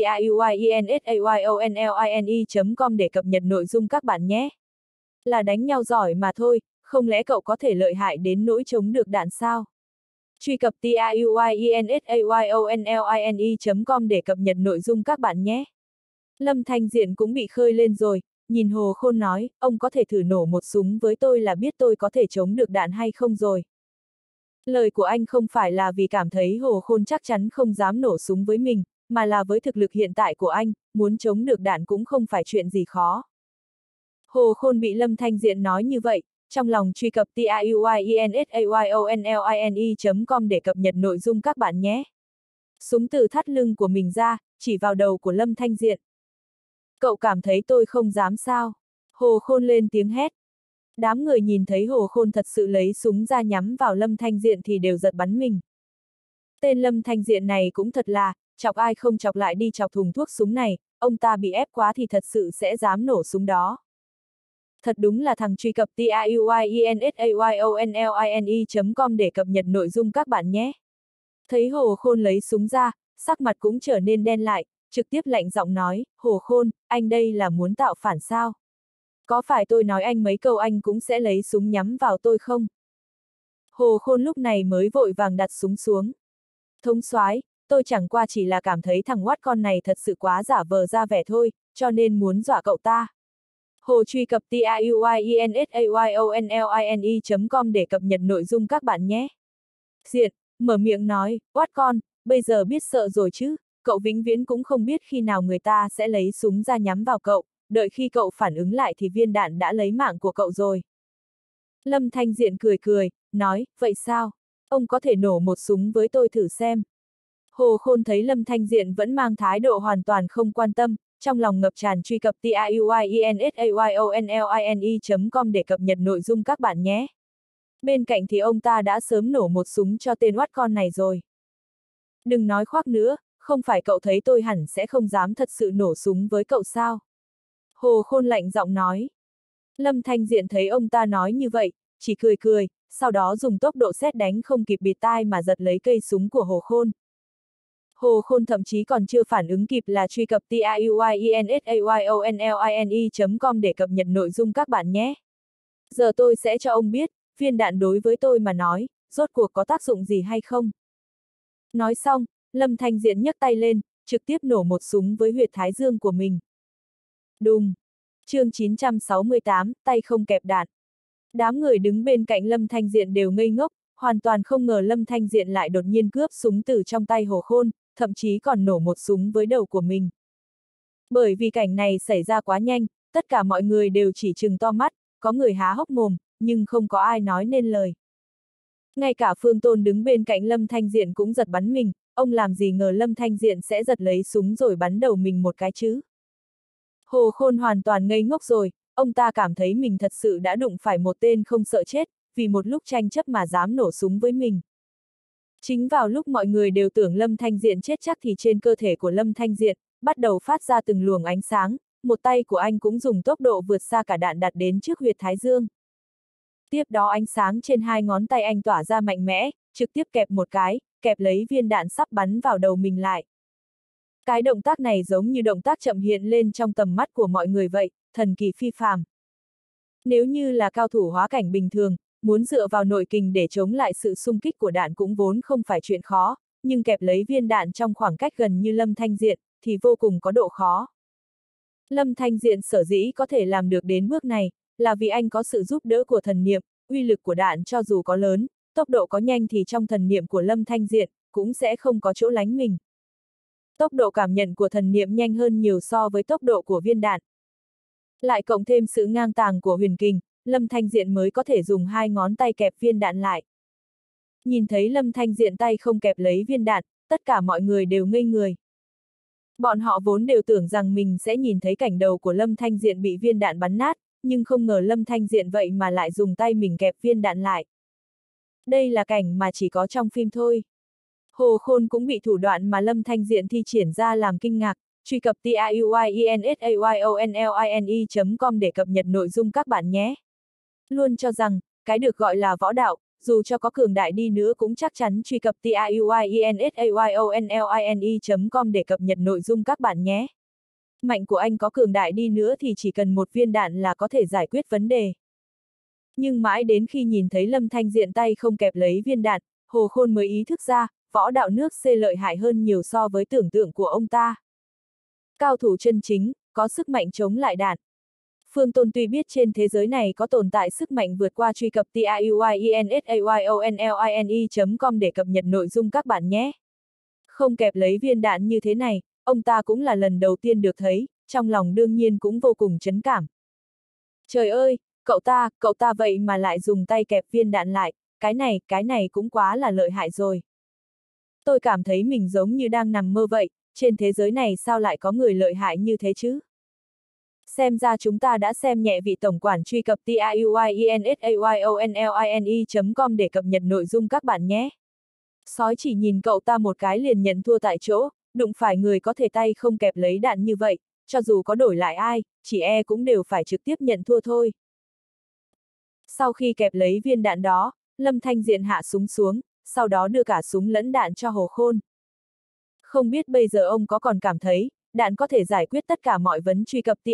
tiuyensayoonline.com để cập nhật nội dung các bạn nhé. Là đánh nhau giỏi mà thôi, không lẽ cậu có thể lợi hại đến nỗi chống được đạn sao? Truy cập tiuyensayoonline.com để cập nhật nội dung các bạn nhé. Lâm Thanh Diện cũng bị khơi lên rồi, nhìn Hồ Khôn nói, ông có thể thử nổ một súng với tôi là biết tôi có thể chống được đạn hay không rồi. Lời của anh không phải là vì cảm thấy Hồ Khôn chắc chắn không dám nổ súng với mình, mà là với thực lực hiện tại của anh, muốn chống được đạn cũng không phải chuyện gì khó. Hồ Khôn bị Lâm Thanh Diện nói như vậy, trong lòng truy cập tiuyensayoonline.com để cập nhật nội dung các bạn nhé. Súng từ thắt lưng của mình ra, chỉ vào đầu của Lâm Thanh Diện. Cậu cảm thấy tôi không dám sao? Hồ Khôn lên tiếng hét. Đám người nhìn thấy Hồ Khôn thật sự lấy súng ra nhắm vào Lâm Thanh Diện thì đều giật bắn mình. Tên Lâm Thanh Diện này cũng thật là, chọc ai không chọc lại đi chọc thùng thuốc súng này, ông ta bị ép quá thì thật sự sẽ dám nổ súng đó. Thật đúng là thằng truy cập TAUYINSAYONLINE.com để cập nhật nội dung các bạn nhé. Thấy Hồ Khôn lấy súng ra, sắc mặt cũng trở nên đen lại, trực tiếp lạnh giọng nói, Hồ Khôn, anh đây là muốn tạo phản sao? Có phải tôi nói anh mấy câu anh cũng sẽ lấy súng nhắm vào tôi không? Hồ Khôn lúc này mới vội vàng đặt súng xuống. Thống soái, tôi chẳng qua chỉ là cảm thấy thằng oát con này thật sự quá giả vờ ra vẻ thôi, cho nên muốn dọa cậu ta. Hồ truy cập TAUYINSAYONLINE.com để cập nhật nội dung các bạn nhé. Diện, mở miệng nói, oát con, bây giờ biết sợ rồi chứ, cậu vĩnh viễn cũng không biết khi nào người ta sẽ lấy súng ra nhắm vào cậu, đợi khi cậu phản ứng lại thì viên đạn đã lấy mạng của cậu rồi. Lâm Thanh Diện cười cười, nói, vậy sao? Ông có thể nổ một súng với tôi thử xem. Hồ Khôn thấy Lâm Thanh Diện vẫn mang thái độ hoàn toàn không quan tâm, trong lòng ngập tràn truy cập TAUYINSAYONLINE.com để cập nhật nội dung các bạn nhé. Bên cạnh thì ông ta đã sớm nổ một súng cho tên oát con này rồi. Đừng nói khoác nữa, không phải cậu thấy tôi hẳn sẽ không dám thật sự nổ súng với cậu sao? Hồ Khôn lạnh giọng nói. Lâm Thanh Diện thấy ông ta nói như vậy, chỉ cười cười, sau đó dùng tốc độ sét đánh không kịp bịt tai mà giật lấy cây súng của Hồ Khôn. Hồ Khôn thậm chí còn chưa phản ứng kịp là truy cập TAUYINSAYONLINE.com để cập nhật nội dung các bạn nhé. Giờ tôi sẽ cho ông biết, viên đạn đối với tôi mà nói, rốt cuộc có tác dụng gì hay không. Nói xong, Lâm Thanh Diện nhấc tay lên, trực tiếp nổ một súng với huyệt thái dương của mình. Đùng! Chương 968, tay không kẹp đạn. Đám người đứng bên cạnh Lâm Thanh Diện đều ngây ngốc, hoàn toàn không ngờ Lâm Thanh Diện lại đột nhiên cướp súng từ trong tay Hồ Khôn, thậm chí còn nổ một súng với đầu của mình. Bởi vì cảnh này xảy ra quá nhanh, tất cả mọi người đều chỉ trừng to mắt, có người há hốc mồm, nhưng không có ai nói nên lời. Ngay cả Phương Tôn đứng bên cạnh Lâm Thanh Diện cũng giật bắn mình, ông làm gì ngờ Lâm Thanh Diện sẽ giật lấy súng rồi bắn đầu mình một cái chứ. Hồ Khôn hoàn toàn ngây ngốc rồi, ông ta cảm thấy mình thật sự đã đụng phải một tên không sợ chết, vì một lúc tranh chấp mà dám nổ súng với mình. Chính vào lúc mọi người đều tưởng Lâm Thanh Diện chết chắc thì trên cơ thể của Lâm Thanh Diện bắt đầu phát ra từng luồng ánh sáng, một tay của anh cũng dùng tốc độ vượt xa cả đạn đặt đến trước huyệt thái dương. Tiếp đó ánh sáng trên hai ngón tay anh tỏa ra mạnh mẽ, trực tiếp kẹp một cái, kẹp lấy viên đạn sắp bắn vào đầu mình lại. Cái động tác này giống như động tác chậm hiện lên trong tầm mắt của mọi người vậy, thần kỳ phi phàm. Nếu như là cao thủ hóa cảnh bình thường, muốn dựa vào nội kình để chống lại sự xung kích của đạn cũng vốn không phải chuyện khó, nhưng kẹp lấy viên đạn trong khoảng cách gần như Lâm Thanh Diện, thì vô cùng có độ khó. Lâm Thanh Diện sở dĩ có thể làm được đến bước này, là vì anh có sự giúp đỡ của thần niệm, uy lực của đạn cho dù có lớn, tốc độ có nhanh thì trong thần niệm của Lâm Thanh Diện, cũng sẽ không có chỗ lánh mình. Tốc độ cảm nhận của thần niệm nhanh hơn nhiều so với tốc độ của viên đạn. Lại cộng thêm sự ngang tàng của huyền kình, Lâm Thanh Diện mới có thể dùng hai ngón tay kẹp viên đạn lại. Nhìn thấy Lâm Thanh Diện tay không kẹp lấy viên đạn, tất cả mọi người đều ngây người. Bọn họ vốn đều tưởng rằng mình sẽ nhìn thấy cảnh đầu của Lâm Thanh Diện bị viên đạn bắn nát, nhưng không ngờ Lâm Thanh Diện vậy mà lại dùng tay mình kẹp viên đạn lại. Đây là cảnh mà chỉ có trong phim thôi. Hồ Khôn cũng bị thủ đoạn mà Lâm Thanh Diện thi triển ra làm kinh ngạc, truy cập TAUYINSAYONLINE.com để cập nhật nội dung các bạn nhé. Luôn cho rằng, cái được gọi là võ đạo, dù cho có cường đại đi nữa cũng chắc chắn truy cập TAUYINSAYONLINE.com để cập nhật nội dung các bạn nhé. Mạnh của anh có cường đại đi nữa thì chỉ cần một viên đạn là có thể giải quyết vấn đề. Nhưng mãi đến khi nhìn thấy Lâm Thanh Diện tay không kẹp lấy viên đạn, Hồ Khôn mới ý thức ra, võ đạo nước C lợi hại hơn nhiều so với tưởng tượng của ông ta. Cao thủ chân chính, có sức mạnh chống lại đạn. Phương Tôn tuy biết trên thế giới này có tồn tại sức mạnh vượt qua truy cập TAUYINSAYONLINE.com để cập nhật nội dung các bạn nhé. Không kẹp lấy viên đạn như thế này, ông ta cũng là lần đầu tiên được thấy, trong lòng đương nhiên cũng vô cùng chấn cảm. Trời ơi, cậu ta vậy mà lại dùng tay kẹp viên đạn lại, cái này cũng quá là lợi hại rồi. Tôi cảm thấy mình giống như đang nằm mơ vậy, trên thế giới này sao lại có người lợi hại như thế chứ? Xem ra chúng ta đã xem nhẹ vị tổng quản truy cập TAUYINSAYONLINE.com để cập nhật nội dung các bạn nhé. Sói chỉ nhìn cậu ta một cái liền nhận thua tại chỗ, đụng phải người có thể tay không kẹp lấy đạn như vậy, cho dù có đổi lại ai, chỉ e cũng đều phải trực tiếp nhận thua thôi. Sau khi kẹp lấy viên đạn đó, Lâm Thanh Diện hạ súng xuống, sau đó đưa cả súng lẫn đạn cho Hồ Khôn. Không biết bây giờ ông có còn cảm thấy, đạn có thể giải quyết tất cả mọi vấn. Truy cập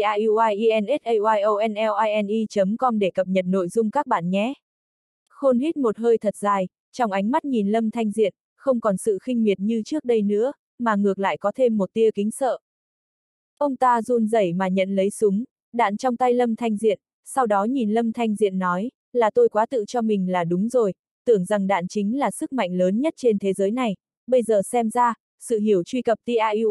tiuyensayoonline.com để cập nhật nội dung các bạn nhé. Khôn hít một hơi thật dài, trong ánh mắt nhìn Lâm Thanh Diện, không còn sự khinh miệt như trước đây nữa, mà ngược lại có thêm một tia kính sợ. Ông ta run rẩy mà nhận lấy súng, đạn trong tay Lâm Thanh Diện, sau đó nhìn Lâm Thanh Diện nói, là tôi quá tự cho mình là đúng rồi, tưởng rằng đạn chính là sức mạnh lớn nhất trên thế giới này, bây giờ xem ra, sự hiểu. Truy cập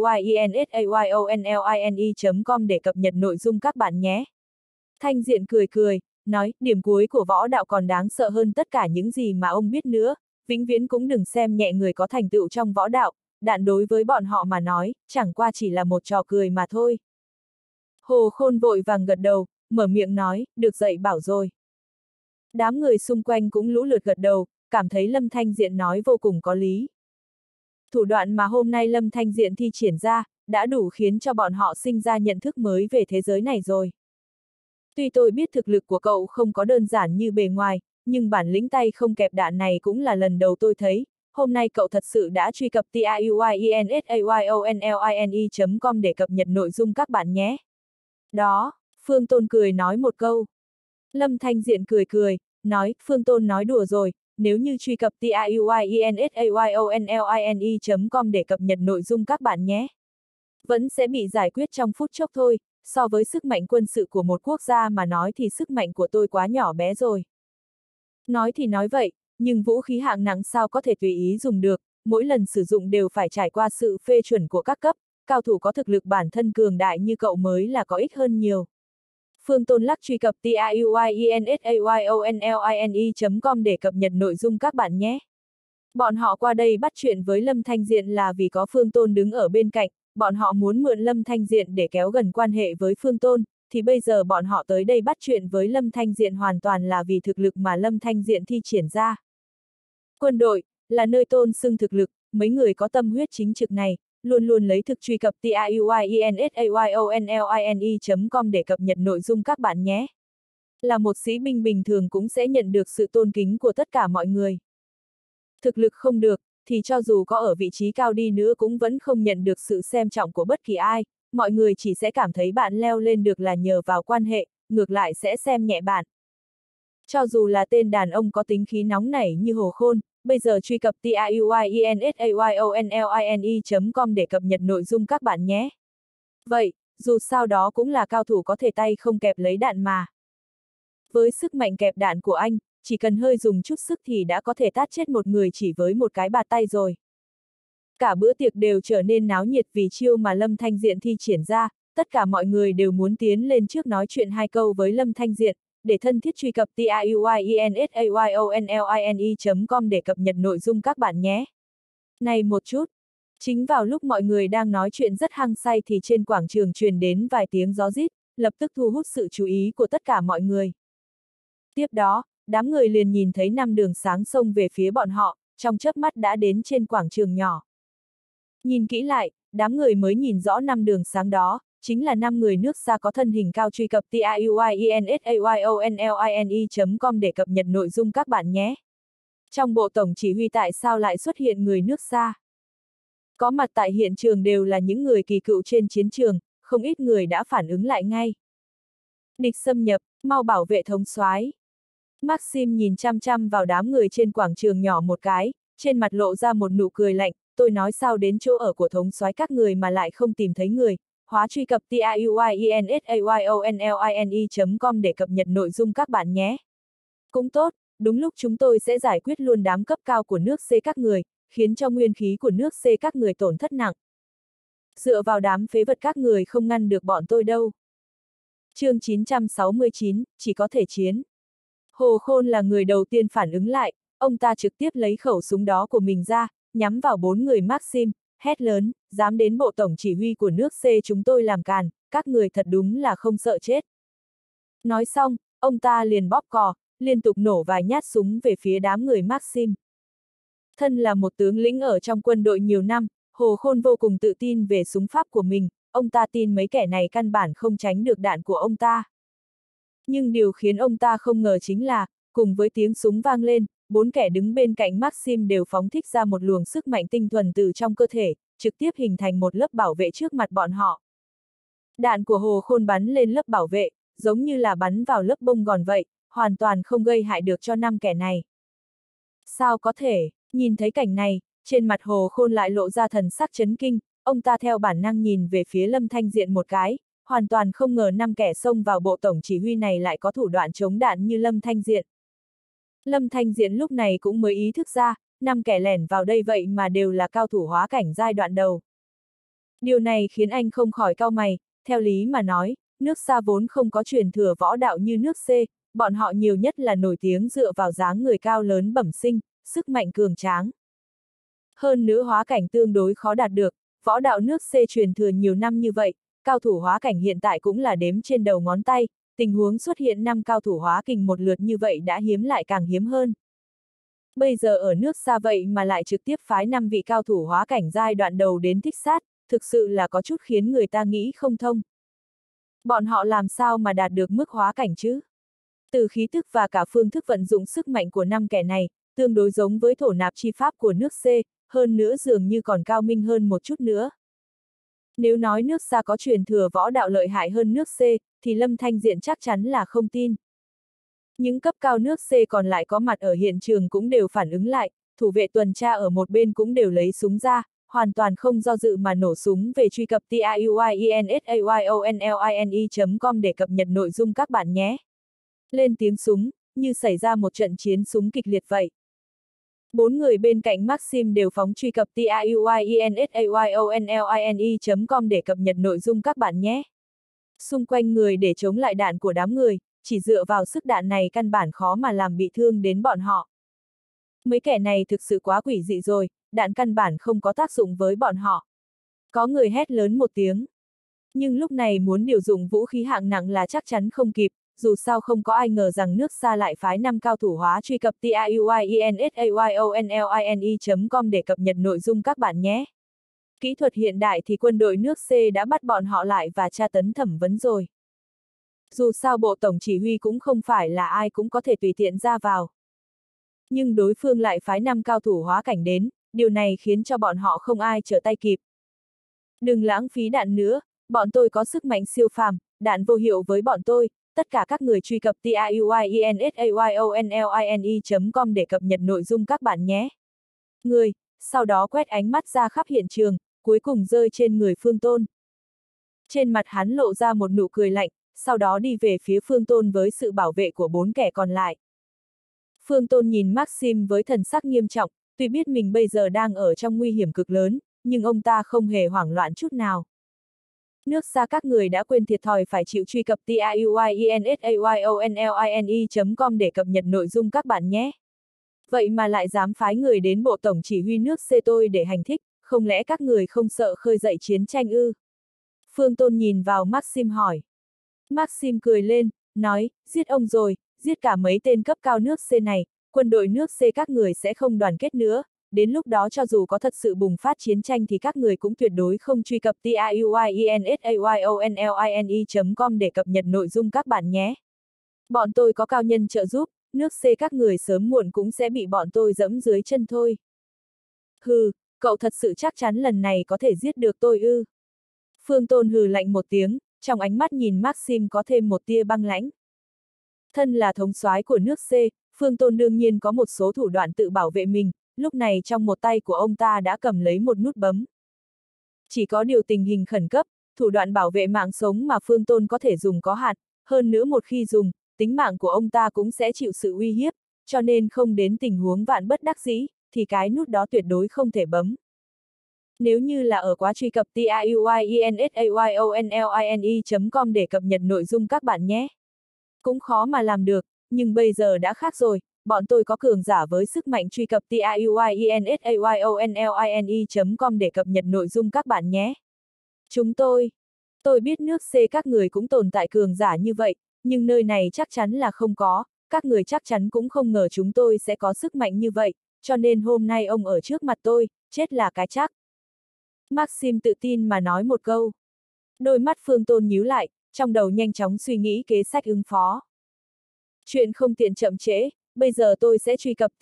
tiuyensayoonline.com để cập nhật nội dung các bạn nhé. Thanh Diện cười cười, nói, điểm cuối của võ đạo còn đáng sợ hơn tất cả những gì mà ông biết nữa, vĩnh viễn cũng đừng xem nhẹ người có thành tựu trong võ đạo, đạn đối với bọn họ mà nói, chẳng qua chỉ là một trò cười mà thôi. Hồ Khôn vội vàng gật đầu, mở miệng nói, được dạy bảo rồi. Đám người xung quanh cũng lũ lượt gật đầu, cảm thấy Lâm Thanh Diện nói vô cùng có lý. Thủ đoạn mà hôm nay Lâm Thanh Diện thi triển ra, đã đủ khiến cho bọn họ sinh ra nhận thức mới về thế giới này rồi. Tuy tôi biết thực lực của cậu không có đơn giản như bề ngoài, nhưng bản lĩnh tay không kẹp đạn này cũng là lần đầu tôi thấy. Hôm nay cậu thật sự đã truy cập tiuyensayoonline.com để cập nhật nội dung các bạn nhé. Đó, Phương Tôn cười nói một câu. Lâm Thanh Diện cười cười, nói, Phương Tôn nói đùa rồi, nếu như truy cập tiuyensayoonline.com để cập nhật nội dung các bạn nhé. Vẫn sẽ bị giải quyết trong phút chốc thôi, so với sức mạnh quân sự của một quốc gia mà nói thì sức mạnh của tôi quá nhỏ bé rồi. Nói thì nói vậy, nhưng vũ khí hạng nặng sao có thể tùy ý dùng được, mỗi lần sử dụng đều phải trải qua sự phê chuẩn của các cấp, cao thủ có thực lực bản thân cường đại như cậu mới là có ích hơn nhiều. Phương Tôn lắc. Truy cập tiuyensayoonline.com để cập nhật nội dung các bạn nhé. Bọn họ qua đây bắt chuyện với Lâm Thanh Diện là vì có Phương Tôn đứng ở bên cạnh, bọn họ muốn mượn Lâm Thanh Diện để kéo gần quan hệ với Phương Tôn, thì bây giờ bọn họ tới đây bắt chuyện với Lâm Thanh Diện hoàn toàn là vì thực lực mà Lâm Thanh Diện thi triển ra. Quân đội là nơi tôn xưng thực lực, mấy người có tâm huyết chính trực này, luôn luôn lấy thực. Truy cập tiuyensayoonline.com để cập nhật nội dung các bạn nhé. Là một sĩ binh bình thường cũng sẽ nhận được sự tôn kính của tất cả mọi người. Thực lực không được, thì cho dù có ở vị trí cao đi nữa cũng vẫn không nhận được sự xem trọng của bất kỳ ai, mọi người chỉ sẽ cảm thấy bạn leo lên được là nhờ vào quan hệ, ngược lại sẽ xem nhẹ bạn. Cho dù là tên đàn ông có tính khí nóng nảy như Hồ Khôn, bây giờ truy cập tiuyensayoonline.com để cập nhật nội dung các bạn nhé. Vậy, dù sao đó cũng là cao thủ có thể tay không kẹp lấy đạn mà. Với sức mạnh kẹp đạn của anh, chỉ cần hơi dùng chút sức thì đã có thể tát chết một người chỉ với một cái bạt tay rồi. Cả bữa tiệc đều trở nên náo nhiệt vì chiêu mà Lâm Thanh Diện thi triển ra, tất cả mọi người đều muốn tiến lên trước nói chuyện hai câu với Lâm Thanh Diện, để thân thiết. Truy cập tiuyensayoonline.com để cập nhật nội dung các bạn nhé. Này một chút! Chính vào lúc mọi người đang nói chuyện rất hăng say thì trên quảng trường truyền đến vài tiếng gió rít, lập tức thu hút sự chú ý của tất cả mọi người. Tiếp đó, đám người liền nhìn thấy 5 đường sáng xông về phía bọn họ, trong chớp mắt đã đến trên quảng trường nhỏ. Nhìn kỹ lại, đám người mới nhìn rõ 5 đường sáng đó, chính là 5 người nước xa có thân hình cao. Truy cập tiuyensayoonline.com để cập nhật nội dung các bạn nhé. Trong bộ tổng chỉ huy tại sao lại xuất hiện người nước xa? Có mặt tại hiện trường đều là những người kỳ cựu trên chiến trường, không ít người đã phản ứng lại ngay. Địch xâm nhập, mau bảo vệ thống soái. Maxim nhìn chăm chăm vào đám người trên quảng trường nhỏ một cái, trên mặt lộ ra một nụ cười lạnh, tôi nói sao đến chỗ ở của thống soái các người mà lại không tìm thấy người, hóa. Truy cập tiuyensayoonline.com để cập nhật nội dung các bạn nhé. Cũng tốt, đúng lúc chúng tôi sẽ giải quyết luôn đám cấp cao của nước C các người, khiến cho nguyên khí của nước C các người tổn thất nặng. Dựa vào đám phế vật các người không ngăn được bọn tôi đâu. Chương 969, chỉ có thể chiến. Hồ Khôn là người đầu tiên phản ứng lại, ông ta trực tiếp lấy khẩu súng đó của mình ra, nhắm vào 4 người Maxim, hét lớn, dám đến bộ tổng chỉ huy của nước C chúng tôi làm càn, các người thật đúng là không sợ chết. Nói xong, ông ta liền bóp cò, liên tục nổ vài nhát súng về phía đám người Maxim. Thân là một tướng lĩnh ở trong quân đội nhiều năm, Hồ Khôn vô cùng tự tin về súng pháp của mình, ông ta tin mấy kẻ này căn bản không tránh được đạn của ông ta. Nhưng điều khiến ông ta không ngờ chính là, cùng với tiếng súng vang lên, bốn kẻ đứng bên cạnh Maxim đều phóng thích ra một luồng sức mạnh tinh thuần từ trong cơ thể, trực tiếp hình thành một lớp bảo vệ trước mặt bọn họ. Đạn của Hồ Khôn bắn lên lớp bảo vệ, giống như là bắn vào lớp bông gòn vậy, hoàn toàn không gây hại được cho 5 kẻ này. Sao có thể, nhìn thấy cảnh này, trên mặt Hồ Khôn lại lộ ra thần sắc chấn kinh, ông ta theo bản năng nhìn về phía Lâm Thanh Diện một cái, hoàn toàn không ngờ 5 kẻ xông vào bộ tổng chỉ huy này lại có thủ đoạn chống đạn như Lâm Thanh Diện. Lâm Thanh Diện lúc này cũng mới ý thức ra, 5 kẻ lẻn vào đây vậy mà đều là cao thủ hóa cảnh giai đoạn đầu. Điều này khiến anh không khỏi cau mày, theo lý mà nói, nước Sa vốn không có truyền thừa võ đạo như nước C, bọn họ nhiều nhất là nổi tiếng dựa vào dáng người cao lớn bẩm sinh, sức mạnh cường tráng. Hơn nữa hóa cảnh tương đối khó đạt được, võ đạo nước C truyền thừa nhiều năm như vậy, cao thủ hóa cảnh hiện tại cũng là đếm trên đầu ngón tay, tình huống xuất hiện 5 cao thủ hóa kình một lượt như vậy đã hiếm lại càng hiếm hơn. Bây giờ ở nước Sa vậy mà lại trực tiếp phái 5 vị cao thủ hóa cảnh giai đoạn đầu đến thích sát, thực sự là có chút khiến người ta nghĩ không thông. Bọn họ làm sao mà đạt được mức hóa cảnh chứ? Từ khí tức và cả phương thức vận dụng sức mạnh của 5 kẻ này, tương đối giống với thổ nạp chi pháp của nước C, hơn nữa dường như còn cao minh hơn một chút nữa. Nếu nói nước Sa có truyền thừa võ đạo lợi hại hơn nước C, thì Lâm Thanh Diện chắc chắn là không tin. Những cấp cao nước C còn lại có mặt ở hiện trường cũng đều phản ứng lại, thủ vệ tuần tra ở một bên cũng đều lấy súng ra, hoàn toàn không do dự mà nổ súng về truy cập tiuyensayyonline.com để cập nhật nội dung các bạn nhé. Lên tiếng súng, như xảy ra một trận chiến súng kịch liệt vậy. 4 người bên cạnh Maxim đều phóng truy cập tiuyensayyonline.com để cập nhật nội dung các bạn nhé. Xung quanh người để chống lại đạn của đám người, chỉ dựa vào sức đạn này căn bản khó mà làm bị thương đến bọn họ. Mấy kẻ này thực sự quá quỷ dị rồi, đạn căn bản không có tác dụng với bọn họ. Có người hét lớn một tiếng. Nhưng lúc này muốn điều dụng vũ khí hạng nặng là chắc chắn không kịp, dù sao không có ai ngờ rằng nước Sa lại phái 5 cao thủ hóa truy cập tiuyensayyonline.com để cập nhật nội dung các bạn nhé. Kỹ thuật hiện đại thì quân đội nước C đã bắt bọn họ lại và tra tấn thẩm vấn rồi. Dù sao bộ tổng chỉ huy cũng không phải là ai cũng có thể tùy tiện ra vào. Nhưng đối phương lại phái 5 cao thủ hóa cảnh đến, điều này khiến cho bọn họ không ai trở tay kịp. Đừng lãng phí đạn nữa, bọn tôi có sức mạnh siêu phàm, đạn vô hiệu với bọn tôi, tất cả các người truy cập tiuyensayyonline.com để cập nhật nội dung các bạn nhé. Người, sau đó quét ánh mắt ra khắp hiện trường, cuối cùng rơi trên người Phương Tôn. Trên mặt hắn lộ ra một nụ cười lạnh, sau đó đi về phía Phương Tôn với sự bảo vệ của 4 kẻ còn lại. Phương Tôn nhìn Maxim với thần sắc nghiêm trọng, tuy biết mình bây giờ đang ở trong nguy hiểm cực lớn, nhưng ông ta không hề hoảng loạn chút nào. Nước Sa các người đã quên thiệt thòi phải chịu truy cập tiuyensayyonline.com để cập nhật nội dung các bạn nhé. Vậy mà lại dám phái người đến bộ tổng chỉ huy nước C tôi để hành thích, không lẽ các người không sợ khơi dậy chiến tranh ư? Phương Tôn nhìn vào Maxim hỏi. Maxim cười lên, nói, giết ông rồi, giết cả mấy tên cấp cao nước C này, quân đội nước C các người sẽ không đoàn kết nữa, đến lúc đó cho dù có thật sự bùng phát chiến tranh thì các người cũng tuyệt đối không truy cập tiuyensayyonline.com để cập nhật nội dung các bạn nhé. Bọn tôi có cao nhân trợ giúp, nước C các người sớm muộn cũng sẽ bị bọn tôi giẫm dưới chân thôi. Hừ, cậu thật sự chắc chắn lần này có thể giết được tôi ư? Phương Tôn hừ lạnh một tiếng, trong ánh mắt nhìn Maxim có thêm một tia băng lãnh. Thân là thống soái của nước C, Phương Tôn đương nhiên có một số thủ đoạn tự bảo vệ mình, lúc này trong một tay của ông ta đã cầm lấy một nút bấm. Chỉ có điều tình hình khẩn cấp, thủ đoạn bảo vệ mạng sống mà Phương Tôn có thể dùng có hạn, hơn nữa một khi dùng, tính mạng của ông ta cũng sẽ chịu sự uy hiếp, cho nên không đến tình huống vạn bất đắc dĩ, thì cái nút đó tuyệt đối không thể bấm. Nếu như là ở quá truy cập tiuyensayyonline.com để cập nhật nội dung các bạn nhé. Cũng khó mà làm được, nhưng bây giờ đã khác rồi, bọn tôi có cường giả với sức mạnh truy cập tiuyensayyonline.com để cập nhật nội dung các bạn nhé. Tôi biết nước C các người cũng tồn tại cường giả như vậy, nhưng nơi này chắc chắn là không có, các người chắc chắn cũng không ngờ chúng tôi sẽ có sức mạnh như vậy, cho nên hôm nay ông ở trước mặt tôi, chết là cái chắc. Maxim tự tin mà nói một câu. Đôi mắt Phương Tôn nhíu lại, trong đầu nhanh chóng suy nghĩ kế sách ứng phó. Chuyện không tiện chậm trễ, bây giờ tôi sẽ truy cập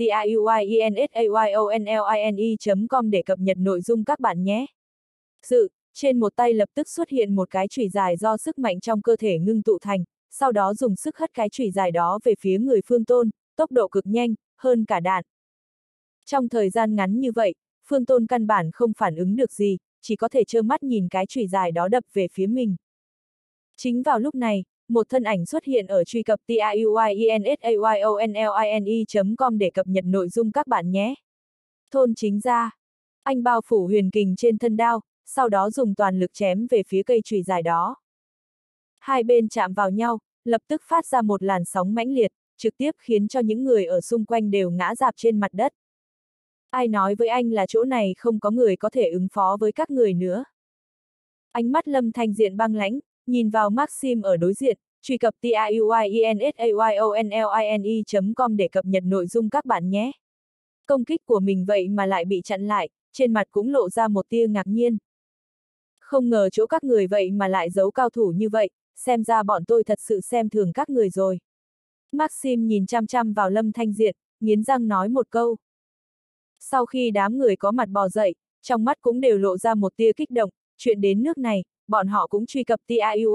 tiuyensayonline.com để cập nhật nội dung các bạn nhé. Trên một tay lập tức xuất hiện một cái chùy dài do sức mạnh trong cơ thể ngưng tụ thành, sau đó dùng sức hất cái chùy dài đó về phía người Phương Tôn, tốc độ cực nhanh, hơn cả đạn. Trong thời gian ngắn như vậy, Phương Tôn căn bản không phản ứng được gì, chỉ có thể trơ mắt nhìn cái chùy dài đó đập về phía mình. Chính vào lúc này, một thân ảnh xuất hiện ở truy cập tiuyensayonline.com để cập nhật nội dung các bạn nhé. Thôn Chính Gia. Anh bao phủ huyền kình trên thân đao, sau đó dùng toàn lực chém về phía cây chùy dài đó. Hai bên chạm vào nhau, lập tức phát ra một làn sóng mãnh liệt, trực tiếp khiến cho những người ở xung quanh đều ngã rạp trên mặt đất. Ai nói với anh là chỗ này không có người có thể ứng phó với các người nữa? Ánh mắt Lâm Thanh Diện băng lãnh, nhìn vào Maxim ở đối diện, truy cập tiuyensayonline.com để cập nhật nội dung các bạn nhé. Công kích của mình vậy mà lại bị chặn lại, trên mặt cũng lộ ra một tia ngạc nhiên. Không ngờ chỗ các người vậy mà lại giấu cao thủ như vậy, xem ra bọn tôi thật sự xem thường các người rồi. Maxim nhìn chăm chăm vào Lâm Thanh Diện, nghiến răng nói một câu. Sau khi đám người có mặt bò dậy, trong mắt cũng đều lộ ra một tia kích động, chuyện đến nước này, bọn họ cũng truy cập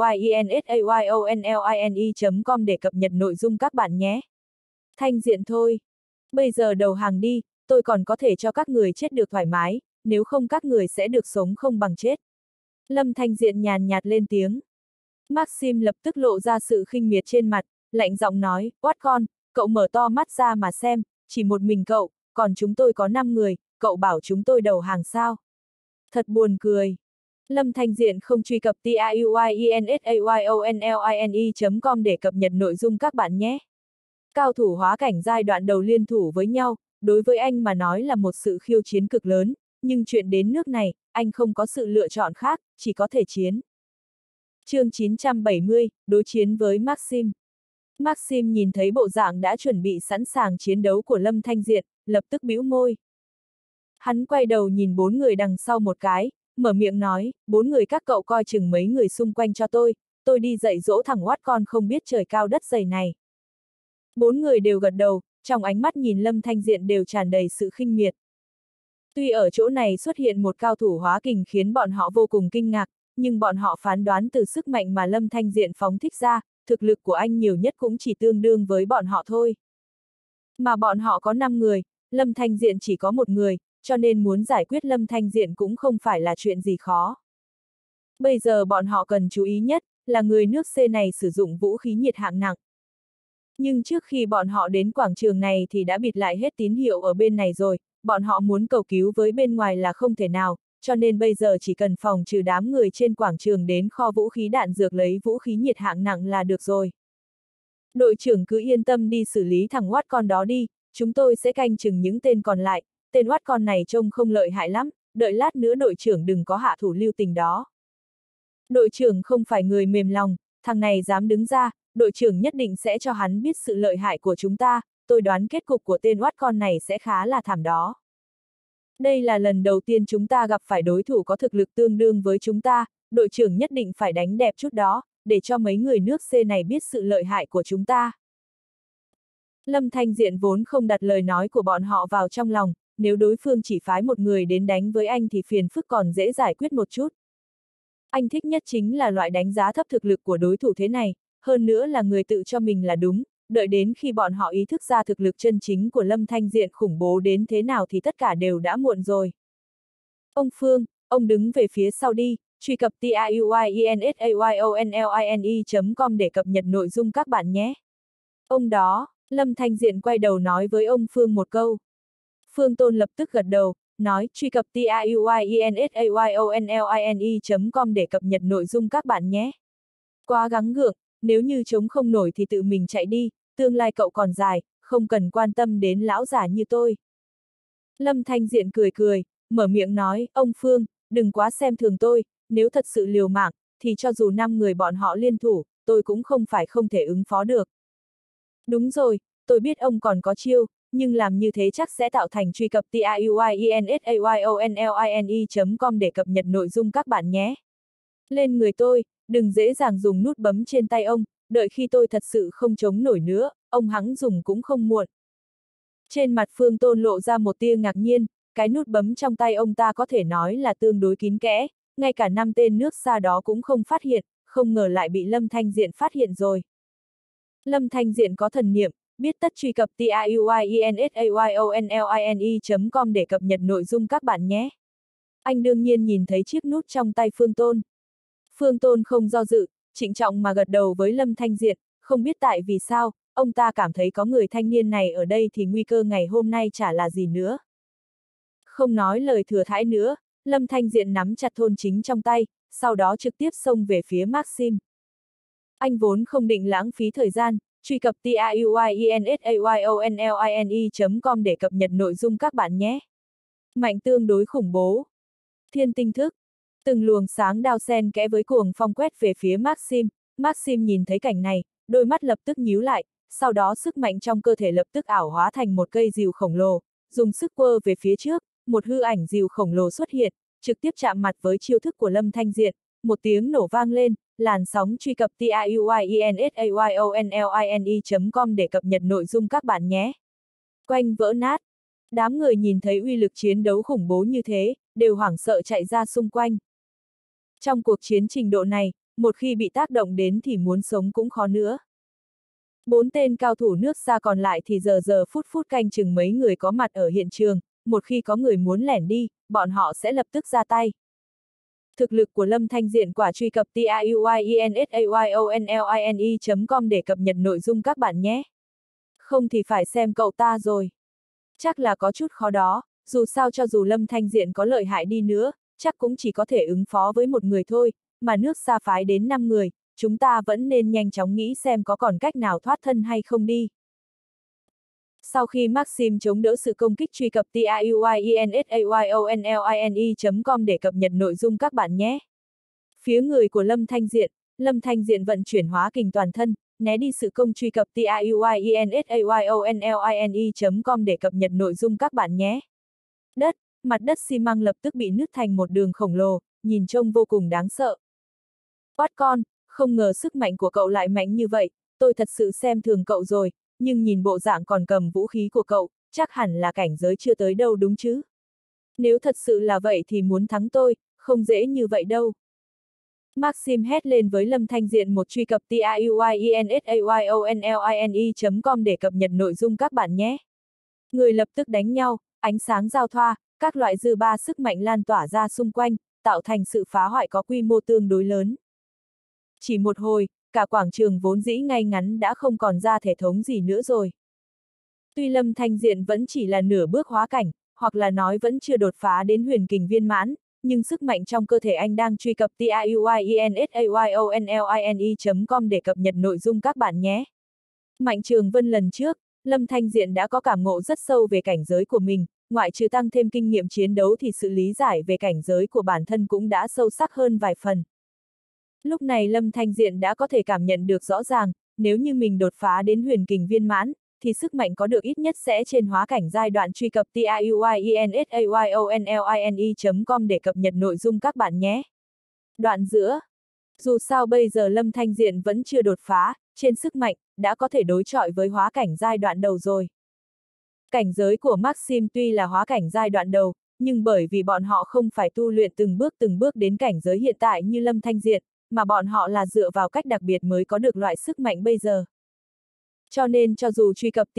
tiuyensayonline.com để cập nhật nội dung các bạn nhé. Thanh Diện thôi. Bây giờ đầu hàng đi, tôi còn có thể cho các người chết được thoải mái, nếu không các người sẽ được sống không bằng chết. Lâm Thanh Diện nhàn nhạt lên tiếng. Maxim lập tức lộ ra sự khinh miệt trên mặt, lạnh giọng nói, oát con, cậu mở to mắt ra mà xem, chỉ một mình cậu, còn chúng tôi có 5 người, cậu bảo chúng tôi đầu hàng sao? Thật buồn cười. Lâm Thanh Diện không truy cập tiuyensayonline.com để cập nhật nội dung các bạn nhé. Cao thủ hóa cảnh giai đoạn đầu liên thủ với nhau, đối với anh mà nói là một sự khiêu chiến cực lớn, nhưng chuyện đến nước này, anh không có sự lựa chọn khác, chỉ có thể chiến. Chương 970, đối chiến với Maxim. Maxim nhìn thấy bộ dạng đã chuẩn bị sẵn sàng chiến đấu của Lâm Thanh Diện, lập tức bĩu môi. Hắn quay đầu nhìn 4 người đằng sau một cái, mở miệng nói, 4 người các cậu coi chừng mấy người xung quanh cho tôi đi dạy dỗ thằng oát con không biết trời cao đất dày này. 4 người đều gật đầu, trong ánh mắt nhìn Lâm Thanh Diện đều tràn đầy sự khinh miệt. Tuy ở chỗ này xuất hiện một cao thủ hóa kình khiến bọn họ vô cùng kinh ngạc, nhưng bọn họ phán đoán từ sức mạnh mà Lâm Thanh Diện phóng thích ra, thực lực của anh nhiều nhất cũng chỉ tương đương với bọn họ thôi. Mà bọn họ có 5 người, Lâm Thanh Diện chỉ có 1 người, cho nên muốn giải quyết Lâm Thanh Diện cũng không phải là chuyện gì khó. Bây giờ bọn họ cần chú ý nhất, là người nước C này sử dụng vũ khí nhiệt hạng nặng. Nhưng trước khi bọn họ đến quảng trường này thì đã bịt lại hết tín hiệu ở bên này rồi, bọn họ muốn cầu cứu với bên ngoài là không thể nào, cho nên bây giờ chỉ cần phòng trừ đám người trên quảng trường đến kho vũ khí đạn dược lấy vũ khí nhiệt hạng nặng là được rồi. Đội trưởng cứ yên tâm đi xử lý thằng oát con đó đi, chúng tôi sẽ canh chừng những tên còn lại, tên oát con này trông không lợi hại lắm, đợi lát nữa đội trưởng đừng có hạ thủ lưu tình đó. Đội trưởng không phải người mềm lòng, thằng này dám đứng ra, đội trưởng nhất định sẽ cho hắn biết sự lợi hại của chúng ta, tôi đoán kết cục của tên oát con này sẽ khá là thảm đó. Đây là lần đầu tiên chúng ta gặp phải đối thủ có thực lực tương đương với chúng ta, đội trưởng nhất định phải đánh đẹp chút đó, để cho mấy người nước C này biết sự lợi hại của chúng ta. Lâm Thanh Diện vốn không đặt lời nói của bọn họ vào trong lòng, nếu đối phương chỉ phái một người đến đánh với anh thì phiền phức còn dễ giải quyết một chút. Anh thích nhất chính là loại đánh giá thấp thực lực của đối thủ thế này, hơn nữa là người tự cho mình là đúng, đợi đến khi bọn họ ý thức ra thực lực chân chính của Lâm Thanh Diện khủng bố đến thế nào thì tất cả đều đã muộn rồi. Ông Phương, ông đứng về phía sau đi, truy cập tiuyensayonline.com để cập nhật nội dung các bạn nhé. Ông đó, Lâm Thanh Diện quay đầu nói với ông Phương một câu. Phương Tôn lập tức gật đầu, nói truy cập tiuyensayonline.com để cập nhật nội dung các bạn nhé. Quá gắng gượng, nếu như chống không nổi thì tự mình chạy đi, tương lai cậu còn dài, không cần quan tâm đến lão già như tôi. Lâm Thanh Diện cười cười, mở miệng nói, ông Phương, đừng quá xem thường tôi, nếu thật sự liều mạng, thì cho dù 5 người bọn họ liên thủ, tôi cũng không phải không thể ứng phó được. Đúng rồi, tôi biết ông còn có chiêu, nhưng làm như thế chắc sẽ tạo thành truy cập tiuyensayonline.com để cập nhật nội dung các bạn nhé. Lên người tôi, đừng dễ dàng dùng nút bấm trên tay ông, đợi khi tôi thật sự không chống nổi nữa, ông hắng dùng cũng không muộn. Trên mặt Phương Tôn lộ ra một tia ngạc nhiên, cái nút bấm trong tay ông ta có thể nói là tương đối kín kẽ, ngay cả 5 tên nước xa đó cũng không phát hiện, không ngờ lại bị Lâm Thanh Diện phát hiện rồi. Lâm Thanh Diện có thần niệm, biết tất truy cập tiuyensayon.com để cập nhật nội dung các bạn nhé. Anh đương nhiên nhìn thấy chiếc nút trong tay Phương Tôn. Phương Tôn không do dự, trịnh trọng mà gật đầu với Lâm Thanh Diện, không biết tại vì sao, ông ta cảm thấy có người thanh niên này ở đây thì nguy cơ ngày hôm nay chả là gì nữa. Không nói lời thừa thãi nữa, Lâm Thanh Diện nắm chặt thôn chính trong tay, sau đó trực tiếp xông về phía Maxim. Anh vốn không định lãng phí thời gian, truy cập tiuyensayon.com để cập nhật nội dung các bạn nhé. Mạnh tương đối khủng bố. Thiên tinh thức. Từng luồng sáng đao xen kẽ với cuồng phong quét về phía Maxim. Maxim nhìn thấy cảnh này, đôi mắt lập tức nhíu lại, sau đó sức mạnh trong cơ thể lập tức ảo hóa thành một cây rìu khổng lồ, dùng sức quơ về phía trước, một hư ảnh rìu khổng lồ xuất hiện, trực tiếp chạm mặt với chiêu thức của Lâm Thanh Diện, một tiếng nổ vang lên, làn sóng truy cập tiuyensayon.com để cập nhật nội dung các bạn nhé. Quanh vỡ nát. Đám người nhìn thấy uy lực chiến đấu khủng bố như thế, đều hoảng sợ chạy ra xung quanh. Trong cuộc chiến trình độ này, một khi bị tác động đến thì muốn sống cũng khó nữa. 4 tên cao thủ nước xa còn lại thì giờ phút canh chừng mấy người có mặt ở hiện trường, một khi có người muốn lẻn đi, bọn họ sẽ lập tức ra tay. Thực lực của Lâm Thanh Diện quả truy cập tiuyensayon.com để cập nhật nội dung các bạn nhé. Không thì phải xem cậu ta rồi. Chắc là có chút khó đó, dù sao cho dù Lâm Thanh Diện có lợi hại đi nữa, chắc cũng chỉ có thể ứng phó với một người thôi, mà nước xa phái đến 5 người, chúng ta vẫn nên nhanh chóng nghĩ xem có còn cách nào thoát thân hay không đi. Sau khi Maxim chống đỡ sự công kích truy cập tiuyensayon.com để cập nhật nội dung các bạn nhé. Phía người của Lâm Thanh Diện vận chuyển hóa kình toàn thân, né đi sự công truy cập tiuyensayon.com để cập nhật nội dung các bạn nhé. Mặt đất xi măng lập tức bị nứt thành một đường khổng lồ, nhìn trông vô cùng đáng sợ. Quát con, không ngờ sức mạnh của cậu lại mạnh như vậy, tôi thật sự xem thường cậu rồi, nhưng nhìn bộ dạng còn cầm vũ khí của cậu, chắc hẳn là cảnh giới chưa tới đâu đúng chứ. Nếu thật sự là vậy thì muốn thắng tôi, không dễ như vậy đâu. Maxim hét lên với Lâm Thanh Diện một truy cập tiuyensayon.com để cập nhật nội dung các bạn nhé. Người lập tức đánh nhau, ánh sáng giao thoa, các loại dư ba sức mạnh lan tỏa ra xung quanh, tạo thành sự phá hoại có quy mô tương đối lớn. Chỉ một hồi, cả quảng trường vốn dĩ ngay ngắn đã không còn ra thể thống gì nữa rồi. Tuy Lâm Thanh Diện vẫn chỉ là nửa bước hóa cảnh, hoặc là nói vẫn chưa đột phá đến huyền kình viên mãn, nhưng sức mạnh trong cơ thể anh đang truy cập tiuyensayon.com để cập nhật nội dung các bạn nhé. Mạnh Trường Vân lần trước, Lâm Thanh Diện đã có cảm ngộ rất sâu về cảnh giới của mình, ngoại trừ tăng thêm kinh nghiệm chiến đấu thì sự lý giải về cảnh giới của bản thân cũng đã sâu sắc hơn vài phần. Lúc này Lâm Thanh Diện đã có thể cảm nhận được rõ ràng, nếu như mình đột phá đến huyền kình viên mãn, thì sức mạnh có được ít nhất sẽ trên hóa cảnh giai đoạn truy cập tiuyensayon.com để cập nhật nội dung các bạn nhé. Đoạn giữa. Dù sao bây giờ Lâm Thanh Diện vẫn chưa đột phá, trên sức mạnh, đã có thể đối chọi với hóa cảnh giai đoạn đầu rồi. Cảnh giới của Maxim tuy là hóa cảnh giai đoạn đầu, nhưng bởi vì bọn họ không phải tu luyện từng bước đến cảnh giới hiện tại như Lâm Thanh Diện, mà bọn họ là dựa vào cách đặc biệt mới có được loại sức mạnh bây giờ. Cho nên cho dù truy cập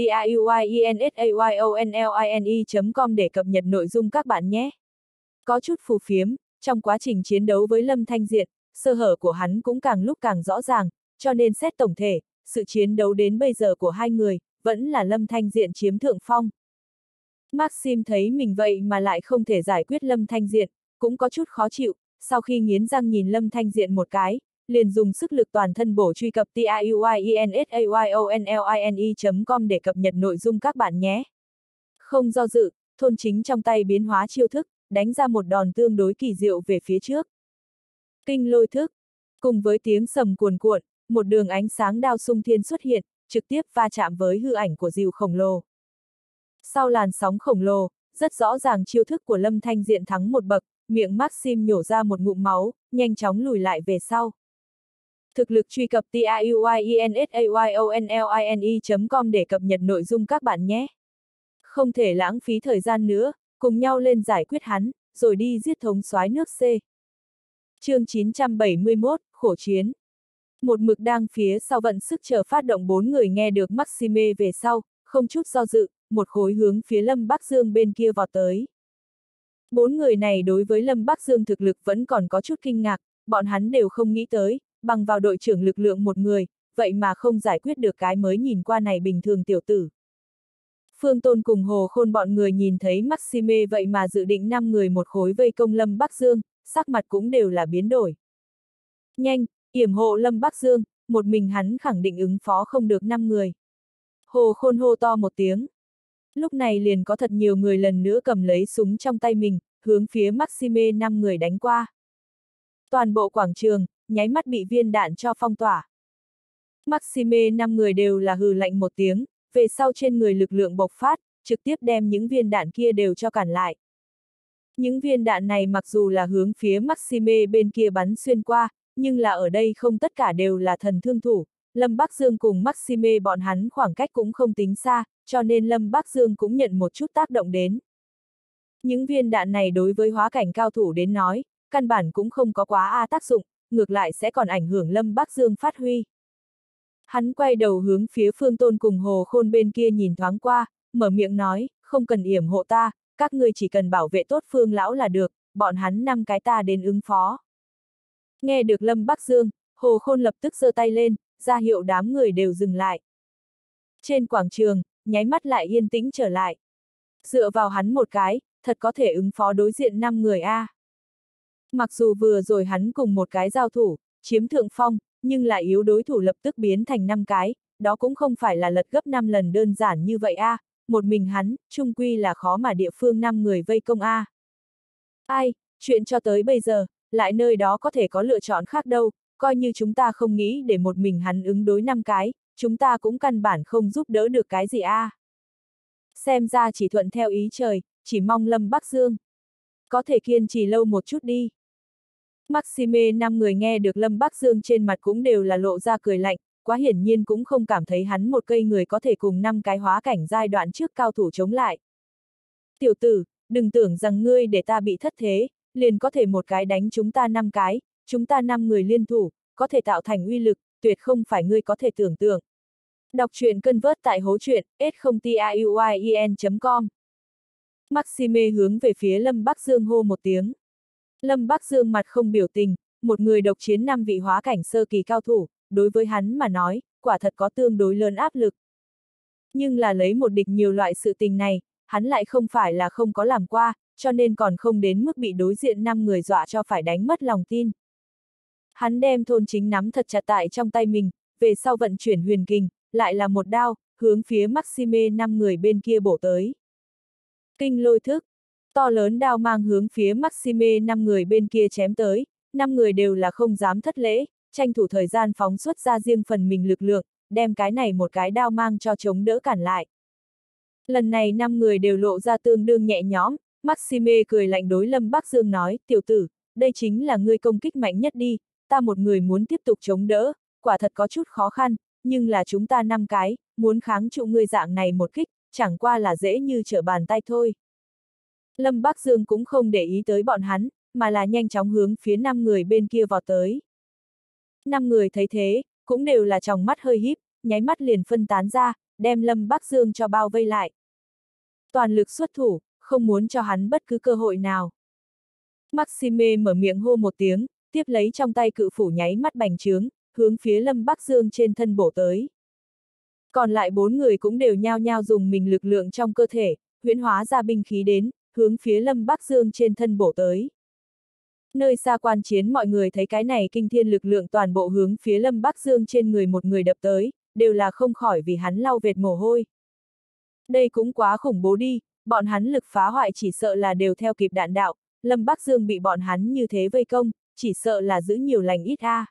tiuyensayon.com để cập nhật nội dung các bạn nhé. Có chút phù phiếm, trong quá trình chiến đấu với Lâm Thanh Diện, sơ hở của hắn cũng càng lúc càng rõ ràng, cho nên xét tổng thể, sự chiến đấu đến bây giờ của hai người, vẫn là Lâm Thanh Diện chiếm thượng phong. Maxim thấy mình vậy mà lại không thể giải quyết Lâm Thanh Diện, cũng có chút khó chịu, sau khi nghiến răng nhìn Lâm Thanh Diện một cái, liền dùng sức lực toàn thân bổ truy cập tiuyensayon.com để cập nhật nội dung các bạn nhé. Không do dự, thôn chính trong tay biến hóa chiêu thức, đánh ra một đòn tương đối kỳ diệu về phía trước. Kinh lôi thức. Cùng với tiếng sầm cuồn cuộn, một đường ánh sáng đao xung thiên xuất hiện, trực tiếp va chạm với hư ảnh của rìu khổng lồ. Sau làn sóng khổng lồ, rất rõ ràng chiêu thức của Lâm Thanh Diện thắng một bậc, miệng Maxim nhổ ra một ngụm máu, nhanh chóng lùi lại về sau. Thực lực truy cập tiuyensayon.com để cập nhật nội dung các bạn nhé. Không thể lãng phí thời gian nữa, cùng nhau lên giải quyết hắn, rồi đi giết thống soái nước C. Chương 971, khổ chiến. Một mực đang phía sau vận sức chờ phát động 4 người nghe được Maxime về sau, không chút do dự, một khối hướng phía Lâm Bắc Dương bên kia vọt tới. 4 người này đối với Lâm Bắc Dương thực lực vẫn còn có chút kinh ngạc, bọn hắn đều không nghĩ tới, bằng vào đội trưởng lực lượng một người, vậy mà không giải quyết được cái mới nhìn qua này bình thường tiểu tử. Phương Tôn cùng Hồ Khôn bọn người nhìn thấy Maxime vậy mà dự định 5 người một khối vây công Lâm Bắc Dương, sắc mặt cũng đều là biến đổi. Nhanh, yểm hộ Lâm Bắc Dương, một mình hắn khẳng định ứng phó không được 5 người. Hồ Khôn hô to một tiếng. Lúc này liền có thật nhiều người lần nữa cầm lấy súng trong tay mình, hướng phía Maxime 5 người đánh qua. Toàn bộ quảng trường, nháy mắt bị viên đạn cho phong tỏa. Maxime 5 người đều là hừ lạnh một tiếng, về sau trên người lực lượng bộc phát, trực tiếp đem những viên đạn kia đều cho cản lại. Những viên đạn này mặc dù là hướng phía Maxime bên kia bắn xuyên qua, nhưng là ở đây không tất cả đều là thần thương thủ. Lâm Bắc Dương cùng Maxime bọn hắn khoảng cách cũng không tính xa, cho nên Lâm Bắc Dương cũng nhận một chút tác động đến. Những viên đạn này đối với hóa cảnh cao thủ đến nói, căn bản cũng không có quá tác dụng, ngược lại sẽ còn ảnh hưởng Lâm Bắc Dương phát huy. Hắn quay đầu hướng phía Phương Tôn cùng Hồ Khôn bên kia nhìn thoáng qua, mở miệng nói, không cần yểm hộ ta, các ngươi chỉ cần bảo vệ tốt Phương lão là được, bọn hắn 5 cái ta đến ứng phó. Nghe được Lâm Bắc Dương, Hồ Khôn lập tức giơ tay lên, ra hiệu đám người đều dừng lại. Trên quảng trường, nháy mắt lại yên tĩnh trở lại. Dựa vào hắn một cái, thật có thể ứng phó đối diện 5 người a. Mặc dù vừa rồi hắn cùng một cái giao thủ, chiếm thượng phong, nhưng lại yếu đối thủ lập tức biến thành 5 cái, đó cũng không phải là lật gấp 5 lần đơn giản như vậy a, một mình hắn, chung quy là khó mà địa phương 5 người vây công a. Ai, chuyện cho tới bây giờ, lại nơi đó có thể có lựa chọn khác đâu, coi như chúng ta không nghĩ để một mình hắn ứng đối 5 cái, chúng ta cũng căn bản không giúp đỡ được cái gì a. Xem ra chỉ thuận theo ý trời, chỉ mong Lâm Bắc Dương có thể kiên trì lâu một chút đi. Maxime 5 người nghe được Lâm Bắc Dương trên mặt cũng đều là lộ ra cười lạnh, quá hiển nhiên cũng không cảm thấy hắn một cây người có thể cùng 5 cái hóa cảnh giai đoạn trước cao thủ chống lại. Tiểu tử, đừng tưởng rằng ngươi để ta bị thất thế, liền có thể một cái đánh chúng ta 5 cái, chúng ta 5 người liên thủ, có thể tạo thành uy lực, tuyệt không phải ngươi có thể tưởng tượng. Đọc truyện Cân Vớt tại hố truyện, s0tiuyen.com. Maxime hướng về phía Lâm Bắc Dương hô một tiếng. Lâm Bắc Dương mặt không biểu tình, một người độc chiến 5 vị hóa cảnh sơ kỳ cao thủ, đối với hắn mà nói, quả thật có tương đối lớn áp lực. Nhưng là lấy một địch nhiều loại sự tình này, hắn lại không phải là không có làm qua, cho nên còn không đến mức bị đối diện 5 người dọa cho phải đánh mất lòng tin. Hắn đem thôn chính nắm thật chặt tại trong tay mình, về sau vận chuyển huyền kình, lại là một đao, hướng phía Maxime 5 người bên kia bổ tới. Kinh lôi thức. To lớn đao mang hướng phía Maxime 5 người bên kia chém tới, 5 người đều là không dám thất lễ, tranh thủ thời gian phóng xuất ra riêng phần mình lực lượng, đem cái này một cái đao mang cho chống đỡ cản lại. Lần này 5 người đều lộ ra tương đương nhẹ nhõm, Maxime cười lạnh đối Lâm Bắc Dương nói, tiểu tử, đây chính là ngươi công kích mạnh nhất đi, ta một người muốn tiếp tục chống đỡ, quả thật có chút khó khăn, nhưng là chúng ta 5 cái, muốn kháng trụ ngươi dạng này một kích, chẳng qua là dễ như trở bàn tay thôi. Lâm Bắc Dương cũng không để ý tới bọn hắn, mà là nhanh chóng hướng phía 5 người bên kia vọt tới. 5 người thấy thế, cũng đều là tròng mắt hơi híp, nháy mắt liền phân tán ra, đem Lâm Bắc Dương cho bao vây lại. Toàn lực xuất thủ, không muốn cho hắn bất cứ cơ hội nào. Maxime mở miệng hô một tiếng, tiếp lấy trong tay cự phủ nháy mắt bành trướng, hướng phía Lâm Bắc Dương trên thân bổ tới. Còn lại 4 người cũng đều nhao nhao dùng mình lực lượng trong cơ thể, huyễn hóa ra binh khí đến, hướng phía Lâm Bắc Dương trên thân bổ tới. Nơi xa quan chiến mọi người thấy cái này kinh thiên lực lượng toàn bộ hướng phía Lâm Bắc Dương trên người một người đập tới, đều là không khỏi vì hắn lau vệt mồ hôi. Đây cũng quá khủng bố đi, bọn hắn lực phá hoại chỉ sợ là đều theo kịp đạn đạo, Lâm Bắc Dương bị bọn hắn như thế vây công, chỉ sợ là giữ nhiều lành ít a.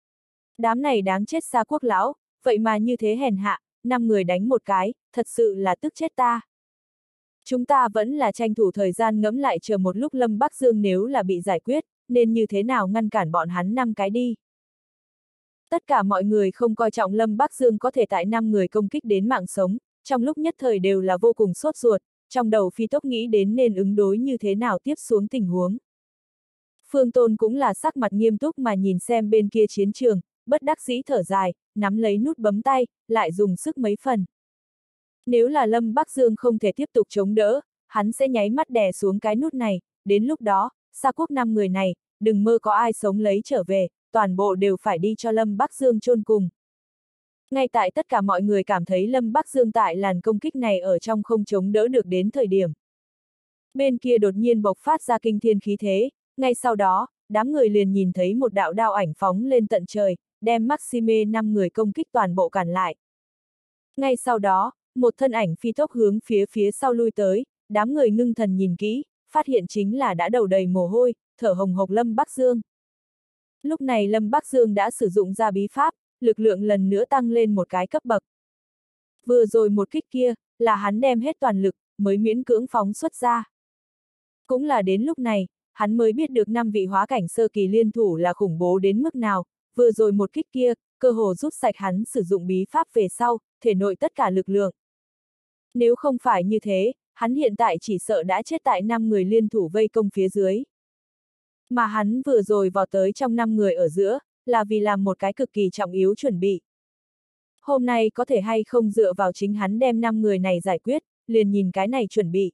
Đám này đáng chết xa quốc lão, vậy mà như thế hèn hạ, 5 người đánh một cái, thật sự là tức chết ta. Chúng ta vẫn là tranh thủ thời gian ngẫm lại chờ một lúc Lâm Bắc Dương nếu là bị giải quyết, nên như thế nào ngăn cản bọn hắn 5 cái đi. Tất cả mọi người không coi trọng Lâm Bắc Dương có thể tại 5 người công kích đến mạng sống, trong lúc nhất thời đều là vô cùng sốt ruột, trong đầu phi tốc nghĩ đến nên ứng đối như thế nào tiếp xuống tình huống. Phương Tôn cũng là sắc mặt nghiêm túc mà nhìn xem bên kia chiến trường, bất đắc dĩ thở dài, nắm lấy nút bấm tay, lại dùng sức mấy phần. Nếu là Lâm Bắc Dương không thể tiếp tục chống đỡ, hắn sẽ nháy mắt đè xuống cái nút này, đến lúc đó, Sa Quốc 5 người này, đừng mơ có ai sống lấy trở về, toàn bộ đều phải đi cho Lâm Bắc Dương chôn cùng. Ngay tại tất cả mọi người cảm thấy Lâm Bắc Dương tại làn công kích này ở trong không chống đỡ được đến thời điểm. Bên kia đột nhiên bộc phát ra kinh thiên khí thế, ngay sau đó, đám người liền nhìn thấy một đạo đao ảnh phóng lên tận trời, đem Maxime 5 người công kích toàn bộ cản lại. Ngay sau đó, một thân ảnh phi tốc hướng phía sau lui tới, đám người ngưng thần nhìn kỹ, phát hiện chính là đã đầu đầy mồ hôi, thở hồng hộc Lâm Bắc Dương. Lúc này Lâm Bắc Dương đã sử dụng ra bí pháp, lực lượng lần nữa tăng lên một cái cấp bậc. Vừa rồi một kích kia, là hắn đem hết toàn lực, mới miễn cưỡng phóng xuất ra. Cũng là đến lúc này, hắn mới biết được 5 vị hóa cảnh sơ kỳ liên thủ là khủng bố đến mức nào, vừa rồi một kích kia, cơ hồ rút sạch hắn sử dụng bí pháp về sau, thể nội tất cả lực lượng. Nếu không phải như thế, hắn hiện tại chỉ sợ đã chết tại 5 người liên thủ vây công phía dưới. Mà hắn vừa rồi vào tới trong 5 người ở giữa, là vì làm một cái cực kỳ trọng yếu chuẩn bị. Hôm nay có thể hay không dựa vào chính hắn đem 5 người này giải quyết, liền nhìn cái này chuẩn bị.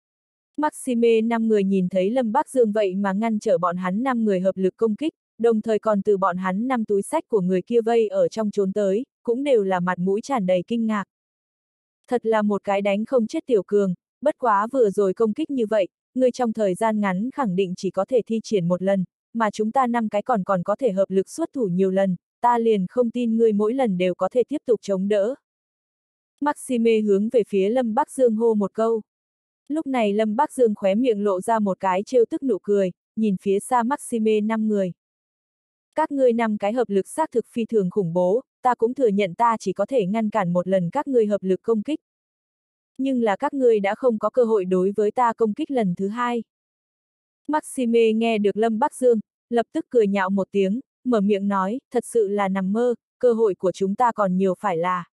Maxime 5 người nhìn thấy Lâm Bắc Dương vậy mà ngăn trở bọn hắn 5 người hợp lực công kích, đồng thời còn từ bọn hắn 5 túi sách của người kia vây ở trong trốn tới, cũng đều là mặt mũi tràn đầy kinh ngạc. Thật là một cái đánh không chết tiểu cường, bất quá vừa rồi công kích như vậy, người trong thời gian ngắn khẳng định chỉ có thể thi triển một lần, mà chúng ta 5 cái còn có thể hợp lực xuất thủ nhiều lần, ta liền không tin ngươi mỗi lần đều có thể tiếp tục chống đỡ. Maxime hướng về phía Lâm Bắc Dương hô một câu. Lúc này Lâm Bắc Dương khóe miệng lộ ra một cái trêu tức nụ cười, nhìn phía xa Maxime 5 người. Các ngươi 5 cái hợp lực xác thực phi thường khủng bố, ta cũng thừa nhận ta chỉ có thể ngăn cản một lần các ngươi hợp lực công kích. Nhưng là các ngươi đã không có cơ hội đối với ta công kích lần thứ 2. Maxime nghe được Lâm Bắc Dương, lập tức cười nhạo một tiếng, mở miệng nói, thật sự là nằm mơ, cơ hội của chúng ta còn nhiều phải là.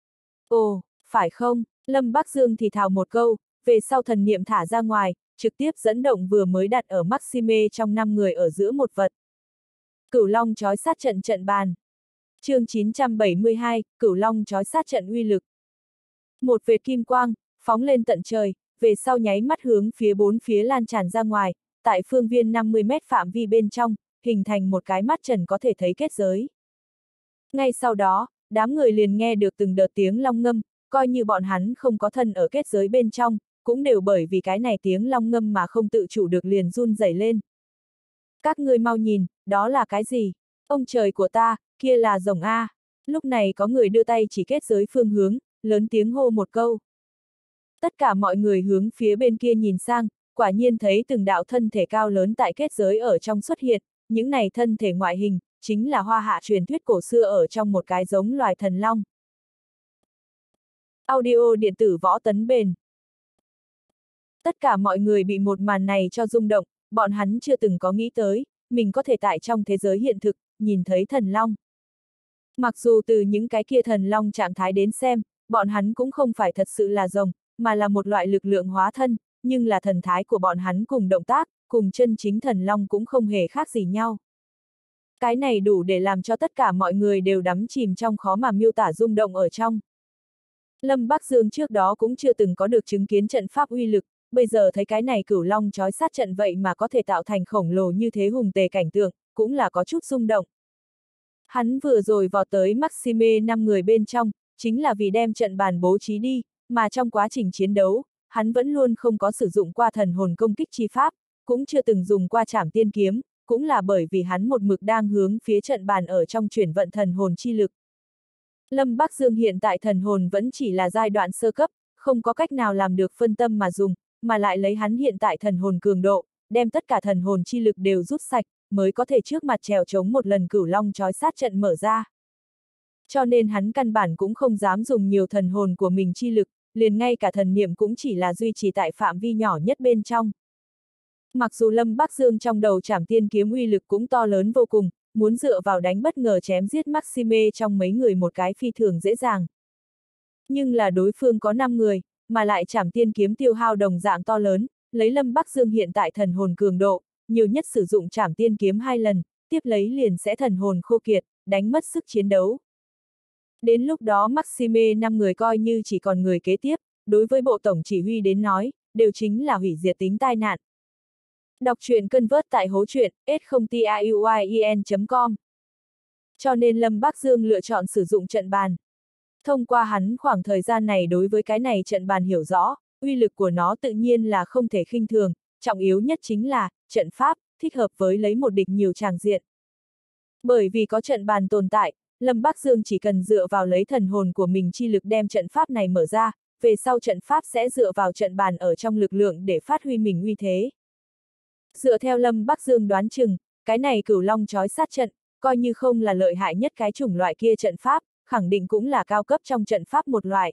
Ồ, phải không? Lâm Bắc Dương thì thào một câu, về sau thần niệm thả ra ngoài, trực tiếp dẫn động vừa mới đặt ở Maxime trong 5 người ở giữa một vật. Cửu Long chói sát trận trận bàn. Chương 972, Cửu Long chói sát trận uy lực. Một vệt kim quang, phóng lên tận trời, về sau nháy mắt hướng phía bốn phía lan tràn ra ngoài, tại phương viên 50 mét phạm vi bên trong, hình thành một cái mắt trần có thể thấy kết giới. Ngay sau đó, đám người liền nghe được từng đợt tiếng long ngâm, coi như bọn hắn không có thân ở kết giới bên trong, cũng đều bởi vì cái này tiếng long ngâm mà không tự chủ được liền run rẩy lên. Các ngươi mau nhìn, đó là cái gì? Ông trời của ta, kia là rồng A. Lúc này có người đưa tay chỉ kết giới phương hướng, lớn tiếng hô một câu. Tất cả mọi người hướng phía bên kia nhìn sang, quả nhiên thấy từng đạo thân thể cao lớn tại kết giới ở trong xuất hiện, những này thân thể ngoại hình, chính là hoa hạ truyền thuyết cổ xưa ở trong một cái giống loài thần long. Audio điện tử võ tấn bền. Tất cả mọi người bị một màn này cho rung động, bọn hắn chưa từng có nghĩ tới, mình có thể tại trong thế giới hiện thực, nhìn thấy thần long. Mặc dù từ những cái kia thần long trạng thái đến xem, bọn hắn cũng không phải thật sự là rồng, mà là một loại lực lượng hóa thân, nhưng là thần thái của bọn hắn cùng động tác, cùng chân chính thần long cũng không hề khác gì nhau. Cái này đủ để làm cho tất cả mọi người đều đắm chìm trong khó mà miêu tả rung động ở trong. Lâm Bắc Dương trước đó cũng chưa từng có được chứng kiến trận pháp uy lực, bây giờ thấy cái này cửu long chói sát trận vậy mà có thể tạo thành khổng lồ như thế hùng tề cảnh tượng, cũng là có chút rung động. Hắn vừa rồi vào tới Maxime 5 người bên trong, chính là vì đem trận bàn bố trí đi, mà trong quá trình chiến đấu, hắn vẫn luôn không có sử dụng qua thần hồn công kích chi pháp, cũng chưa từng dùng qua trảm tiên kiếm, cũng là bởi vì hắn một mực đang hướng phía trận bàn ở trong chuyển vận thần hồn chi lực. Lâm Bắc Dương hiện tại thần hồn vẫn chỉ là giai đoạn sơ cấp, không có cách nào làm được phân tâm mà dùng, mà lại lấy hắn hiện tại thần hồn cường độ, đem tất cả thần hồn chi lực đều rút sạch, mới có thể trước mặt trèo chống một lần cửu long chói sát trận mở ra. Cho nên hắn căn bản cũng không dám dùng nhiều thần hồn của mình chi lực, liền ngay cả thần niệm cũng chỉ là duy trì tại phạm vi nhỏ nhất bên trong. Mặc dù Lâm Bắc Dương trong đầu trảm tiên kiếm uy lực cũng to lớn vô cùng, muốn dựa vào đánh bất ngờ chém giết Maxime trong mấy người một cái phi thường dễ dàng. Nhưng là đối phương có 5 người, mà lại Trảm Tiên kiếm tiêu hao đồng dạng to lớn, lấy Lâm Bắc Dương hiện tại thần hồn cường độ, nhiều nhất sử dụng Trảm Tiên kiếm 2 lần, tiếp lấy liền sẽ thần hồn khô kiệt, đánh mất sức chiến đấu. Đến lúc đó Maxime 5 người coi như chỉ còn người kế tiếp, đối với bộ tổng chỉ huy đến nói, đều chính là hủy diệt tính tai nạn. Đọc truyện Cân Vớt tại hố truyện, s0tiuyen.com. Cho nên Lâm Bắc Dương lựa chọn sử dụng trận bàn. Thông qua hắn khoảng thời gian này đối với cái này trận bàn hiểu rõ, uy lực của nó tự nhiên là không thể khinh thường, trọng yếu nhất chính là, trận pháp, thích hợp với lấy một địch nhiều tràng diện. Bởi vì có trận bàn tồn tại, Lâm Bắc Dương chỉ cần dựa vào lấy thần hồn của mình chi lực đem trận pháp này mở ra, về sau trận pháp sẽ dựa vào trận bàn ở trong lực lượng để phát huy mình uy thế. Dựa theo Lâm Bắc Dương đoán chừng, cái này Cửu Long chói sát trận, coi như không là lợi hại nhất cái chủng loại kia trận pháp, khẳng định cũng là cao cấp trong trận pháp một loại.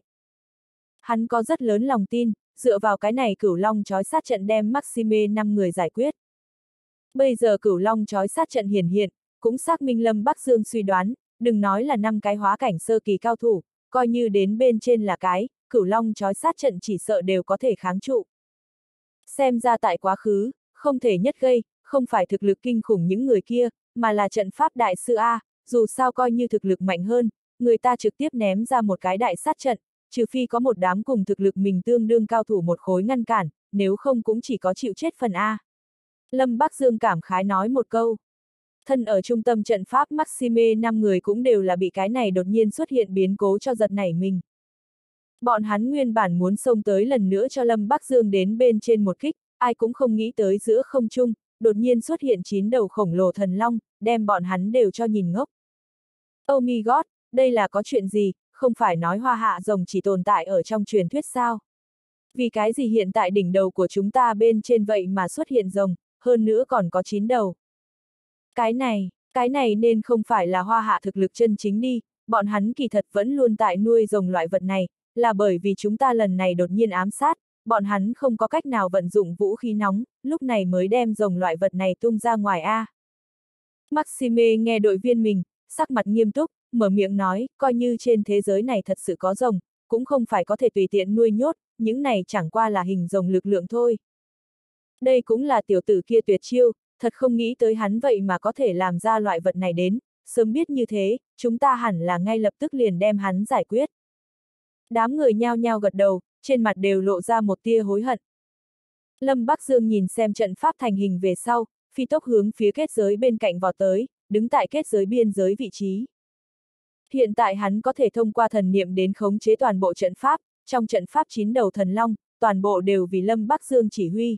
Hắn có rất lớn lòng tin, dựa vào cái này Cửu Long chói sát trận đem Maxime 5 người giải quyết. Bây giờ Cửu Long chói sát trận hiển hiện, cũng xác minh Lâm Bắc Dương suy đoán, đừng nói là 5 cái hóa cảnh sơ kỳ cao thủ, coi như đến bên trên là cái, Cửu Long chói sát trận chỉ sợ đều có thể kháng trụ. Xem ra tại quá khứ, không thể nhất gây, không phải thực lực kinh khủng những người kia, mà là trận pháp đại sư A, dù sao coi như thực lực mạnh hơn, người ta trực tiếp ném ra một cái đại sát trận, trừ phi có một đám cùng thực lực mình tương đương cao thủ một khối ngăn cản, nếu không cũng chỉ có chịu chết phần A. Lâm Bắc Dương cảm khái nói một câu. Thân ở trung tâm trận pháp Maxime 5 người cũng đều là bị cái này đột nhiên xuất hiện biến cố cho giật nảy mình. Bọn hắn nguyên bản muốn xông tới lần nữa cho Lâm Bắc Dương đến bên trên một kích, ai cũng không nghĩ tới giữa không trung, đột nhiên xuất hiện 9 đầu khổng lồ thần long, đem bọn hắn đều cho nhìn ngốc. Oh my god, đây là có chuyện gì, không phải nói hoa hạ rồng chỉ tồn tại ở trong truyền thuyết sao? Vì cái gì hiện tại đỉnh đầu của chúng ta bên trên vậy mà xuất hiện rồng, hơn nữa còn có 9 đầu. Cái này nên không phải là hoa hạ thực lực chân chính đi, bọn hắn kỳ thật vẫn luôn tại nuôi rồng loại vật này, là bởi vì chúng ta lần này đột nhiên ám sát, bọn hắn không có cách nào vận dụng vũ khí nóng, lúc này mới đem rồng loại vật này tung ra ngoài A. Maxime nghe đội viên mình, sắc mặt nghiêm túc, mở miệng nói, coi như trên thế giới này thật sự có rồng, cũng không phải có thể tùy tiện nuôi nhốt, những này chẳng qua là hình rồng lực lượng thôi. Đây cũng là tiểu tử kia tuyệt chiêu, thật không nghĩ tới hắn vậy mà có thể làm ra loại vật này đến, sớm biết như thế, chúng ta hẳn là ngay lập tức liền đem hắn giải quyết. Đám người nhao nhao gật đầu, trên mặt đều lộ ra một tia hối hận. Lâm Bắc Dương nhìn xem trận pháp thành hình về sau, phi tốc hướng phía kết giới bên cạnh vọt tới, đứng tại kết giới biên giới vị trí. Hiện tại hắn có thể thông qua thần niệm đến khống chế toàn bộ trận pháp, trong trận pháp 9 đầu thần long, toàn bộ đều vì Lâm Bắc Dương chỉ huy.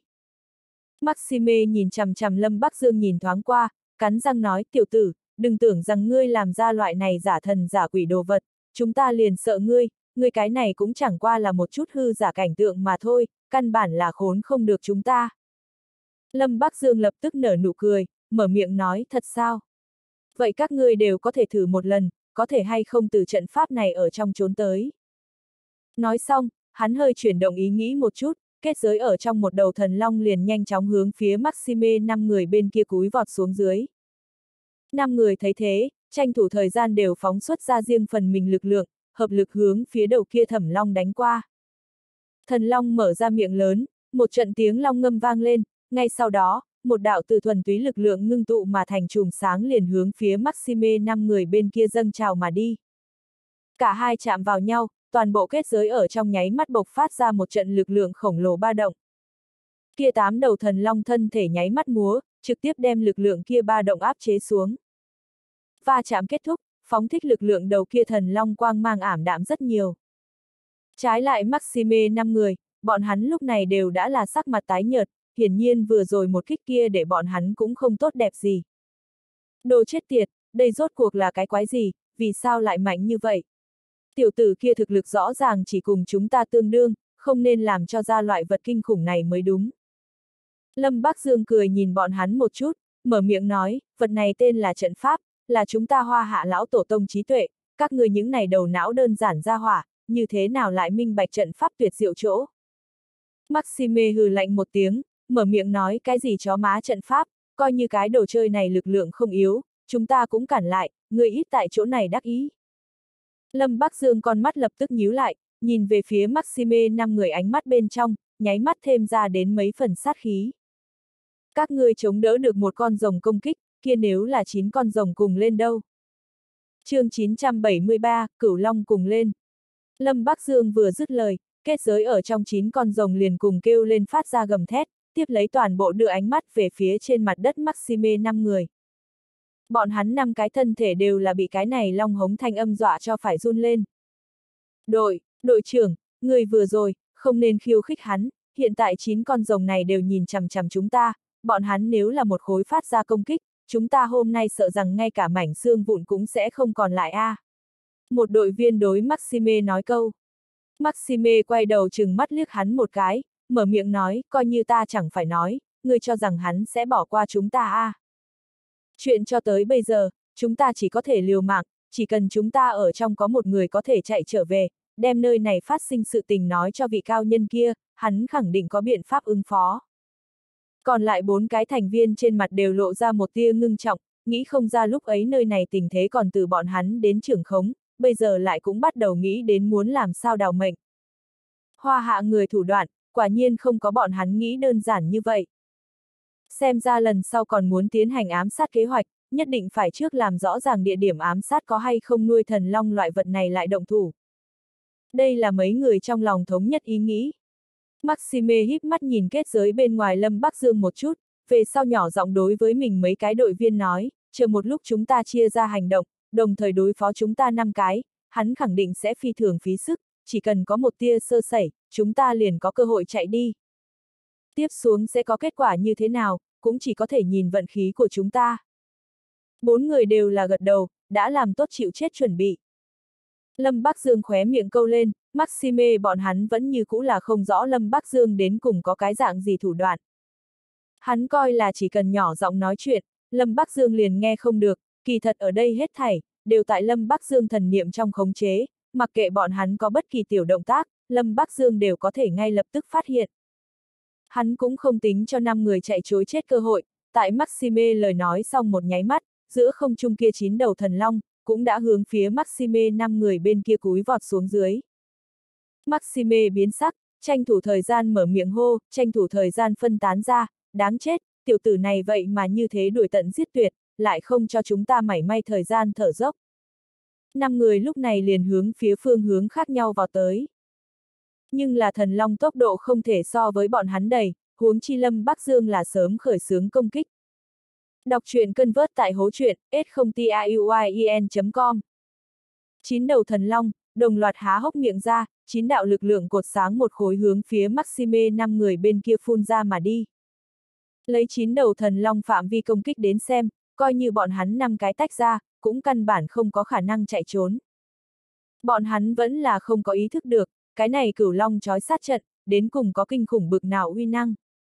Maxime nhìn chằm chằm Lâm Bắc Dương nhìn thoáng qua, cắn răng nói, tiểu tử, đừng tưởng rằng ngươi làm ra loại này giả thần giả quỷ đồ vật, chúng ta liền sợ ngươi cái này cũng chẳng qua là một chút hư giả cảnh tượng mà thôi, căn bản là khốn không được chúng ta. Lâm Bắc Dương lập tức nở nụ cười, mở miệng nói, thật sao? Vậy các ngươi đều có thể thử một lần, có thể hay không từ trận pháp này ở trong trốn tới. Nói xong, hắn hơi chuyển động ý nghĩ một chút, kết giới ở trong một đầu thần long liền nhanh chóng hướng phía Maxime 5 người bên kia cúi vọt xuống dưới. 5 người thấy thế, tranh thủ thời gian đều phóng xuất ra riêng phần mình lực lượng, hợp lực hướng phía đầu kia thẩm long đánh qua. Thần long mở ra miệng lớn, một trận tiếng long ngâm vang lên, ngay sau đó, một đạo từ thuần túy lực lượng ngưng tụ mà thành chùm sáng liền hướng phía Maxime 5 người bên kia dâng trào mà đi. Cả hai chạm vào nhau, toàn bộ kết giới ở trong nháy mắt bộc phát ra một trận lực lượng khổng lồ ba động. Kia 8 đầu thần long thân thể nháy mắt múa, trực tiếp đem lực lượng kia ba động áp chế xuống. Va chạm kết thúc, phóng thích lực lượng đầu kia thần long quang mang ảm đạm rất nhiều. Trái lại Maxime 5 người, bọn hắn lúc này đều đã là sắc mặt tái nhợt, hiển nhiên vừa rồi một kích kia để bọn hắn cũng không tốt đẹp gì. Đồ chết tiệt, đây rốt cuộc là cái quái gì, vì sao lại mạnh như vậy? Tiểu tử kia thực lực rõ ràng chỉ cùng chúng ta tương đương, không nên làm cho ra loại vật kinh khủng này mới đúng. Lâm Bắc Dương cười nhìn bọn hắn một chút, mở miệng nói, vật này tên là trận pháp, là chúng ta Hoa Hạ lão tổ tông trí tuệ, các người những này đầu não đơn giản ra hỏa, như thế nào lại minh bạch trận pháp tuyệt diệu chỗ. Maxime hừ lạnh một tiếng, mở miệng nói, cái gì chó má trận pháp, coi như cái đồ chơi này lực lượng không yếu, chúng ta cũng cản lại, người ít tại chỗ này đắc ý. Lâm Bắc Dương con mắt lập tức nhíu lại, nhìn về phía Maxime 5 người, ánh mắt bên trong, nháy mắt thêm ra đến mấy phần sát khí. Các ngươi chống đỡ được một con rồng công kích, kia nếu là 9 con rồng cùng lên đâu? Chương 973, Cửu Long cùng lên. Lâm Bắc Dương vừa dứt lời, kết giới ở trong 9 con rồng liền cùng kêu lên phát ra gầm thét, tiếp lấy toàn bộ đưa ánh mắt về phía trên mặt đất Maxime 5 người. Bọn hắn 5 cái thân thể đều là bị cái này long hống thanh âm dọa cho phải run lên. Đội trưởng, người vừa rồi, không nên khiêu khích hắn, hiện tại 9 con rồng này đều nhìn chằm chằm chúng ta, bọn hắn nếu là một khối phát ra công kích, chúng ta hôm nay sợ rằng ngay cả mảnh xương vụn cũng sẽ không còn lại a. Một đội viên đối Maxime nói câu. Maxime quay đầu trừng mắt liếc hắn một cái, mở miệng nói, coi như ta chẳng phải nói, ngươi cho rằng hắn sẽ bỏ qua chúng ta a? Chuyện cho tới bây giờ, chúng ta chỉ có thể liều mạng, chỉ cần chúng ta ở trong có một người có thể chạy trở về, đem nơi này phát sinh sự tình nói cho vị cao nhân kia, hắn khẳng định có biện pháp ứng phó. Còn lại 4 cái thành viên trên mặt đều lộ ra một tia ngưng trọng, nghĩ không ra lúc ấy nơi này tình thế còn từ bọn hắn đến trưởng khống, bây giờ lại cũng bắt đầu nghĩ đến muốn làm sao đào mệnh. Hoa hạ người thủ đoạn, quả nhiên không có bọn hắn nghĩ đơn giản như vậy. Xem ra lần sau còn muốn tiến hành ám sát kế hoạch, nhất định phải trước làm rõ ràng địa điểm ám sát có hay không nuôi thần long loại vật này lại động thủ. Đây là mấy người trong lòng thống nhất ý nghĩ. Maxime híp mắt nhìn kết giới bên ngoài Lâm Bắc Dương một chút, về sau nhỏ giọng đối với mình mấy cái đội viên nói, chờ một lúc chúng ta chia ra hành động, đồng thời đối phó chúng ta 5 cái, hắn khẳng định sẽ phi thường phí sức, chỉ cần có một tia sơ sẩy, chúng ta liền có cơ hội chạy đi. Tiếp xuống sẽ có kết quả như thế nào, cũng chỉ có thể nhìn vận khí của chúng ta. 4 người đều là gật đầu, đã làm tốt chịu chết chuẩn bị. Lâm Bắc Dương khóe miệng câu lên, Maxime bọn hắn vẫn như cũ là không rõ Lâm Bắc Dương đến cùng có cái dạng gì thủ đoạn. Hắn coi là chỉ cần nhỏ giọng nói chuyện, Lâm Bắc Dương liền nghe không được, kỳ thật ở đây hết thảy, đều tại Lâm Bắc Dương thần niệm trong khống chế, mặc kệ bọn hắn có bất kỳ tiểu động tác, Lâm Bắc Dương đều có thể ngay lập tức phát hiện. Hắn cũng không tính cho 5 người chạy trối chết cơ hội, tại Maxime lời nói xong một nháy mắt, giữa không trung kia 9 đầu thần long, cũng đã hướng phía Maxime 5 người bên kia cúi vọt xuống dưới. Maxime biến sắc, tranh thủ thời gian mở miệng hô, tranh thủ thời gian phân tán ra, đáng chết, tiểu tử này vậy mà như thế đuổi tận giết tuyệt, lại không cho chúng ta mảy may thời gian thở dốc. 5 người lúc này liền hướng phía phương hướng khác nhau vào tới. Nhưng là thần long tốc độ không thể so với bọn hắn đầy, huống chi Lâm Bắc Dương là sớm khởi xướng công kích. Đọc truyện cân vớt tại hố truyện, s0t-a-u-i-e-n.com. 9 đầu thần long, đồng loạt há hốc miệng ra, 9 đạo lực lượng cột sáng một khối hướng phía Maxime 5 người bên kia phun ra mà đi. Lấy 9 đầu thần long phạm vi công kích đến xem, coi như bọn hắn 5 cái tách ra, cũng căn bản không có khả năng chạy trốn. Bọn hắn vẫn là không có ý thức được, cái này cửu long trói sát trận, đến cùng có kinh khủng bực nào uy năng.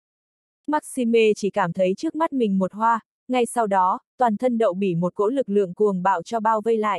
Maxime chỉ cảm thấy trước mắt mình một hoa, ngay sau đó, toàn thân đậu bỉ một cỗ lực lượng cuồng bạo cho bao vây lại.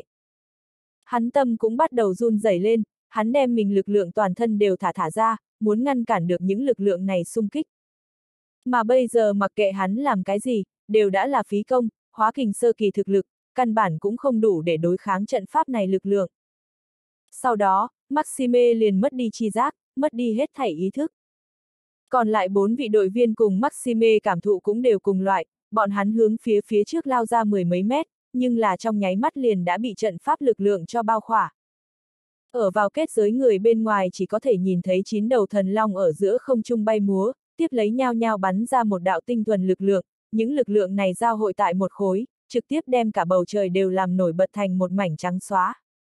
Hắn tâm cũng bắt đầu run rẩy lên, hắn đem mình lực lượng toàn thân đều thả ra, muốn ngăn cản được những lực lượng này xung kích. Mà bây giờ mặc kệ hắn làm cái gì, đều đã là phí công, hóa kình sơ kỳ thực lực, căn bản cũng không đủ để đối kháng trận pháp này lực lượng. Sau đó, Maxime liền mất đi tri giác, mất đi hết thảy ý thức. Còn lại 4 vị đội viên cùng Maxime cảm thụ cũng đều cùng loại, bọn hắn hướng phía trước lao ra 10 mấy mét, nhưng là trong nháy mắt liền đã bị trận pháp lực lượng cho bao khỏa. Ở vào kết giới người bên ngoài chỉ có thể nhìn thấy 9 đầu thần long ở giữa không trung bay múa, tiếp lấy nhao nhao bắn ra một đạo tinh thuần lực lượng, những lực lượng này giao hội tại một khối, trực tiếp đem cả bầu trời đều làm nổi bật thành một mảnh trắng xóa.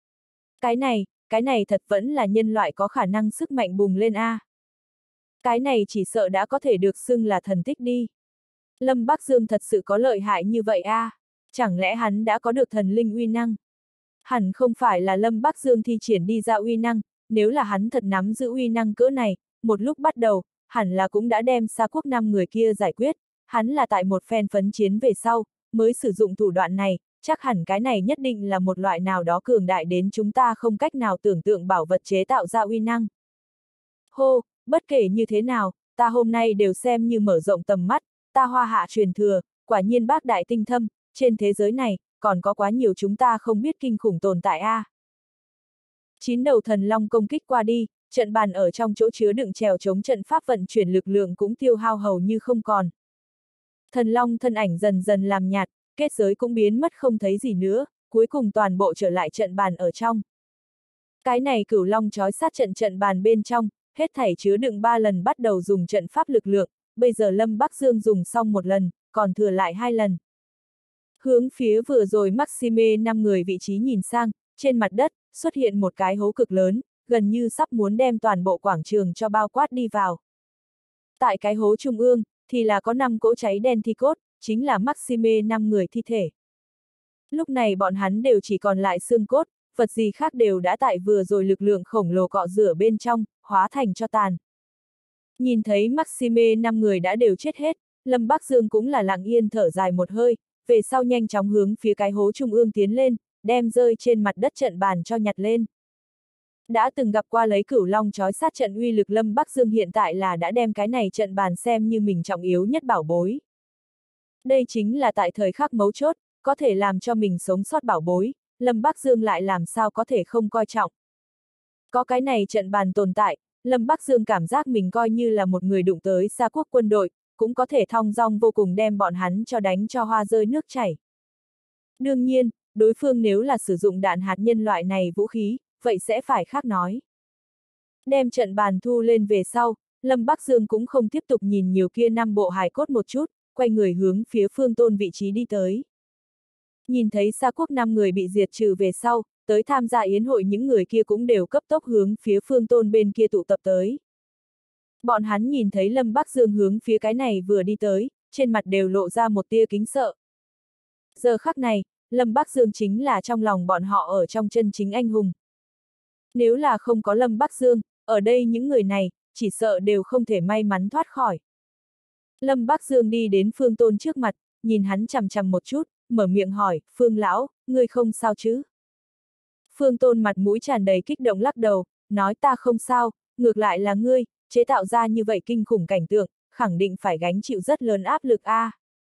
Cái này thật vẫn là nhân loại có khả năng sức mạnh bùng lên a. Cái này chỉ sợ đã có thể được xưng là thần tích đi. Lâm Bắc Dương thật sự có lợi hại như vậy a? Chẳng lẽ hắn đã có được thần linh uy năng? Hẳn không phải là Lâm Bắc Dương thi triển đi ra uy năng, nếu là hắn thật nắm giữ uy năng cỡ này, một lúc bắt đầu, hẳn là cũng đã đem Sa Quốc 5 người kia giải quyết, hắn là tại một phen phấn chiến về sau, mới sử dụng thủ đoạn này, chắc hẳn cái này nhất định là một loại nào đó cường đại đến chúng ta không cách nào tưởng tượng bảo vật chế tạo ra uy năng. Hô, bất kể như thế nào, ta hôm nay đều xem như mở rộng tầm mắt, ta Hoa Hạ truyền thừa, quả nhiên bác đại tinh thâm, trên thế giới này, còn có quá nhiều chúng ta không biết kinh khủng tồn tại a. 9 đầu thần long công kích qua đi, trận bàn ở trong chỗ chứa đựng trèo chống trận pháp vận chuyển lực lượng cũng tiêu hao hầu như không còn. Thần long thân ảnh dần dần làm nhạt, kết giới cũng biến mất không thấy gì nữa, cuối cùng toàn bộ trở lại trận bàn ở trong. Cái này cửu long trói sát trận bàn bên trong, hết thảy chứa đựng 3 lần bắt đầu dùng trận pháp lực lượng, bây giờ Lâm Bắc Dương dùng xong 1 lần, còn thừa lại 2 lần. Hướng phía vừa rồi Maxime 5 người vị trí nhìn sang, trên mặt đất, xuất hiện một cái hố cực lớn, gần như sắp muốn đem toàn bộ quảng trường cho bao quát đi vào. Tại cái hố trung ương, thì là có 5 cỗ cháy đen thi cốt, chính là Maxime 5 người thi thể. Lúc này bọn hắn đều chỉ còn lại xương cốt, vật gì khác đều đã tại vừa rồi lực lượng khổng lồ cọ rửa bên trong, hóa thành tro tàn. Nhìn thấy Maxime 5 người đã đều chết hết, Lâm Bắc Dương cũng là lặng yên thở dài một hơi, về sau nhanh chóng hướng phía cái hố trung ương tiến lên, đem rơi trên mặt đất trận bàn cho nhặt lên. Đã từng gặp qua lấy cửu long trói sát trận uy lực Lâm Bắc Dương hiện tại là đã đem cái này trận bàn xem như mình trọng yếu nhất bảo bối. Đây chính là tại thời khắc mấu chốt, có thể làm cho mình sống sót bảo bối, Lâm Bắc Dương lại làm sao có thể không coi trọng. Có cái này trận bàn tồn tại, Lâm Bắc Dương cảm giác mình coi như là một người đụng tới Sa Quốc quân đội, cũng có thể thong dong vô cùng đem bọn hắn cho đánh cho hoa rơi nước chảy. Đương nhiên, đối phương nếu là sử dụng đạn hạt nhân loại này vũ khí, vậy sẽ phải khác nói. Đem trận bàn thu lên về sau, Lâm Bắc Dương cũng không tiếp tục nhìn nhiều kia 5 bộ hài cốt một chút, quay người hướng phía Phương Tôn vị trí đi tới. Nhìn thấy Sa Quốc 5 người bị diệt trừ về sau, tới tham gia yến hội những người kia cũng đều cấp tốc hướng phía Phương Tôn bên kia tụ tập tới. Bọn hắn nhìn thấy Lâm Bắc Dương hướng phía cái này vừa đi tới, trên mặt đều lộ ra một tia kính sợ. Giờ khắc này, Lâm Bắc Dương chính là trong lòng bọn họ ở trong chân chính anh hùng. Nếu là không có Lâm Bắc Dương, ở đây những người này, chỉ sợ đều không thể may mắn thoát khỏi. Lâm Bắc Dương đi đến Phương Tôn trước mặt, nhìn hắn chằm chằm một chút, mở miệng hỏi, Phương lão, ngươi không sao chứ? Phương Tôn mặt mũi tràn đầy kích động lắc đầu, nói ta không sao, ngược lại là ngươi, chế tạo ra như vậy kinh khủng cảnh tượng, khẳng định phải gánh chịu rất lớn áp lực a.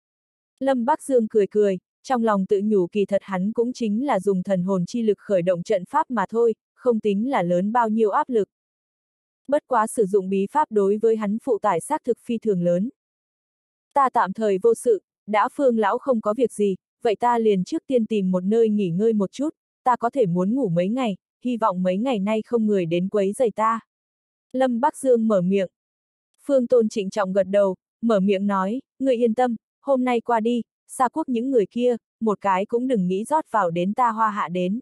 Lâm Bắc Dương cười cười, trong lòng tự nhủ kỳ thật hắn cũng chính là dùng thần hồn chi lực khởi động trận pháp mà thôi, không tính là lớn bao nhiêu áp lực. Bất quá sử dụng bí pháp đối với hắn phụ tải xác thực phi thường lớn. Ta tạm thời vô sự, đã Phương lão không có việc gì, vậy ta liền trước tiên tìm một nơi nghỉ ngơi một chút, ta có thể muốn ngủ mấy ngày, hy vọng mấy ngày nay không người đến quấy rầy ta. Lâm Bắc Dương mở miệng. Phương Tôn trịnh trọng gật đầu, mở miệng nói, ngươi yên tâm, hôm nay qua đi, Sa Quốc những người kia, một cái cũng đừng nghĩ rót vào đến ta Hoa Hạ đến.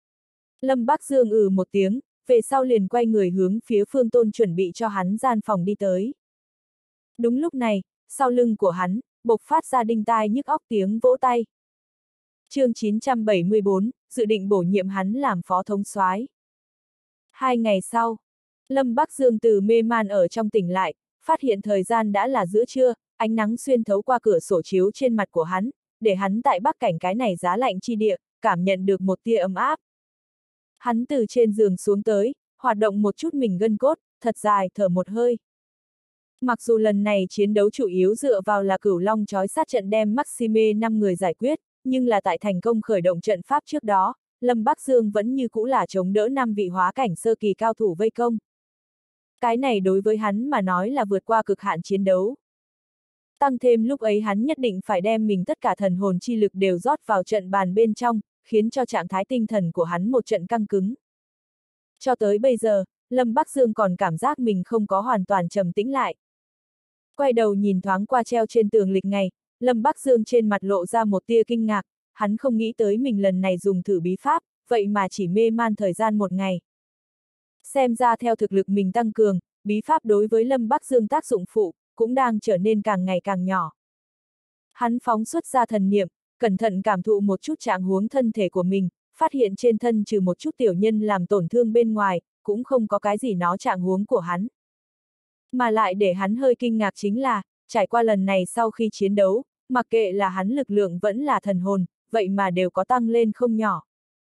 Lâm Bắc Dương một tiếng, về sau liền quay người hướng phía Phương Tôn chuẩn bị cho hắn gian phòng đi tới. Đúng lúc này, sau lưng của hắn, bộc phát ra đinh tai nhức óc tiếng vỗ tay. Chương 974, dự định bổ nhiệm hắn làm phó thống soái. 2 ngày sau, Lâm Bắc Dương từ mê man ở trong tỉnh lại, phát hiện thời gian đã là giữa trưa, ánh nắng xuyên thấu qua cửa sổ chiếu trên mặt của hắn, để hắn tại bắc cảnh cái này giá lạnh chi địa, cảm nhận được một tia ấm áp. Hắn từ trên giường xuống tới, hoạt động một chút mình gân cốt, thật dài thở một hơi. Mặc dù lần này chiến đấu chủ yếu dựa vào là cửu long trói sát trận đem Maxime 5 người giải quyết, nhưng là tại thành công khởi động trận pháp trước đó, Lâm Bắc Dương vẫn như cũ là chống đỡ 5 vị hóa cảnh sơ kỳ cao thủ vây công. Cái này đối với hắn mà nói là vượt qua cực hạn chiến đấu. Tăng thêm lúc ấy hắn nhất định phải đem mình tất cả thần hồn chi lực đều rót vào trận bàn bên trong, khiến cho trạng thái tinh thần của hắn một trận căng cứng. Cho tới bây giờ, Lâm Bắc Dương còn cảm giác mình không có hoàn toàn trầm tĩnh lại. Quay đầu nhìn thoáng qua treo trên tường lịch ngày, Lâm Bắc Dương trên mặt lộ ra một tia kinh ngạc, hắn không nghĩ tới mình lần này dùng thử bí pháp, vậy mà chỉ mê man thời gian 1 ngày. Xem ra theo thực lực mình tăng cường, bí pháp đối với Lâm Bắc Dương tác dụng phụ, cũng đang trở nên càng ngày càng nhỏ. Hắn phóng xuất ra thần niệm, cẩn thận cảm thụ một chút trạng huống thân thể của mình, phát hiện trên thân trừ một chút tiểu nhân làm tổn thương bên ngoài, cũng không có cái gì nó trạng huống của hắn. Mà lại để hắn hơi kinh ngạc chính là, trải qua lần này sau khi chiến đấu, mặc kệ là hắn lực lượng vẫn là thần hồn, vậy mà đều có tăng lên không nhỏ.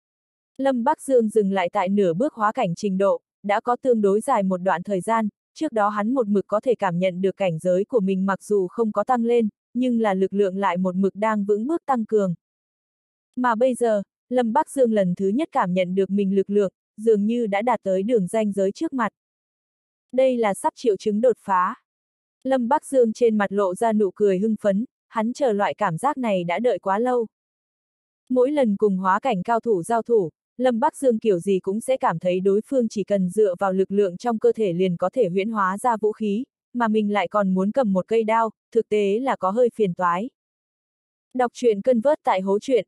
Lâm Bắc Dương dừng lại tại nửa bước hóa cảnh trình độ, đã có tương đối dài một đoạn thời gian, trước đó hắn một mực có thể cảm nhận được cảnh giới của mình mặc dù không có tăng lên, nhưng là lực lượng lại một mực đang vững bước tăng cường. Mà bây giờ, Lâm Bắc Dương lần thứ nhất cảm nhận được mình lực lượng, dường như đã đạt tới đường ranh giới trước mặt. Đây là sắp triệu chứng đột phá. Lâm Bắc Dương trên mặt lộ ra nụ cười hưng phấn, hắn chờ loại cảm giác này đã đợi quá lâu. Mỗi lần cùng hóa cảnh cao thủ giao thủ, Lâm Bắc Dương kiểu gì cũng sẽ cảm thấy đối phương chỉ cần dựa vào lực lượng trong cơ thể liền có thể huyễn hóa ra vũ khí, mà mình lại còn muốn cầm một cây đao, thực tế là có hơi phiền toái. Đọc truyện Cân Vớt tại hố truyện,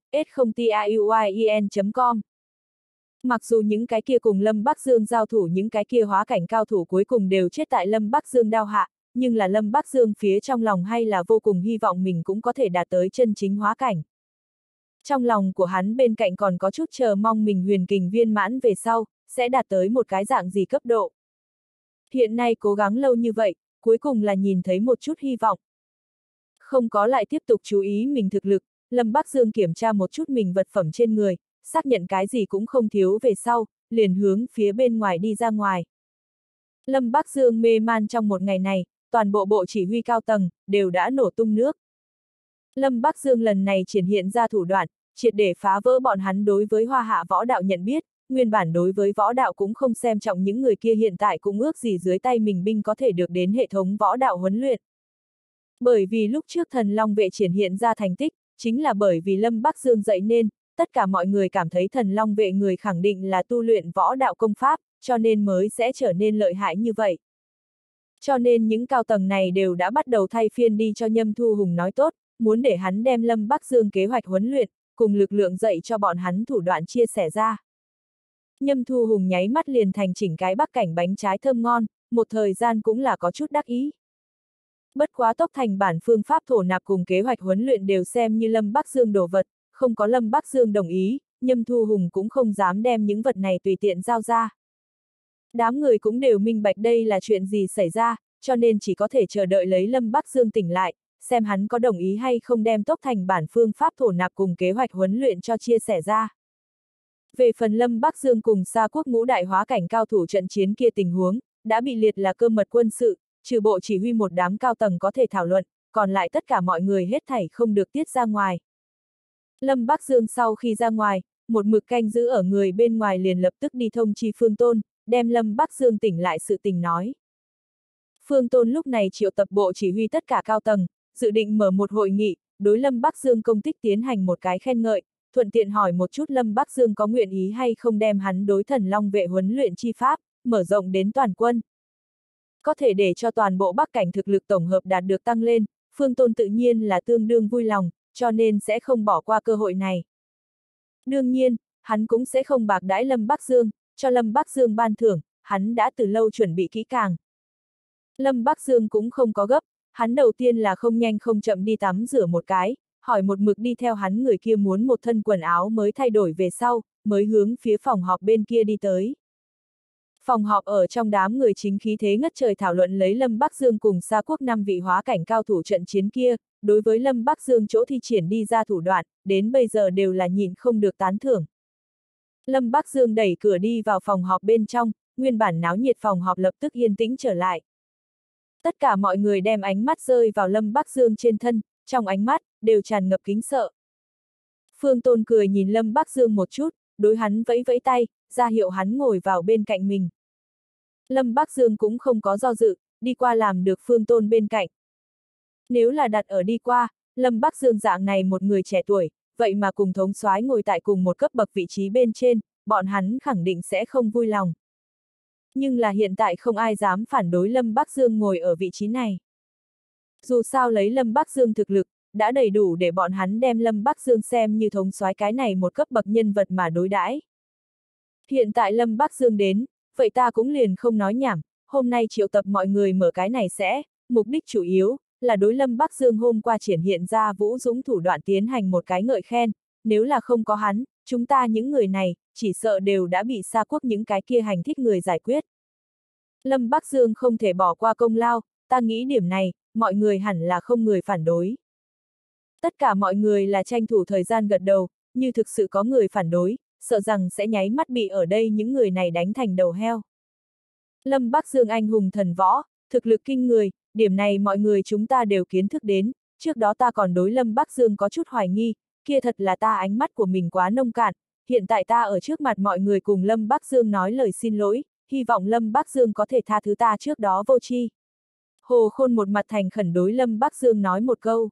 s0tiuyen.com. Mặc dù những cái kia cùng Lâm Bắc Dương giao thủ những cái kia hóa cảnh cao thủ cuối cùng đều chết tại Lâm Bắc Dương đao hạ, nhưng là Lâm Bắc Dương phía trong lòng hay là vô cùng hy vọng mình cũng có thể đạt tới chân chính hóa cảnh. Trong lòng của hắn bên cạnh còn có chút chờ mong mình huyền kình viên mãn về sau, sẽ đạt tới một cái dạng gì cấp độ. Hiện nay cố gắng lâu như vậy, cuối cùng là nhìn thấy một chút hy vọng. Không có lại tiếp tục chú ý mình thực lực, Lâm Bắc Dương kiểm tra một chút mình vật phẩm trên người, xác nhận cái gì cũng không thiếu về sau, liền hướng phía bên ngoài đi ra ngoài. Lâm Bắc Dương mê man trong một ngày này, toàn bộ bộ chỉ huy cao tầng, đều đã nổ tung nước. Lâm Bắc Dương lần này triển hiện ra thủ đoạn, triệt để phá vỡ bọn hắn đối với hoa hạ võ đạo nhận biết, nguyên bản đối với võ đạo cũng không xem trọng những người kia hiện tại cũng ước gì dưới tay mình binh có thể được đến hệ thống võ đạo huấn luyện. Bởi vì lúc trước Thần Long vệ triển hiện ra thành tích, chính là bởi vì Lâm Bắc Dương dạy nên, tất cả mọi người cảm thấy Thần Long vệ người khẳng định là tu luyện võ đạo công pháp, cho nên mới sẽ trở nên lợi hại như vậy. Cho nên những cao tầng này đều đã bắt đầu thay phiên đi cho Nhâm Thu Hùng nói tốt, muốn để hắn đem Lâm Bắc Dương kế hoạch huấn luyện, cùng lực lượng dạy cho bọn hắn thủ đoạn chia sẻ ra. Nhâm Thu Hùng nháy mắt liền thành chỉnh cái bắc cảnh bánh trái thơm ngon, một thời gian cũng là có chút đắc ý. Bất quá Tốc Thành bản phương pháp thổ nạp cùng kế hoạch huấn luyện đều xem như Lâm Bắc Dương đồ vật, không có Lâm Bắc Dương đồng ý, Nhâm Thu Hùng cũng không dám đem những vật này tùy tiện giao ra. Đám người cũng đều minh bạch đây là chuyện gì xảy ra, cho nên chỉ có thể chờ đợi lấy Lâm Bắc Dương tỉnh lại, xem hắn có đồng ý hay không đem Tốc Thành bản phương pháp thổ nạp cùng kế hoạch huấn luyện cho chia sẻ ra. Về phần Lâm Bắc Dương cùng Sa Quốc ngũ đại hóa cảnh cao thủ trận chiến kia tình huống, đã bị liệt là cơ mật quân sự, trừ bộ chỉ huy một đám cao tầng có thể thảo luận, còn lại tất cả mọi người hết thảy không được tiết ra ngoài. Lâm Bắc Dương sau khi ra ngoài, một mực canh giữ ở người bên ngoài liền lập tức đi thông chi Phương Tôn, đem Lâm Bắc Dương tỉnh lại sự tình nói. Phương Tôn lúc này triệu tập bộ chỉ huy tất cả cao tầng, dự định mở một hội nghị, đối Lâm Bắc Dương công tích tiến hành một cái khen ngợi, thuận tiện hỏi một chút Lâm Bắc Dương có nguyện ý hay không đem hắn đối Thần Long vệ huấn luyện chi pháp, mở rộng đến toàn quân. Có thể để cho toàn bộ Bắc cảnh thực lực tổng hợp đạt được tăng lên, Phương Tôn tự nhiên là tương đương vui lòng, cho nên sẽ không bỏ qua cơ hội này. Đương nhiên, hắn cũng sẽ không bạc đãi Lâm Bắc Dương, cho Lâm Bắc Dương ban thưởng, hắn đã từ lâu chuẩn bị kỹ càng. Lâm Bắc Dương cũng không có gấp, hắn đầu tiên là không nhanh không chậm đi tắm rửa một cái, hỏi một mực đi theo hắn người kia muốn một thân quần áo mới thay đổi về sau, mới hướng phía phòng họp bên kia đi tới. Phòng họp ở trong đám người chính khí thế ngất trời thảo luận lấy Lâm Bắc Dương cùng Sa Quốc 5 vị hóa cảnh cao thủ trận chiến kia, đối với Lâm Bắc Dương chỗ thi triển đi ra thủ đoạn, đến bây giờ đều là nhịn không được tán thưởng. Lâm Bắc Dương đẩy cửa đi vào phòng họp bên trong, nguyên bản náo nhiệt phòng họp lập tức yên tĩnh trở lại. Tất cả mọi người đem ánh mắt rơi vào Lâm Bắc Dương trên thân, trong ánh mắt, đều tràn ngập kính sợ. Phương Tôn cười nhìn Lâm Bắc Dương một chút, đối hắn vẫy vẫy tay, ra hiệu hắn ngồi vào bên cạnh mình. Lâm Bắc Dương cũng không có do dự, đi qua làm được Phương Tôn bên cạnh. Nếu là đặt ở đi qua, Lâm Bắc Dương dạng này một người trẻ tuổi, vậy mà cùng thống soái ngồi tại cùng một cấp bậc vị trí bên trên, bọn hắn khẳng định sẽ không vui lòng. Nhưng là hiện tại không ai dám phản đối Lâm Bắc Dương ngồi ở vị trí này. Dù sao lấy Lâm Bắc Dương thực lực, đã đầy đủ để bọn hắn đem Lâm Bắc Dương xem như thống soái cái này một cấp bậc nhân vật mà đối đãi. Hiện tại Lâm Bắc Dương đến, vậy ta cũng liền không nói nhảm, hôm nay triệu tập mọi người mở cái này sẽ, mục đích chủ yếu, là đối Lâm Bắc Dương hôm qua triển hiện ra vũ dũng thủ đoạn tiến hành một cái ngợi khen, nếu là không có hắn, chúng ta những người này, chỉ sợ đều đã bị Sa Quốc những cái kia hành thích người giải quyết. Lâm Bắc Dương không thể bỏ qua công lao, ta nghĩ điểm này, mọi người hẳn là không người phản đối. Tất cả mọi người là tranh thủ thời gian gật đầu, như thực sự có người phản đối, sợ rằng sẽ nháy mắt bị ở đây những người này đánh thành đầu heo. Lâm Bắc Dương anh hùng thần võ, thực lực kinh người, điểm này mọi người chúng ta đều kiến thức đến, trước đó ta còn đối Lâm Bắc Dương có chút hoài nghi, kia thật là ta ánh mắt của mình quá nông cạn, hiện tại ta ở trước mặt mọi người cùng Lâm Bắc Dương nói lời xin lỗi, hy vọng Lâm Bắc Dương có thể tha thứ ta trước đó vô tri. Hồ Khôn một mặt thành khẩn đối Lâm Bắc Dương nói một câu.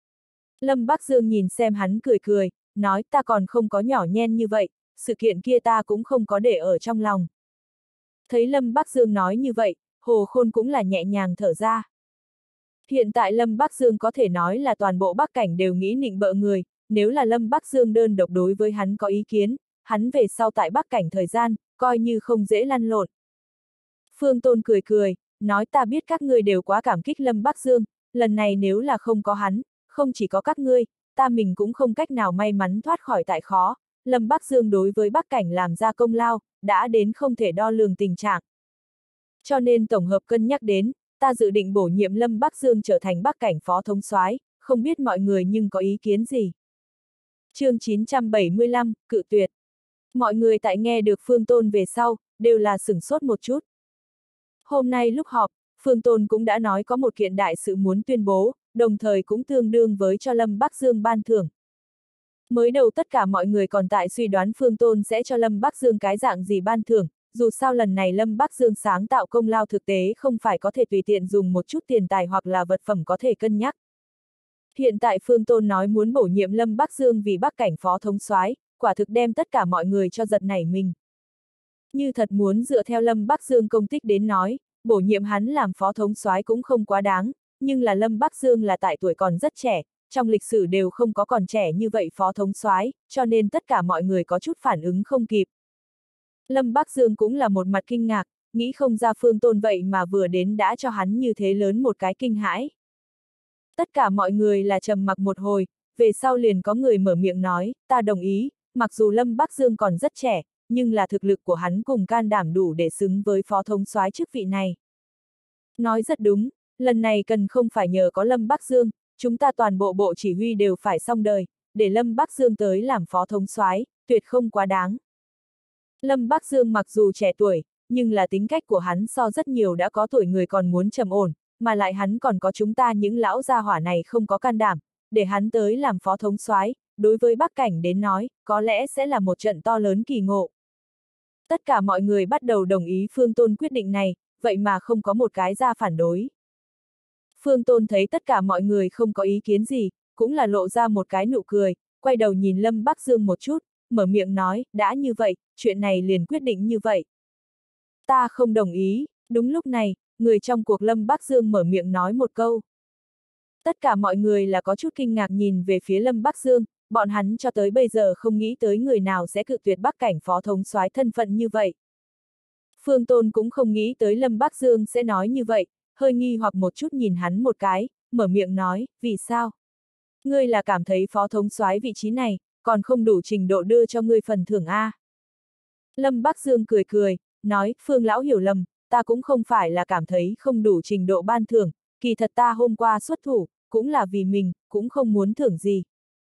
Lâm Bắc Dương nhìn xem hắn cười cười, nói ta còn không có nhỏ nhen như vậy, sự kiện kia ta cũng không có để ở trong lòng. Thấy Lâm Bắc Dương nói như vậy, Hồ Khôn cũng là nhẹ nhàng thở ra. Hiện tại Lâm Bắc Dương có thể nói là toàn bộ Bắc Cảnh đều nghĩ nịnh bợ người, nếu là Lâm Bắc Dương đơn độc đối với hắn có ý kiến, hắn về sau tại Bắc Cảnh thời gian, coi như không dễ lăn lộn. Phương Tôn cười cười, nói ta biết các ngươi đều quá cảm kích Lâm Bắc Dương, lần này nếu là không có hắn, không chỉ có các ngươi, ta mình cũng không cách nào may mắn thoát khỏi tại khó. Lâm Bắc Dương đối với Bắc Cảnh làm ra công lao, đã đến không thể đo lường tình trạng. Cho nên tổng hợp cân nhắc đến, ta dự định bổ nhiệm Lâm Bắc Dương trở thành Bắc Cảnh phó thống soái, không biết mọi người nhưng có ý kiến gì. Chương 975, cự tuyệt. Mọi người tại nghe được Phương Tôn về sau, đều là sửng sốt một chút. Hôm nay lúc họp, Phương Tôn cũng đã nói có một kiện đại sự muốn tuyên bố, đồng thời cũng tương đương với cho Lâm Bắc Dương ban thưởng. Mới đầu tất cả mọi người còn tại suy đoán Phương Tôn sẽ cho Lâm Bắc Dương cái dạng gì ban thưởng, dù sao lần này Lâm Bắc Dương sáng tạo công lao thực tế không phải có thể tùy tiện dùng một chút tiền tài hoặc là vật phẩm có thể cân nhắc. Hiện tại Phương Tôn nói muốn bổ nhiệm Lâm Bắc Dương vì Bắc Cảnh phó thống soái, quả thực đem tất cả mọi người cho giật nảy mình. Như thật muốn dựa theo Lâm Bắc Dương công tích đến nói, bổ nhiệm hắn làm phó thống soái cũng không quá đáng, nhưng là Lâm Bắc Dương là tại tuổi còn rất trẻ, trong lịch sử đều không có còn trẻ như vậy phó thống soái, cho nên tất cả mọi người có chút phản ứng không kịp. Lâm Bắc Dương cũng là một mặt kinh ngạc, nghĩ không ra Phương Tôn vậy mà vừa đến đã cho hắn như thế lớn một cái kinh hãi. Tất cả mọi người là trầm mặc một hồi, về sau liền có người mở miệng nói, ta đồng ý, mặc dù Lâm Bắc Dương còn rất trẻ, nhưng là thực lực của hắn cùng can đảm đủ để xứng với phó thống soái chức vị này. Nói rất đúng, lần này cần không phải nhờ có Lâm Bắc Dương, chúng ta toàn bộ bộ chỉ huy đều phải xong đời, để Lâm Bắc Dương tới làm phó thống soái, tuyệt không quá đáng. Lâm Bắc Dương mặc dù trẻ tuổi, nhưng là tính cách của hắn so rất nhiều đã có tuổi người còn muốn trầm ổn, mà lại hắn còn có chúng ta những lão gia hỏa này không có can đảm, để hắn tới làm phó thống soái, đối với Bắc Cảnh đến nói, có lẽ sẽ là một trận to lớn kỳ ngộ. Tất cả mọi người bắt đầu đồng ý Phương Tôn quyết định này, vậy mà không có một cái ra phản đối. Phương Tôn thấy tất cả mọi người không có ý kiến gì, cũng là lộ ra một cái nụ cười, quay đầu nhìn Lâm Bắc Dương một chút, mở miệng nói, đã như vậy, chuyện này liền quyết định như vậy. Ta không đồng ý, đúng lúc này, người trong cuộc Lâm Bắc Dương mở miệng nói một câu. Tất cả mọi người là có chút kinh ngạc nhìn về phía Lâm Bắc Dương, bọn hắn cho tới bây giờ không nghĩ tới người nào sẽ cự tuyệt Bắc Cảnh phó thống soái thân phận như vậy. Phương Tôn cũng không nghĩ tới Lâm Bắc Dương sẽ nói như vậy, hơi nghi hoặc một chút nhìn hắn một cái, mở miệng nói, vì sao? Ngươi là cảm thấy phó thống soái vị trí này, còn không đủ trình độ đưa cho ngươi phần thưởng A. Lâm Bắc Dương cười cười, nói, Phương lão hiểu lầm, ta cũng không phải là cảm thấy không đủ trình độ ban thưởng, kỳ thật ta hôm qua xuất thủ, cũng là vì mình, cũng không muốn thưởng gì.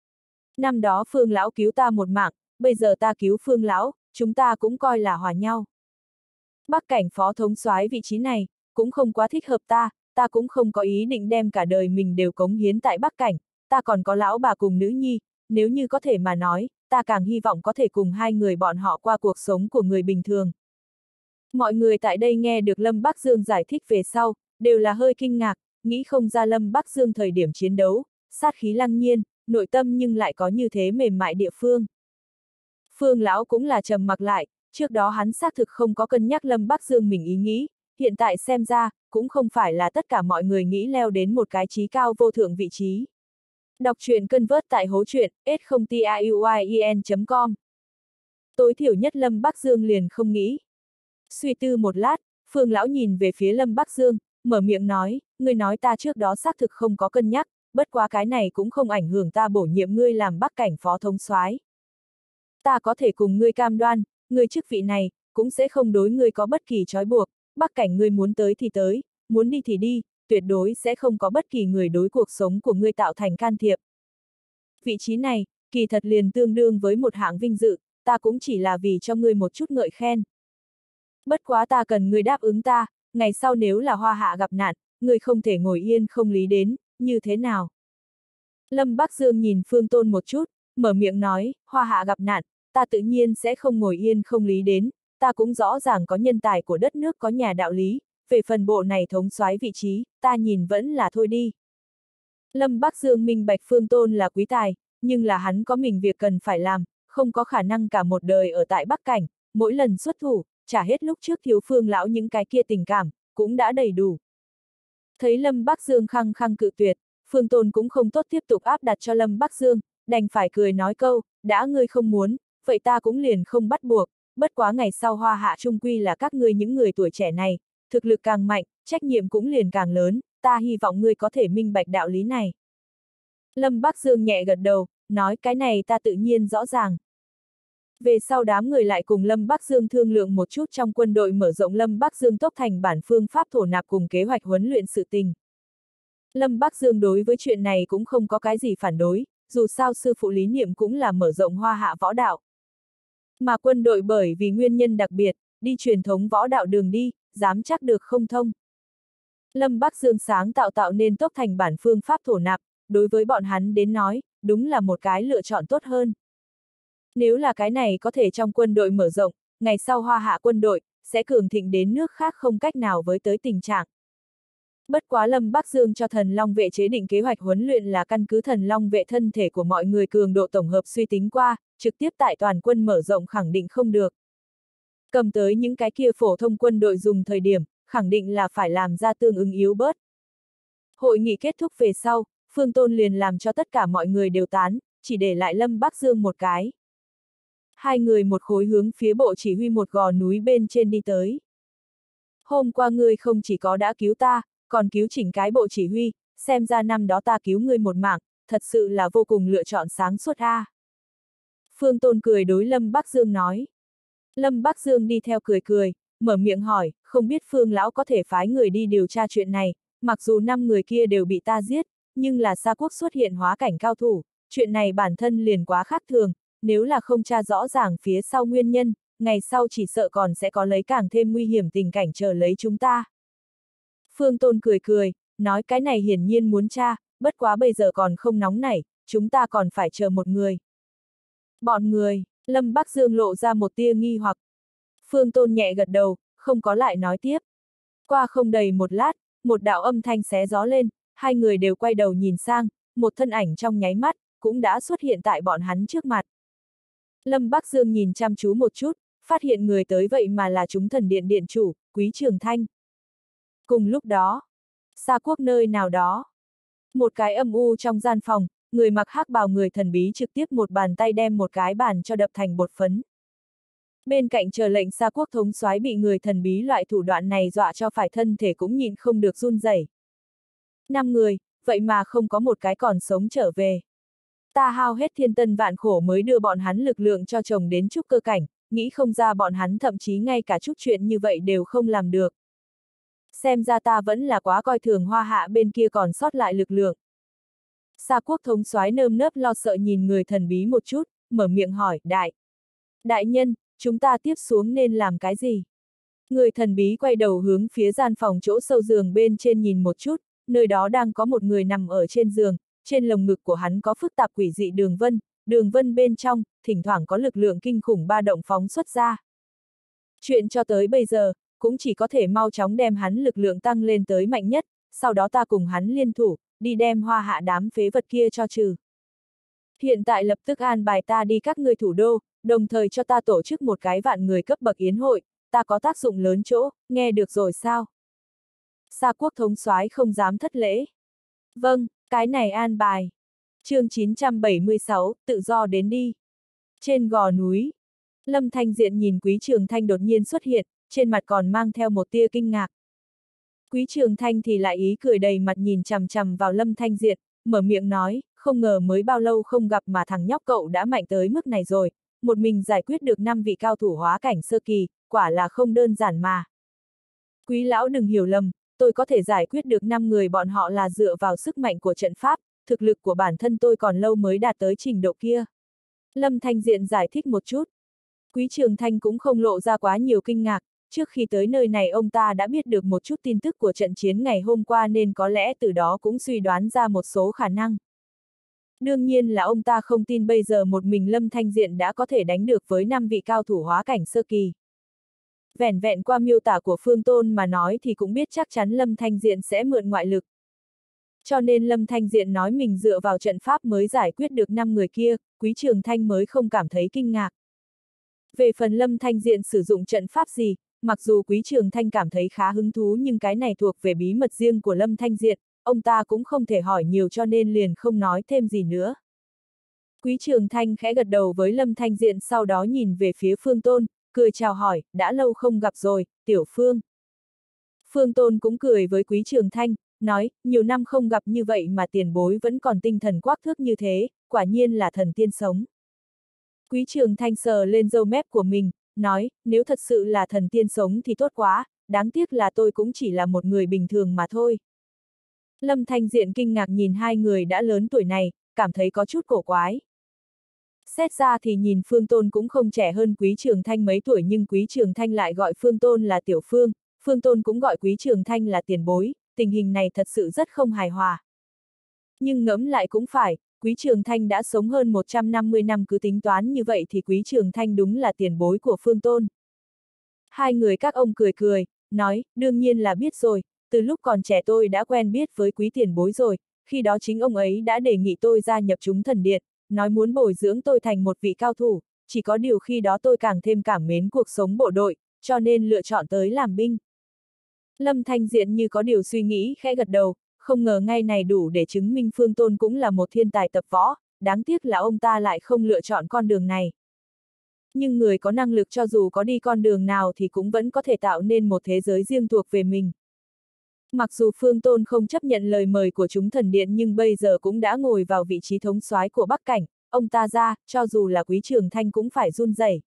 Năm đó Phương lão cứu ta một mạng, bây giờ ta cứu Phương lão, chúng ta cũng coi là hòa nhau. Bắc Cảnh phó thống soái vị trí này, cũng không quá thích hợp ta cũng không có ý định đem cả đời mình đều cống hiến tại Bắc Cảnh, ta còn có lão bà cùng nữ nhi, nếu như có thể mà nói, ta càng hy vọng có thể cùng hai người bọn họ qua cuộc sống của người bình thường. Mọi người tại đây nghe được Lâm Bắc Dương giải thích về sau, đều là hơi kinh ngạc, nghĩ không ra Lâm Bắc Dương thời điểm chiến đấu, sát khí lăng nhiên, nội tâm nhưng lại có như thế mềm mại địa phương. Phương lão cũng là trầm mặc lại, trước đó hắn xác thực không có cân nhắc Lâm Bắc Dương mình ý nghĩ, hiện tại xem ra, cũng không phải là tất cả mọi người nghĩ leo đến một cái chí cao vô thượng vị trí. Đọc truyện Cân Vớt tại hố truyện, s0tiuyen.com. Tối thiểu nhất Lâm Bắc Dương liền không nghĩ. Suy tư một lát, Phương lão nhìn về phía Lâm Bắc Dương, mở miệng nói, ngươi nói ta trước đó xác thực không có cân nhắc, bất quá cái này cũng không ảnh hưởng ta bổ nhiệm ngươi làm Bắc Cảnh phó thống soái. Ta có thể cùng ngươi cam đoan, ngươi chức vị này, cũng sẽ không đối ngươi có bất kỳ trói buộc, Bắc Cảnh ngươi muốn tới thì tới, muốn đi thì đi, tuyệt đối sẽ không có bất kỳ người đối cuộc sống của ngươi tạo thành can thiệp. Vị trí này, kỳ thật liền tương đương với một hạng vinh dự, ta cũng chỉ là vì cho ngươi một chút ngợi khen. Bất quá ta cần ngươi đáp ứng ta, ngày sau nếu là Hoa Hạ gặp nạn, ngươi không thể ngồi yên không lý đến, như thế nào? Lâm Bắc Dương nhìn Phương Tôn một chút, mở miệng nói, Hoa Hạ gặp nạn, ta tự nhiên sẽ không ngồi yên không lý đến, ta cũng rõ ràng có nhân tài của đất nước có nhà đạo lý, về phần bộ này thống soái vị trí, ta nhìn vẫn là thôi đi. Lâm Bắc Dương minh bạch Phương Tôn là quý tài, nhưng là hắn có mình việc cần phải làm, không có khả năng cả một đời ở tại Bắc Cảnh, mỗi lần xuất thủ, trả hết lúc trước thiếu Phương lão những cái kia tình cảm, cũng đã đầy đủ. Thấy Lâm Bắc Dương khăng khăng cự tuyệt, Phương Tôn cũng không tốt tiếp tục áp đặt cho Lâm Bắc Dương, đành phải cười nói câu, đã ngươi không muốn, vậy ta cũng liền không bắt buộc, bất quá ngày sau Hoa Hạ trung quy là các ngươi những người tuổi trẻ này, thực lực càng mạnh, trách nhiệm cũng liền càng lớn, ta hy vọng ngươi có thể minh bạch đạo lý này. Lâm Bắc Dương nhẹ gật đầu, nói cái này ta tự nhiên rõ ràng. Về sau đám người lại cùng Lâm Bắc Dương thương lượng một chút trong quân đội mở rộng Lâm Bắc Dương tốc thành bản phương pháp thổ nạp cùng kế hoạch huấn luyện sự tình. Lâm Bắc Dương đối với chuyện này cũng không có cái gì phản đối, dù sao sư phụ lý niệm cũng là mở rộng Hoa Hạ võ đạo. Mà quân đội bởi vì nguyên nhân đặc biệt, đi truyền thống võ đạo đường đi, dám chắc được không thông. Lâm Bắc Dương sáng tạo nên tốc thành bản phương pháp thổ nạp, đối với bọn hắn đến nói, đúng là một cái lựa chọn tốt hơn. Nếu là cái này có thể trong quân đội mở rộng, ngày sau Hoa Hạ quân đội, sẽ cường thịnh đến nước khác không cách nào với tới tình trạng. Bất quá Lâm Bắc Dương cho thần long vệ chế định kế hoạch huấn luyện là căn cứ thần long vệ thân thể của mọi người cường độ tổng hợp suy tính qua, trực tiếp tại toàn quân mở rộng khẳng định không được. Cầm tới những cái kia phổ thông quân đội dùng thời điểm, khẳng định là phải làm ra tương ứng yếu bớt. Hội nghị kết thúc về sau, Phương Tôn liền làm cho tất cả mọi người đều tán, chỉ để lại Lâm Bắc Dương một cái. Hai người một khối hướng phía bộ chỉ huy một gò núi bên trên đi tới. Hôm qua ngươi không chỉ có đã cứu ta, còn cứu chỉnh cái bộ chỉ huy, xem ra năm đó ta cứu ngươi một mạng, thật sự là vô cùng lựa chọn sáng suốt a. Phương Tôn cười đối Lâm Bắc Dương nói. Lâm Bắc Dương đi theo cười cười, mở miệng hỏi, không biết Phương lão có thể phái người đi điều tra chuyện này, mặc dù 5 người kia đều bị ta giết, nhưng là Sa Quốc xuất hiện hóa cảnh cao thủ, chuyện này bản thân liền quá khác thường, nếu là không tra rõ ràng phía sau nguyên nhân, ngày sau chỉ sợ còn sẽ có lấy càng thêm nguy hiểm tình cảnh chờ lấy chúng ta. Phương Tôn cười cười, nói cái này hiển nhiên muốn tra, bất quá bây giờ còn không nóng nảy, chúng ta còn phải chờ một người. Bọn người, Lâm Bắc Dương lộ ra một tia nghi hoặc. Phương Tôn nhẹ gật đầu, không có lại nói tiếp. Qua không đầy một lát, một đạo âm thanh xé gió lên, hai người đều quay đầu nhìn sang, một thân ảnh trong nháy mắt, cũng đã xuất hiện tại bọn hắn trước mặt. Lâm Bắc Dương nhìn chăm chú một chút, phát hiện người tới vậy mà là chúng thần điện điện chủ, Quý Trường Thanh. Cùng lúc đó, Sa Quốc nơi nào đó, một cái âm u trong gian phòng, người mặc hắc bào người thần bí trực tiếp một bàn tay đem một cái bàn cho đập thành bột phấn. Bên cạnh chờ lệnh Sa Quốc thống soái bị người thần bí loại thủ đoạn này dọa cho phải thân thể cũng nhịn không được run rẩy. 5 người, vậy mà không có một cái còn sống trở về. Ta hao hết thiên tân vạn khổ mới đưa bọn hắn lực lượng cho chồng đến trúc cơ cảnh, nghĩ không ra bọn hắn thậm chí ngay cả chút chuyện như vậy đều không làm được. Xem ra ta vẫn là quá coi thường Hoa Hạ bên kia còn sót lại lực lượng. Sa Quốc thống soái nơm nớp lo sợ nhìn người thần bí một chút, mở miệng hỏi, đại nhân, chúng ta tiếp xuống nên làm cái gì? Người thần bí quay đầu hướng phía gian phòng chỗ sâu giường bên trên nhìn một chút, nơi đó đang có một người nằm ở trên giường, trên lồng ngực của hắn có phức tạp quỷ dị đường vân bên trong, thỉnh thoảng có lực lượng kinh khủng ba động phóng xuất ra. Chuyện cho tới bây giờ, cũng chỉ có thể mau chóng đem hắn lực lượng tăng lên tới mạnh nhất, sau đó ta cùng hắn liên thủ, đi đem Hoa Hạ đám phế vật kia cho trừ. Hiện tại lập tức an bài ta đi các ngươi thủ đô, đồng thời cho ta tổ chức một cái vạn người cấp bậc yến hội, ta có tác dụng lớn chỗ, nghe được rồi sao? Sa Quốc thống soái không dám thất lễ. Vâng, cái này an bài. Chương 976, tự do đến đi. Trên gò núi, Lâm Thanh Diện nhìn Quý Trường Thanh đột nhiên xuất hiện, trên mặt còn mang theo một tia kinh ngạc. Quý Trường Thanh thì lại ý cười đầy mặt nhìn chằm chằm vào Lâm Thanh Diện, mở miệng nói, không ngờ mới bao lâu không gặp mà thằng nhóc cậu đã mạnh tới mức này rồi, một mình giải quyết được 5 vị cao thủ hóa cảnh sơ kỳ, quả là không đơn giản mà. Quý lão đừng hiểu lầm, tôi có thể giải quyết được 5 người bọn họ là dựa vào sức mạnh của trận pháp, thực lực của bản thân tôi còn lâu mới đạt tới trình độ kia. Lâm Thanh Diện giải thích một chút. Quý Trường Thanh cũng không lộ ra quá nhiều kinh ngạc, trước khi tới nơi này ông ta đã biết được một chút tin tức của trận chiến ngày hôm qua nên có lẽ từ đó cũng suy đoán ra một số khả năng. Đương nhiên là ông ta không tin bây giờ một mình Lâm Thanh Diện đã có thể đánh được với 5 vị cao thủ hóa cảnh sơ kỳ. Vẻn vẹn qua miêu tả của Phương Tôn mà nói thì cũng biết chắc chắn Lâm Thanh Diện sẽ mượn ngoại lực. Cho nên Lâm Thanh Diện nói mình dựa vào trận pháp mới giải quyết được 5 người kia, Quý Trường Thanh mới không cảm thấy kinh ngạc. Về phần Lâm Thanh Diện sử dụng trận pháp gì, mặc dù Quý Trường Thanh cảm thấy khá hứng thú nhưng cái này thuộc về bí mật riêng của Lâm Thanh Diện, ông ta cũng không thể hỏi nhiều cho nên liền không nói thêm gì nữa. Quý Trường Thanh khẽ gật đầu với Lâm Thanh Diện sau đó nhìn về phía Phương Tôn, cười chào hỏi, đã lâu không gặp rồi, Tiểu Phương. Phương Tôn cũng cười với Quý Trường Thanh, nói, nhiều năm không gặp như vậy mà tiền bối vẫn còn tinh thần quắc thước như thế, quả nhiên là thần tiên sống. Quý Trường Thanh sờ lên râu mép của mình, nói, nếu thật sự là thần tiên sống thì tốt quá, đáng tiếc là tôi cũng chỉ là một người bình thường mà thôi. Lâm Thanh Diện kinh ngạc nhìn hai người đã lớn tuổi này, cảm thấy có chút cổ quái. Xét ra thì nhìn Phương Tôn cũng không trẻ hơn Quý Trường Thanh mấy tuổi nhưng Quý Trường Thanh lại gọi Phương Tôn là Tiểu Phương, Phương Tôn cũng gọi Quý Trường Thanh là tiền bối, tình hình này thật sự rất không hài hòa. Nhưng ngẫm lại cũng phải, Quý Trường Thanh đã sống hơn 150 năm cứ tính toán như vậy thì Quý Trường Thanh đúng là tiền bối của Phương Tôn. Hai người các ông cười cười, nói, đương nhiên là biết rồi, từ lúc còn trẻ tôi đã quen biết với Quý tiền bối rồi, khi đó chính ông ấy đã đề nghị tôi gia nhập chúng thần điện, nói muốn bồi dưỡng tôi thành một vị cao thủ, chỉ có điều khi đó tôi càng thêm cảm mến cuộc sống bộ đội, cho nên lựa chọn tới làm binh. Lâm Thanh Diện như có điều suy nghĩ khẽ gật đầu, không ngờ ngay này đủ để chứng minh Phương Tôn cũng là một thiên tài tập võ, đáng tiếc là ông ta lại không lựa chọn con đường này. Nhưng người có năng lực cho dù có đi con đường nào thì cũng vẫn có thể tạo nên một thế giới riêng thuộc về mình. Mặc dù Phương Tôn không chấp nhận lời mời của chúng thần điện nhưng bây giờ cũng đã ngồi vào vị trí thống soái của Bắc Cảnh, ông ta ra, cho dù là Quý Trường Thanh cũng phải run rẩy.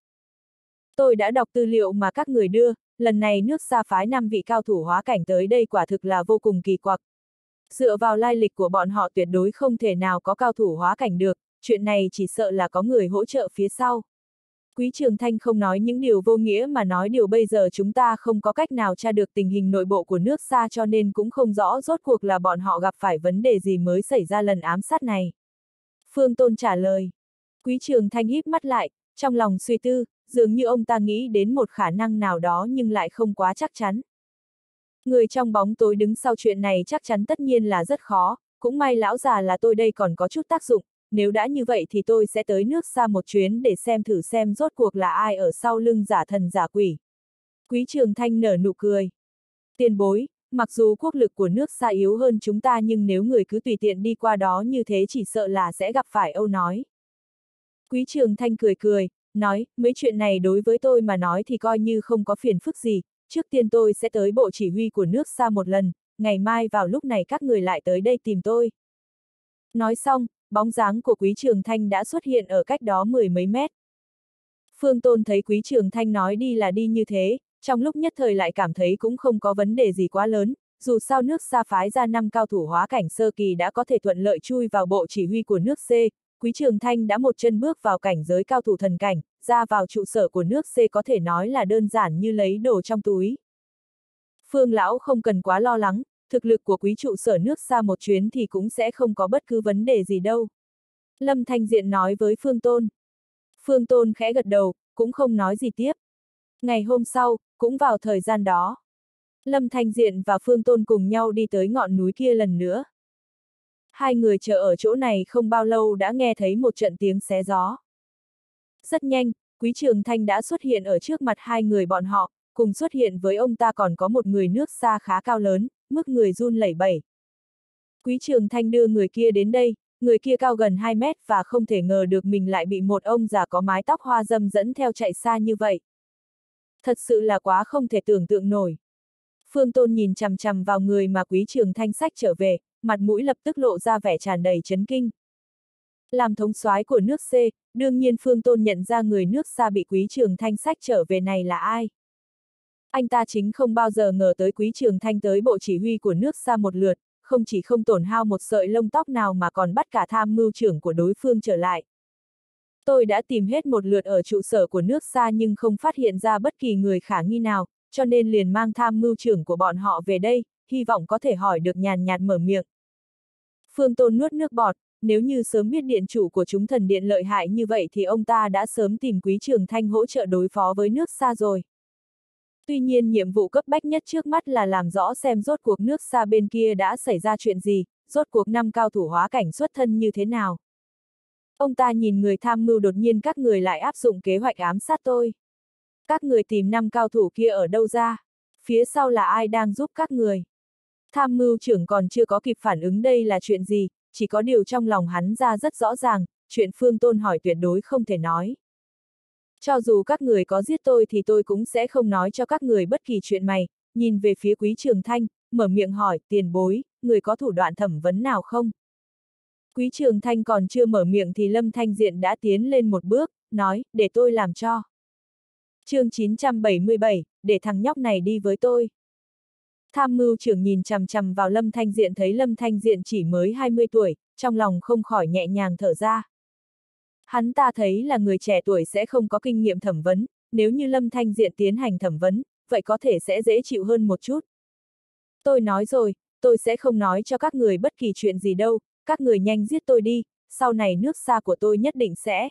Tôi đã đọc tư liệu mà các người đưa, lần này nước Sa phái 5 vị cao thủ hóa cảnh tới đây quả thực là vô cùng kỳ quặc. Dựa vào lai lịch của bọn họ tuyệt đối không thể nào có cao thủ hóa cảnh được, chuyện này chỉ sợ là có người hỗ trợ phía sau. Quý Trường Thanh không nói những điều vô nghĩa mà nói điều bây giờ chúng ta không có cách nào tra được tình hình nội bộ của nước Sa cho nên cũng không rõ rốt cuộc là bọn họ gặp phải vấn đề gì mới xảy ra lần ám sát này. Phương Tôn trả lời. Quý Trường Thanh híp mắt lại, trong lòng suy tư, dường như ông ta nghĩ đến một khả năng nào đó nhưng lại không quá chắc chắn. Người trong bóng tối đứng sau chuyện này chắc chắn tất nhiên là rất khó, cũng may lão già là tôi đây còn có chút tác dụng, nếu đã như vậy thì tôi sẽ tới nước Sa một chuyến để xem thử xem rốt cuộc là ai ở sau lưng giả thần giả quỷ. Quý Trường Thanh nở nụ cười. Tiền bối, mặc dù quốc lực của nước Sa yếu hơn chúng ta nhưng nếu người cứ tùy tiện đi qua đó như thế chỉ sợ là sẽ gặp phải âu nói. Quý Trường Thanh cười cười, nói, mấy chuyện này đối với tôi mà nói thì coi như không có phiền phức gì, trước tiên tôi sẽ tới bộ chỉ huy của nước Sa một lần, ngày mai vào lúc này các người lại tới đây tìm tôi. Nói xong, bóng dáng của Quý Trường Thanh đã xuất hiện ở cách đó 10 mấy mét. Phương Tôn thấy Quý Trường Thanh nói đi là đi như thế, trong lúc nhất thời lại cảm thấy cũng không có vấn đề gì quá lớn, dù sao nước Sa phái ra 5 cao thủ hóa cảnh sơ kỳ đã có thể thuận lợi chui vào bộ chỉ huy của nước C, Quý Trường Thanh đã một chân bước vào cảnh giới cao thủ thần cảnh, ra vào trụ sở của nước C có thể nói là đơn giản như lấy đồ trong túi. Phương Lão không cần quá lo lắng, thực lực của quý trụ sở nước Sa một chuyến thì cũng sẽ không có bất cứ vấn đề gì đâu. Lâm Thanh Diện nói với Phương Tôn. Phương Tôn khẽ gật đầu, cũng không nói gì tiếp. Ngày hôm sau, cũng vào thời gian đó, Lâm Thanh Diện và Phương Tôn cùng nhau đi tới ngọn núi kia lần nữa. Hai người chờ ở chỗ này không bao lâu đã nghe thấy một trận tiếng xé gió. Rất nhanh, Quý Trường Thanh đã xuất hiện ở trước mặt hai người bọn họ, cùng xuất hiện với ông ta còn có một người nước Sa khá cao lớn, mức người run lẩy bẩy. Quý Trường Thanh đưa người kia đến đây, người kia cao gần 2 mét và không thể ngờ được mình lại bị một ông già có mái tóc hoa râm dẫn theo chạy xa như vậy. Thật sự là quá không thể tưởng tượng nổi. Phương Tôn nhìn chằm chằm vào người mà Quý Trường Thanh xách trở về, mặt mũi lập tức lộ ra vẻ tràn đầy chấn kinh. Làm thống soái của nước C, đương nhiên Phương Tôn nhận ra người nước Sa bị Quý Trường Thanh xách trở về này là ai. Anh ta chính không bao giờ ngờ tới Quý Trường Thanh tới bộ chỉ huy của nước Sa một lượt, không chỉ không tổn hao một sợi lông tóc nào mà còn bắt cả tham mưu trưởng của đối phương trở lại. Tôi đã tìm hết một lượt ở trụ sở của nước Sa nhưng không phát hiện ra bất kỳ người khả nghi nào, cho nên liền mang tham mưu trưởng của bọn họ về đây, hy vọng có thể hỏi được nhàn nhạt mở miệng. Phương Tôn nuốt nước bọt, nếu như sớm biết điện chủ của chúng thần điện lợi hại như vậy thì ông ta đã sớm tìm Quý Trường Thanh hỗ trợ đối phó với nước Sa rồi. Tuy nhiên nhiệm vụ cấp bách nhất trước mắt là làm rõ xem rốt cuộc nước Sa bên kia đã xảy ra chuyện gì, rốt cuộc 5 cao thủ hóa cảnh xuất thân như thế nào. Ông ta nhìn người tham mưu đột nhiên các người lại áp dụng kế hoạch ám sát tôi. Các người tìm 5 cao thủ kia ở đâu ra? Phía sau là ai đang giúp các người? Tham mưu trưởng còn chưa có kịp phản ứng đây là chuyện gì, chỉ có điều trong lòng hắn ra rất rõ ràng, chuyện Phương Tôn hỏi tuyệt đối không thể nói. Cho dù các người có giết tôi thì tôi cũng sẽ không nói cho các người bất kỳ chuyện mày, nhìn về phía Quý Trường Thanh, mở miệng hỏi, tiền bối, người có thủ đoạn thẩm vấn nào không? Quý Trường Thanh còn chưa mở miệng thì Lâm Thanh Diện đã tiến lên một bước, nói, để tôi làm cho. Chương 977, để thằng nhóc này đi với tôi. Tham mưu trưởng nhìn chằm chằm vào Lâm Thanh Diện thấy Lâm Thanh Diện chỉ mới 20 tuổi, trong lòng không khỏi nhẹ nhàng thở ra. Hắn ta thấy là người trẻ tuổi sẽ không có kinh nghiệm thẩm vấn, nếu như Lâm Thanh Diện tiến hành thẩm vấn, vậy có thể sẽ dễ chịu hơn một chút. Tôi nói rồi, tôi sẽ không nói cho các người bất kỳ chuyện gì đâu, các người nhanh giết tôi đi, sau này nước Sa của tôi nhất định sẽ.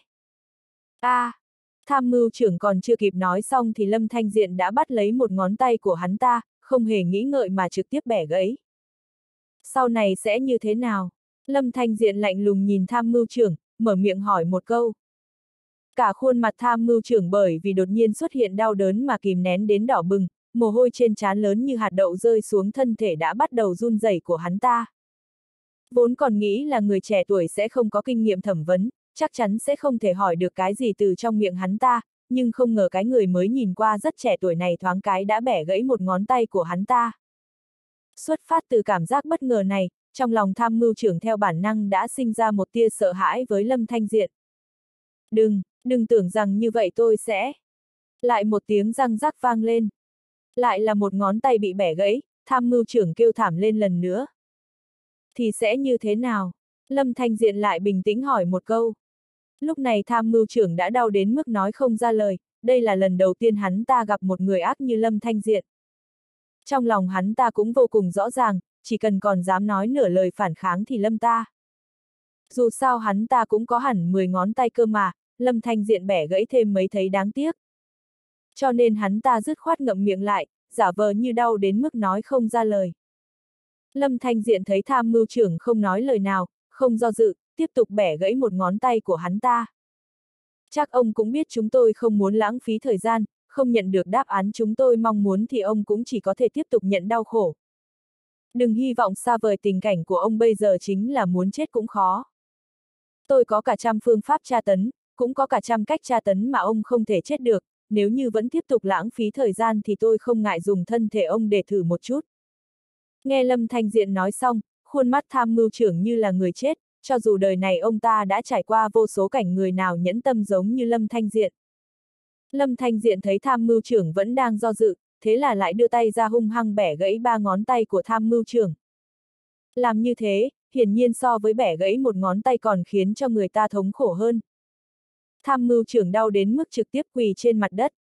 Tham mưu trưởng còn chưa kịp nói xong thì Lâm Thanh Diện đã bắt lấy một ngón tay của hắn ta, không hề nghĩ ngợi mà trực tiếp bẻ gãy. Sau này sẽ như thế nào? Lâm Thanh Diện lạnh lùng nhìn tham mưu trưởng, mở miệng hỏi một câu. Cả khuôn mặt tham mưu trưởng bởi vì đột nhiên xuất hiện đau đớn mà kìm nén đến đỏ bừng, mồ hôi trên trán lớn như hạt đậu rơi xuống thân thể đã bắt đầu run rẩy của hắn ta. Vốn còn nghĩ là người trẻ tuổi sẽ không có kinh nghiệm thẩm vấn, chắc chắn sẽ không thể hỏi được cái gì từ trong miệng hắn ta, nhưng không ngờ cái người mới nhìn qua rất trẻ tuổi này thoáng cái đã bẻ gãy một ngón tay của hắn ta. Xuất phát từ cảm giác bất ngờ này, trong lòng tham mưu trưởng theo bản năng đã sinh ra một tia sợ hãi với Lâm Thanh Diện. Đừng tưởng rằng như vậy tôi sẽ. Lại một tiếng răng rắc vang lên. Lại là một ngón tay bị bẻ gãy, tham mưu trưởng kêu thảm lên lần nữa. Thì sẽ như thế nào? Lâm Thanh Diện lại bình tĩnh hỏi một câu. Lúc này tham mưu trưởng đã đau đến mức nói không ra lời, đây là lần đầu tiên hắn ta gặp một người ác như Lâm Thanh Diện. Trong lòng hắn ta cũng vô cùng rõ ràng, chỉ cần còn dám nói nửa lời phản kháng thì Lâm ta. Dù sao hắn ta cũng có hẳn 10 ngón tay cơ mà, Lâm Thanh Diện bẻ gãy thêm mấy thấy đáng tiếc. Cho nên hắn ta dứt khoát ngậm miệng lại, giả vờ như đau đến mức nói không ra lời. Lâm Thanh Diện thấy tham mưu trưởng không nói lời nào, không do dự, tiếp tục bẻ gãy một ngón tay của hắn ta. Chắc ông cũng biết chúng tôi không muốn lãng phí thời gian, không nhận được đáp án chúng tôi mong muốn thì ông cũng chỉ có thể tiếp tục nhận đau khổ. Đừng hy vọng xa vời tình cảnh của ông bây giờ chính là muốn chết cũng khó. Tôi có cả trăm phương pháp tra tấn, cũng có cả trăm cách tra tấn mà ông không thể chết được, nếu như vẫn tiếp tục lãng phí thời gian thì tôi không ngại dùng thân thể ông để thử một chút. Nghe Lâm Thanh Diện nói xong, khuôn mắt tham mưu trưởng như là người chết, cho dù đời này ông ta đã trải qua vô số cảnh người nào nhẫn tâm giống như Lâm Thanh Diện. Lâm Thanh Diện thấy tham mưu trưởng vẫn đang do dự, thế là lại đưa tay ra hung hăng bẻ gãy 3 ngón tay của tham mưu trưởng. Làm như thế, hiển nhiên so với bẻ gãy một ngón tay còn khiến cho người ta thống khổ hơn. Tham mưu trưởng đau đến mức trực tiếp quỳ trên mặt đất.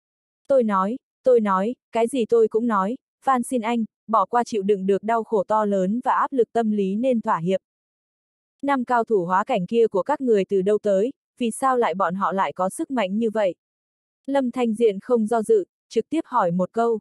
Tôi nói, cái gì tôi cũng nói, van xin anh, bỏ qua chịu đựng được đau khổ to lớn và áp lực tâm lý nên thỏa hiệp. 5 cao thủ hóa cảnh kia của các người từ đâu tới, vì sao lại bọn họ lại có sức mạnh như vậy? Lâm Thanh Diện không do dự, trực tiếp hỏi một câu.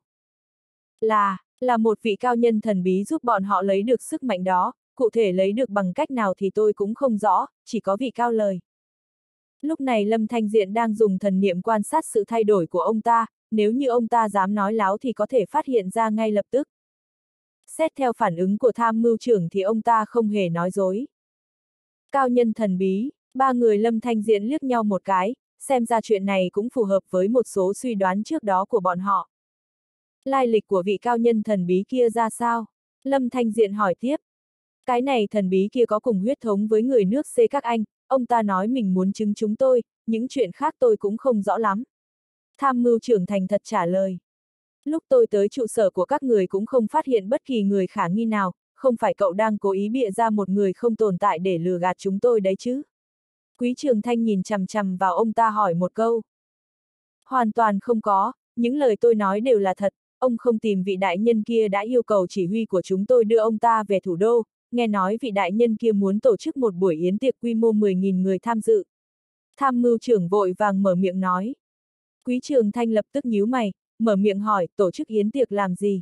Là một vị cao nhân thần bí giúp bọn họ lấy được sức mạnh đó, cụ thể lấy được bằng cách nào thì tôi cũng không rõ, chỉ có vị cao lời. Lúc này Lâm Thanh Diện đang dùng thần niệm quan sát sự thay đổi của ông ta, nếu như ông ta dám nói láo thì có thể phát hiện ra ngay lập tức. Xét theo phản ứng của tham mưu trưởng thì ông ta không hề nói dối. Cao nhân thần bí, 3 người Lâm Thanh Diện liếc nhau một cái, xem ra chuyện này cũng phù hợp với một số suy đoán trước đó của bọn họ. Lai lịch của vị cao nhân thần bí kia ra sao? Lâm Thanh Diện hỏi tiếp. Cái này thần bí kia có cùng huyết thống với người nước C các anh, ông ta nói mình muốn chứng chúng tôi, những chuyện khác tôi cũng không rõ lắm. Tham mưu trưởng thành thật trả lời. Lúc tôi tới trụ sở của các người cũng không phát hiện bất kỳ người khả nghi nào, không phải cậu đang cố ý bịa ra một người không tồn tại để lừa gạt chúng tôi đấy chứ? Quý Trường Thanh nhìn chằm chằm vào ông ta hỏi một câu. Hoàn toàn không có, những lời tôi nói đều là thật, ông không tìm vị đại nhân kia đã yêu cầu chỉ huy của chúng tôi đưa ông ta về thủ đô, nghe nói vị đại nhân kia muốn tổ chức một buổi yến tiệc quy mô 10.000 người tham dự. Tham mưu trưởng vội vàng mở miệng nói. Quý Trường Thanh lập tức nhíu mày, mở miệng hỏi, tổ chức yến tiệc làm gì?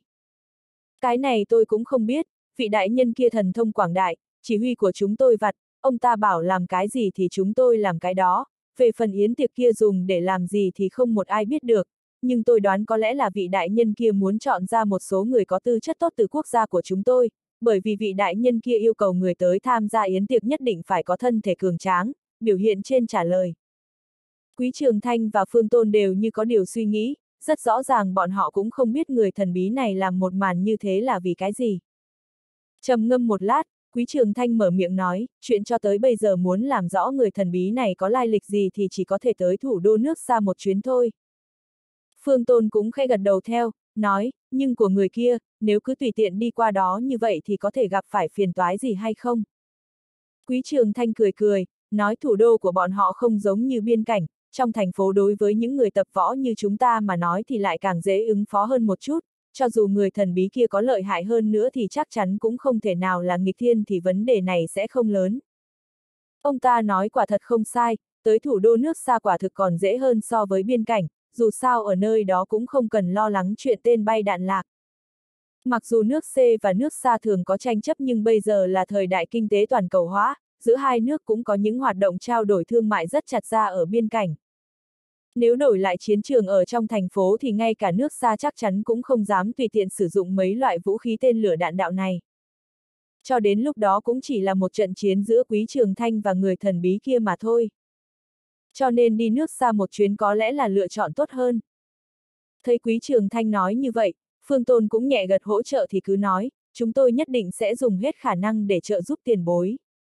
Cái này tôi cũng không biết, vị đại nhân kia thần thông quảng đại, chỉ huy của chúng tôi vặt, ông ta bảo làm cái gì thì chúng tôi làm cái đó, về phần yến tiệc kia dùng để làm gì thì không một ai biết được, nhưng tôi đoán có lẽ là vị đại nhân kia muốn chọn ra một số người có tư chất tốt từ quốc gia của chúng tôi, bởi vì vị đại nhân kia yêu cầu người tới tham gia yến tiệc nhất định phải có thân thể cường tráng, biểu hiện trên trả lời. Quý Trường Thanh và Phương Tôn đều như có điều suy nghĩ, rất rõ ràng bọn họ cũng không biết người thần bí này làm một màn như thế là vì cái gì. Trầm ngâm một lát, Quý Trường Thanh mở miệng nói, chuyện cho tới bây giờ muốn làm rõ người thần bí này có lai lịch gì thì chỉ có thể tới thủ đô nước xa một chuyến thôi. Phương Tôn cũng khẽ gật đầu theo, nói, nhưng của người kia, nếu cứ tùy tiện đi qua đó như vậy thì có thể gặp phải phiền toái gì hay không? Quý Trường Thanh cười cười, nói thủ đô của bọn họ không giống như biên cảnh, trong thành phố đối với những người tập võ như chúng ta mà nói thì lại càng dễ ứng phó hơn một chút, cho dù người thần bí kia có lợi hại hơn nữa thì chắc chắn cũng không thể nào là nghịch thiên thì vấn đề này sẽ không lớn. Ông ta nói quả thật không sai, tới thủ đô nước xa quả thực còn dễ hơn so với biên cảnh, dù sao ở nơi đó cũng không cần lo lắng chuyện tên bay đạn lạc. Mặc dù nước C và nước xa thường có tranh chấp nhưng bây giờ là thời đại kinh tế toàn cầu hóa, giữa hai nước cũng có những hoạt động trao đổi thương mại rất chặt ra ở biên cảnh. Nếu đổi lại chiến trường ở trong thành phố thì ngay cả nước xa chắc chắn cũng không dám tùy tiện sử dụng mấy loại vũ khí tên lửa đạn đạo này. Cho đến lúc đó cũng chỉ là một trận chiến giữa Quý Trường Thanh và người thần bí kia mà thôi. Cho nên đi nước xa một chuyến có lẽ là lựa chọn tốt hơn. Thấy Quý Trường Thanh nói như vậy, Phương Tôn cũng nhẹ gật hỗ trợ thì cứ nói, chúng tôi nhất định sẽ dùng hết khả năng để trợ giúp tiền bối.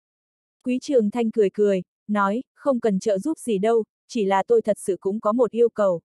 Quý Trường Thanh cười cười, nói, không cần trợ giúp gì đâu, chỉ là tôi thật sự cũng có một yêu cầu.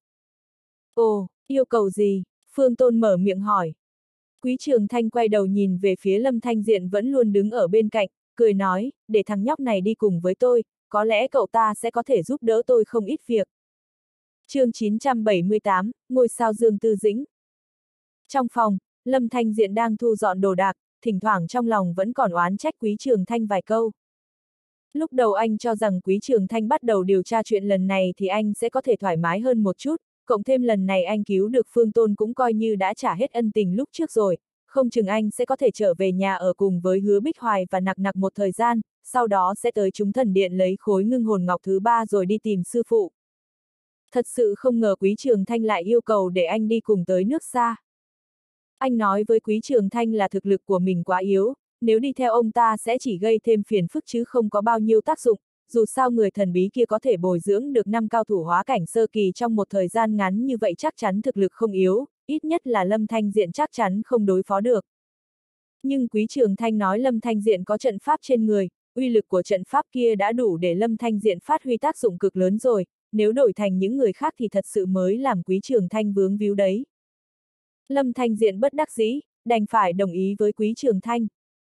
Ồ, yêu cầu gì? Phương Tôn mở miệng hỏi. Quý Trường Thanh quay đầu nhìn về phía Lâm Thanh Diện vẫn luôn đứng ở bên cạnh, cười nói, để thằng nhóc này đi cùng với tôi, có lẽ cậu ta sẽ có thể giúp đỡ tôi không ít việc. Chương 978, Ngôi sao Dương Tư Dĩnh. Trong phòng, Lâm Thanh Diện đang thu dọn đồ đạc, thỉnh thoảng trong lòng vẫn còn oán trách Quý Trường Thanh vài câu. Lúc đầu anh cho rằng Quý Trường Thanh bắt đầu điều tra chuyện lần này thì anh sẽ có thể thoải mái hơn một chút, cộng thêm lần này anh cứu được Phương Tôn cũng coi như đã trả hết ân tình lúc trước rồi, không chừng anh sẽ có thể trở về nhà ở cùng với Hứa Bích Hoài và Nặc Nặc một thời gian, sau đó sẽ tới Chúng Thần Điện lấy khối ngưng hồn ngọc thứ 3 rồi đi tìm sư phụ. Thật sự không ngờ Quý Trường Thanh lại yêu cầu để anh đi cùng tới nước xa. Anh nói với Quý Trường Thanh là thực lực của mình quá yếu, nếu đi theo ông ta sẽ chỉ gây thêm phiền phức chứ không có bao nhiêu tác dụng, dù sao người thần bí kia có thể bồi dưỡng được 5 cao thủ hóa cảnh sơ kỳ trong một thời gian ngắn như vậy chắc chắn thực lực không yếu, ít nhất là Lâm Thanh Diện chắc chắn không đối phó được. Nhưng Quý Trường Thanh nói Lâm Thanh Diện có trận pháp trên người, uy lực của trận pháp kia đã đủ để Lâm Thanh Diện phát huy tác dụng cực lớn rồi, nếu đổi thành những người khác thì thật sự mới làm Quý Trường Thanh vướng víu đấy. Lâm Thanh Diện bất đắc dĩ, đành phải đồng ý với Quý Trường Thanh.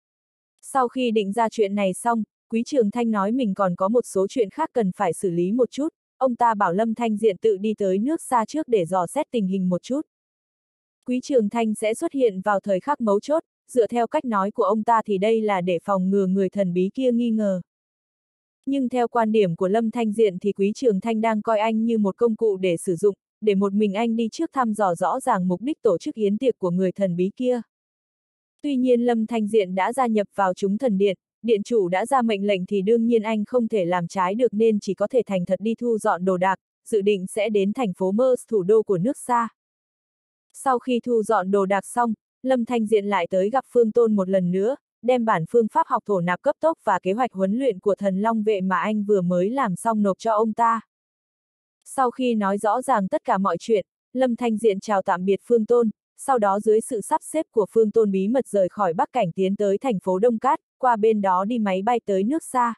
Sau khi định ra chuyện này xong, Quý Trường Thanh nói mình còn có một số chuyện khác cần phải xử lý một chút, ông ta bảo Lâm Thanh Diện tự đi tới nước xa trước để dò xét tình hình một chút. Quý Trường Thanh sẽ xuất hiện vào thời khắc mấu chốt, dựa theo cách nói của ông ta thì đây là để phòng ngừa người thần bí kia nghi ngờ. Nhưng theo quan điểm của Lâm Thanh Diện thì Quý Trường Thanh đang coi anh như một công cụ để sử dụng, để một mình anh đi trước thăm dò rõ ràng mục đích tổ chức yến tiệc của người thần bí kia. Tuy nhiên Lâm Thanh Diện đã gia nhập vào Chúng Thần Điện, điện chủ đã ra mệnh lệnh thì đương nhiên anh không thể làm trái được nên chỉ có thể thành thật đi thu dọn đồ đạc, dự định sẽ đến thành phố Mers thủ đô của nước xa. Sau khi thu dọn đồ đạc xong, Lâm Thanh Diện lại tới gặp Phương Tôn một lần nữa, đem bản phương pháp học thổ nạp cấp tốc và kế hoạch huấn luyện của Thần Long Vệ mà anh vừa mới làm xong nộp cho ông ta. Sau khi nói rõ ràng tất cả mọi chuyện, Lâm Thanh Diện chào tạm biệt Phương Tôn, sau đó dưới sự sắp xếp của Phương Tôn bí mật rời khỏi Bắc Cảnh tiến tới thành phố Đông Cát, qua bên đó đi máy bay tới nước xa.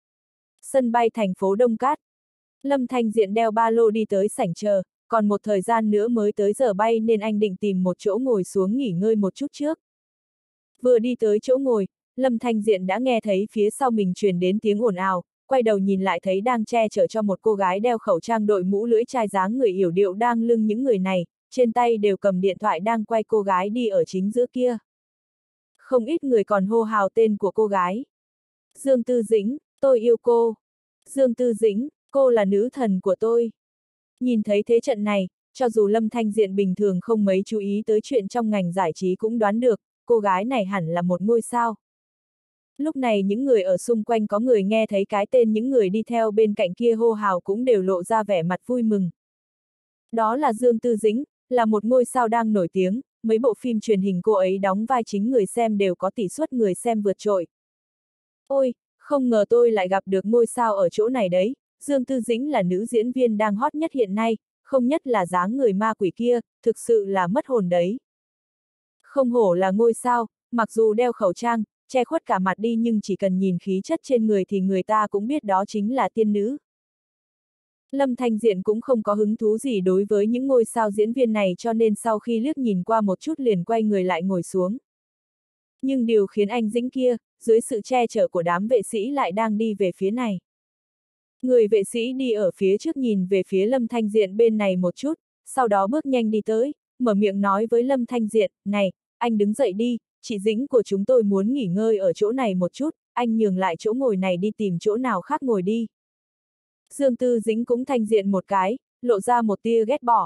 Sân bay thành phố Đông Cát. Lâm Thanh Diện đeo ba lô đi tới sảnh chờ, còn một thời gian nữa mới tới giờ bay nên anh định tìm một chỗ ngồi xuống nghỉ ngơi một chút trước. Vừa đi tới chỗ ngồi, Lâm Thanh Diện đã nghe thấy phía sau mình truyền đến tiếng ồn ào, quay đầu nhìn lại thấy đang che chở cho một cô gái đeo khẩu trang đội mũ lưỡi chai dáng người yểu điệu đang lưng những người này, trên tay đều cầm điện thoại đang quay cô gái đi ở chính giữa kia. không ít người còn hô hào tên của cô gái. Dương Tư Dĩnh, tôi yêu cô. Dương Tư Dĩnh, cô là nữ thần của tôi. Nhìn thấy thế trận này, cho dù Lâm Thanh Diện bình thường không mấy chú ý tới chuyện trong ngành giải trí cũng đoán được, cô gái này hẳn là một ngôi sao. Lúc này những người ở xung quanh có người nghe thấy cái tên những người đi theo bên cạnh kia hô hào cũng đều lộ ra vẻ mặt vui mừng. Đó là Dương Tư Dĩnh, là một ngôi sao đang nổi tiếng, mấy bộ phim truyền hình cô ấy đóng vai chính người xem đều có tỷ suất người xem vượt trội. Ôi, không ngờ tôi lại gặp được ngôi sao ở chỗ này đấy, Dương Tư Dĩnh là nữ diễn viên đang hot nhất hiện nay, không nhất là dáng người ma quỷ kia, thực sự là mất hồn đấy. Không hổ là ngôi sao, mặc dù đeo khẩu trang, che khuất cả mặt đi nhưng chỉ cần nhìn khí chất trên người thì người ta cũng biết đó chính là tiên nữ. Lâm Thanh Diện cũng không có hứng thú gì đối với những ngôi sao diễn viên này cho nên sau khi liếc nhìn qua một chút liền quay người lại ngồi xuống. Nhưng điều khiến anh Dĩnh kia, dưới sự che chở của đám vệ sĩ lại đang đi về phía này. Người vệ sĩ đi ở phía trước nhìn về phía Lâm Thanh Diện bên này một chút, sau đó bước nhanh đi tới, mở miệng nói với Lâm Thanh Diện, này, anh đứng dậy đi, chị Dĩnh của chúng tôi muốn nghỉ ngơi ở chỗ này một chút, anh nhường lại chỗ ngồi này đi tìm chỗ nào khác ngồi đi. Dương Tư Dĩnh cũng thanh diện một cái, lộ ra một tia ghét bỏ.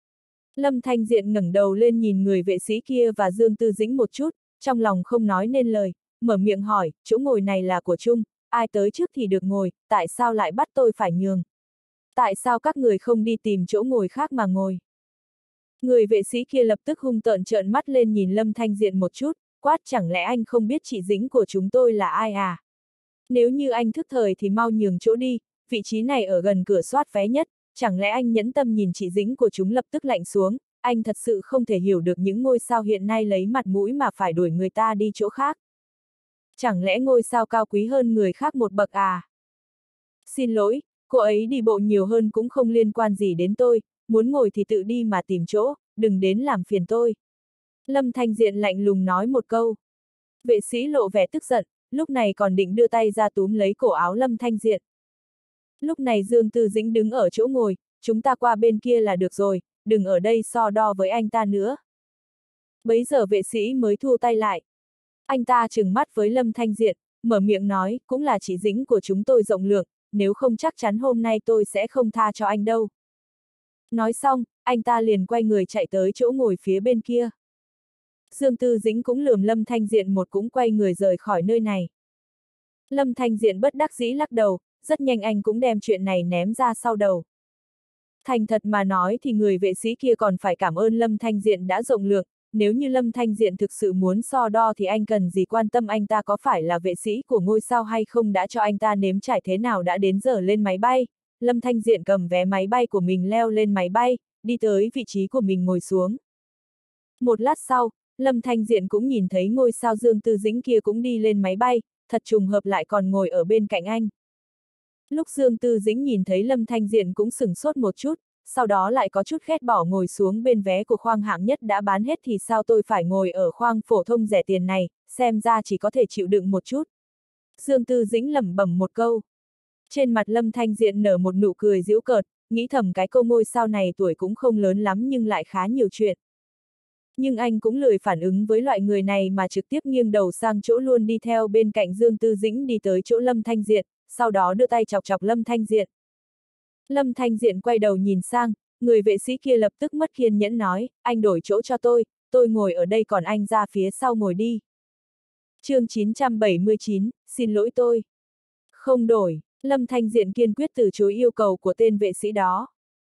Lâm Thanh Diện ngẩng đầu lên nhìn người vệ sĩ kia và Dương Tư Dĩnh một chút, trong lòng không nói nên lời, mở miệng hỏi, chỗ ngồi này là của chung, ai tới trước thì được ngồi, tại sao lại bắt tôi phải nhường? Tại sao các người không đi tìm chỗ ngồi khác mà ngồi? Người vệ sĩ kia lập tức hung tợn trợn mắt lên nhìn Lâm Thanh Diện một chút, quát chẳng lẽ anh không biết chị Dĩnh của chúng tôi là ai à? Nếu như anh thức thời thì mau nhường chỗ đi, vị trí này ở gần cửa soát vé nhất, chẳng lẽ anh nhẫn tâm nhìn chị Dĩnh của chúng lập tức lạnh xuống, anh thật sự không thể hiểu được những ngôi sao hiện nay lấy mặt mũi mà phải đuổi người ta đi chỗ khác. Chẳng lẽ ngôi sao cao quý hơn người khác một bậc à? Xin lỗi, cô ấy đi bộ nhiều hơn cũng không liên quan gì đến tôi, muốn ngồi thì tự đi mà tìm chỗ, đừng đến làm phiền tôi. Lâm Thanh Diện lạnh lùng nói một câu. Vệ sĩ lộ vẻ tức giận, lúc này còn định đưa tay ra túm lấy cổ áo Lâm Thanh Diện. Lúc này Dương Tư Dĩnh đứng ở chỗ ngồi, chúng ta qua bên kia là được rồi, đừng ở đây so đo với anh ta nữa. Bấy giờ vệ sĩ mới thu tay lại. Anh ta trừng mắt với Lâm Thanh Diện, mở miệng nói, cũng là chị Dĩnh của chúng tôi rộng lượng, nếu không chắc chắn hôm nay tôi sẽ không tha cho anh đâu. Nói xong, anh ta liền quay người chạy tới chỗ ngồi phía bên kia. Dương Tư Dĩnh cũng lườm Lâm Thanh Diện một cũng quay người rời khỏi nơi này. Lâm Thanh Diện bất đắc dĩ lắc đầu, rất nhanh anh cũng đem chuyện này ném ra sau đầu. Thành thật mà nói thì người vệ sĩ kia còn phải cảm ơn Lâm Thanh Diện đã rộng lượng, nếu như Lâm Thanh Diện thực sự muốn so đo thì anh cần gì quan tâm anh ta có phải là vệ sĩ của ngôi sao hay không, đã cho anh ta nếm trải thế nào đã đến giờ lên máy bay. Lâm Thanh Diện cầm vé máy bay của mình leo lên máy bay, đi tới vị trí của mình ngồi xuống. Một lát sau, Lâm Thanh Diện cũng nhìn thấy ngôi sao Dương Tư Dĩnh kia cũng đi lên máy bay, thật trùng hợp lại còn ngồi ở bên cạnh anh. Lúc Dương Tư Dĩnh nhìn thấy Lâm Thanh Diện cũng sửng sốt một chút, sau đó lại có chút ghét bỏ ngồi xuống bên vé của khoang hạng nhất đã bán hết thì sao tôi phải ngồi ở khoang phổ thông rẻ tiền này, xem ra chỉ có thể chịu đựng một chút. Dương Tư Dĩnh lẩm bẩm một câu. Trên mặt Lâm Thanh Diện nở một nụ cười giễu cợt, nghĩ thầm cái cô ngôi sao này tuổi cũng không lớn lắm nhưng lại khá nhiều chuyện. Nhưng anh cũng lười phản ứng với loại người này mà trực tiếp nghiêng đầu sang chỗ luôn đi theo bên cạnh Dương Tư Dĩnh đi tới chỗ Lâm Thanh Diện, sau đó đưa tay chọc chọc Lâm Thanh Diện. Lâm Thanh Diện quay đầu nhìn sang, người vệ sĩ kia lập tức mất kiên nhẫn nói, anh đổi chỗ cho tôi ngồi ở đây còn anh ra phía sau ngồi đi. Chương 979, xin lỗi tôi. Không đổi, Lâm Thanh Diện kiên quyết từ chối yêu cầu của tên vệ sĩ đó.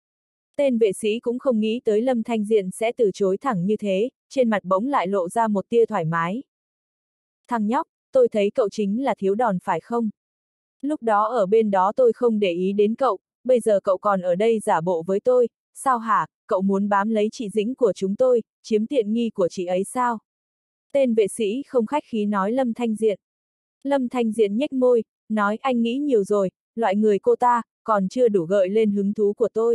Tên vệ sĩ cũng không nghĩ tới Lâm Thanh Diện sẽ từ chối thẳng như thế, trên mặt bỗng lại lộ ra một tia thoải mái. Thằng nhóc, tôi thấy cậu chính là thiếu đòn phải không? Lúc đó ở bên đó tôi không để ý đến cậu, bây giờ cậu còn ở đây giả bộ với tôi, sao hả, cậu muốn bám lấy chị Dĩnh của chúng tôi, chiếm tiện nghi của chị ấy sao? Tên vệ sĩ không khách khí nói Lâm Thanh Diện. Lâm Thanh Diện nhếch môi, nói anh nghĩ nhiều rồi, loại người cô ta, còn chưa đủ gợi lên hứng thú của tôi.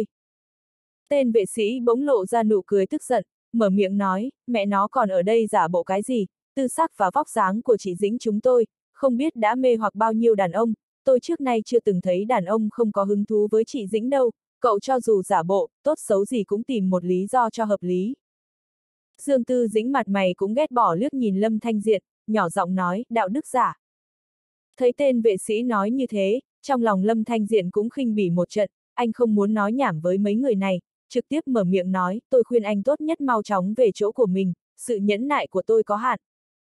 Tên vệ sĩ bỗng lộ ra nụ cười tức giận, mở miệng nói, mẹ nó còn ở đây giả bộ cái gì, tư sắc và vóc dáng của chị Dĩnh chúng tôi, không biết đã mê hoặc bao nhiêu đàn ông, tôi trước nay chưa từng thấy đàn ông không có hứng thú với chị Dĩnh đâu, cậu cho dù giả bộ, tốt xấu gì cũng tìm một lý do cho hợp lý. Dương Tư Dĩnh mặt mày cũng ghét bỏ liếc nhìn Lâm Thanh Diện, nhỏ giọng nói, đạo đức giả. Thấy tên vệ sĩ nói như thế, trong lòng Lâm Thanh Diện cũng khinh bỉ một trận, anh không muốn nói nhảm với mấy người này, trực tiếp mở miệng nói, tôi khuyên anh tốt nhất mau chóng về chỗ của mình, sự nhẫn nại của tôi có hạn.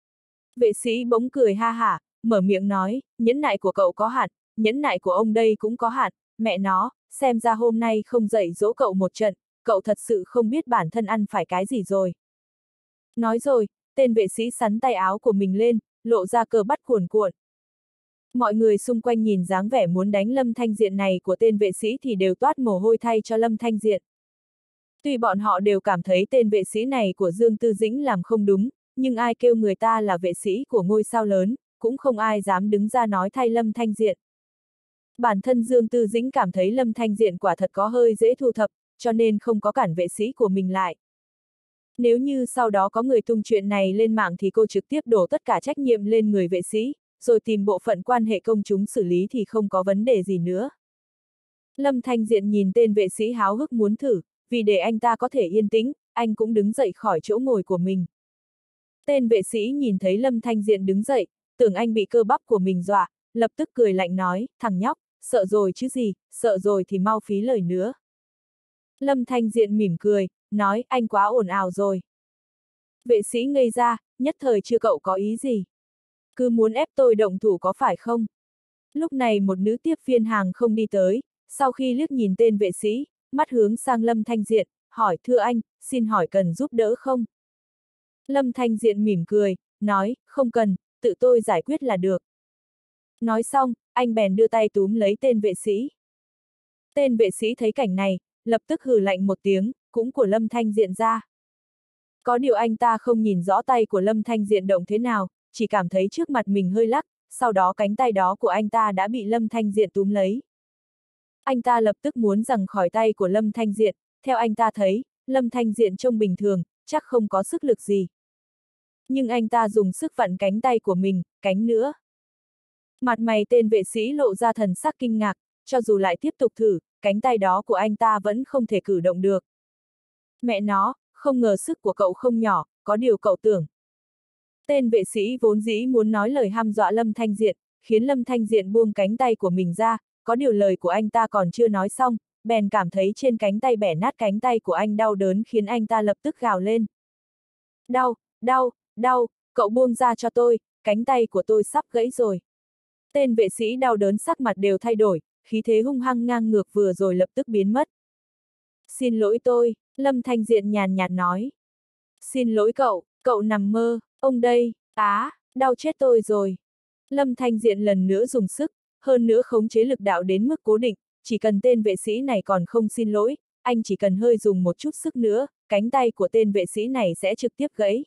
Vệ sĩ bỗng cười ha hả, mở miệng nói, nhẫn nại của cậu có hạn, nhẫn nại của ông đây cũng có hạn, mẹ nó, xem ra hôm nay không dạy dỗ cậu một trận, cậu thật sự không biết bản thân ăn phải cái gì rồi. Nói rồi, tên vệ sĩ sắn tay áo của mình lên, lộ ra cờ bắt cuồn cuộn. Mọi người xung quanh nhìn dáng vẻ muốn đánh Lâm Thanh Diện này của tên vệ sĩ thì đều toát mồ hôi thay cho Lâm Thanh Diện. Tuy bọn họ đều cảm thấy tên vệ sĩ này của Dương Tư Dĩnh làm không đúng, nhưng ai kêu người ta là vệ sĩ của ngôi sao lớn, cũng không ai dám đứng ra nói thay Lâm Thanh Diện. Bản thân Dương Tư Dĩnh cảm thấy Lâm Thanh Diện quả thật có hơi dễ thu thập, cho nên không có cản vệ sĩ của mình lại. Nếu như sau đó có người tung chuyện này lên mạng thì cô trực tiếp đổ tất cả trách nhiệm lên người vệ sĩ, rồi tìm bộ phận quan hệ công chúng xử lý thì không có vấn đề gì nữa. Lâm Thanh Diện nhìn tên vệ sĩ háo hức muốn thử, vì để anh ta có thể yên tĩnh, anh cũng đứng dậy khỏi chỗ ngồi của mình. Tên vệ sĩ nhìn thấy Lâm Thanh Diện đứng dậy, tưởng anh bị cơ bắp của mình dọa, lập tức cười lạnh nói, thằng nhóc, sợ rồi chứ gì, sợ rồi thì mau phí lời nữa. Lâm Thanh Diện mỉm cười, nói, anh quá ồn ào rồi. Vệ sĩ ngây ra, nhất thời chưa cậu có ý gì. Cứ muốn ép tôi động thủ có phải không? Lúc này một nữ tiếp viên hàng không đi tới, sau khi liếc nhìn tên vệ sĩ, mắt hướng sang Lâm Thanh Diện, hỏi, thưa anh, xin hỏi cần giúp đỡ không? Lâm Thanh Diện mỉm cười, nói, không cần, tự tôi giải quyết là được. Nói xong, anh bèn đưa tay túm lấy tên vệ sĩ. Tên vệ sĩ thấy cảnh này, lập tức hừ lạnh một tiếng, cũng của Lâm Thanh Diện ra. Có điều anh ta không nhìn rõ tay của Lâm Thanh Diện động thế nào, chỉ cảm thấy trước mặt mình hơi lắc, sau đó cánh tay đó của anh ta đã bị Lâm Thanh Diện túm lấy. Anh ta lập tức muốn giằng khỏi tay của Lâm Thanh Diện, theo anh ta thấy, Lâm Thanh Diện trông bình thường, chắc không có sức lực gì. Nhưng anh ta dùng sức vặn cánh tay của mình, cánh nữa. Mặt mày tên vệ sĩ lộ ra thần sắc kinh ngạc, cho dù lại tiếp tục thử, cánh tay đó của anh ta vẫn không thể cử động được. Mẹ nó, không ngờ sức của cậu không nhỏ, có điều cậu tưởng. Tên vệ sĩ vốn dĩ muốn nói lời hăm dọa Lâm Thanh Diện, khiến Lâm Thanh Diện buông cánh tay của mình ra, có điều lời của anh ta còn chưa nói xong, bèn cảm thấy trên cánh tay bẻ nát cánh tay của anh đau đớn khiến anh ta lập tức gào lên. Đau, đau, đau, cậu buông ra cho tôi, cánh tay của tôi sắp gãy rồi. Tên vệ sĩ đau đớn sắc mặt đều thay đổi, khí thế hung hăng ngang ngược vừa rồi lập tức biến mất. Xin lỗi tôi, Lâm Thanh Diện nhàn nhạt nói. Xin lỗi cậu nằm mơ, ông đây, đau chết tôi rồi. Lâm Thanh Diện lần nữa dùng sức, hơn nữa khống chế lực đạo đến mức cố định, chỉ cần tên vệ sĩ này còn không xin lỗi, anh chỉ cần hơi dùng một chút sức nữa, cánh tay của tên vệ sĩ này sẽ trực tiếp gãy.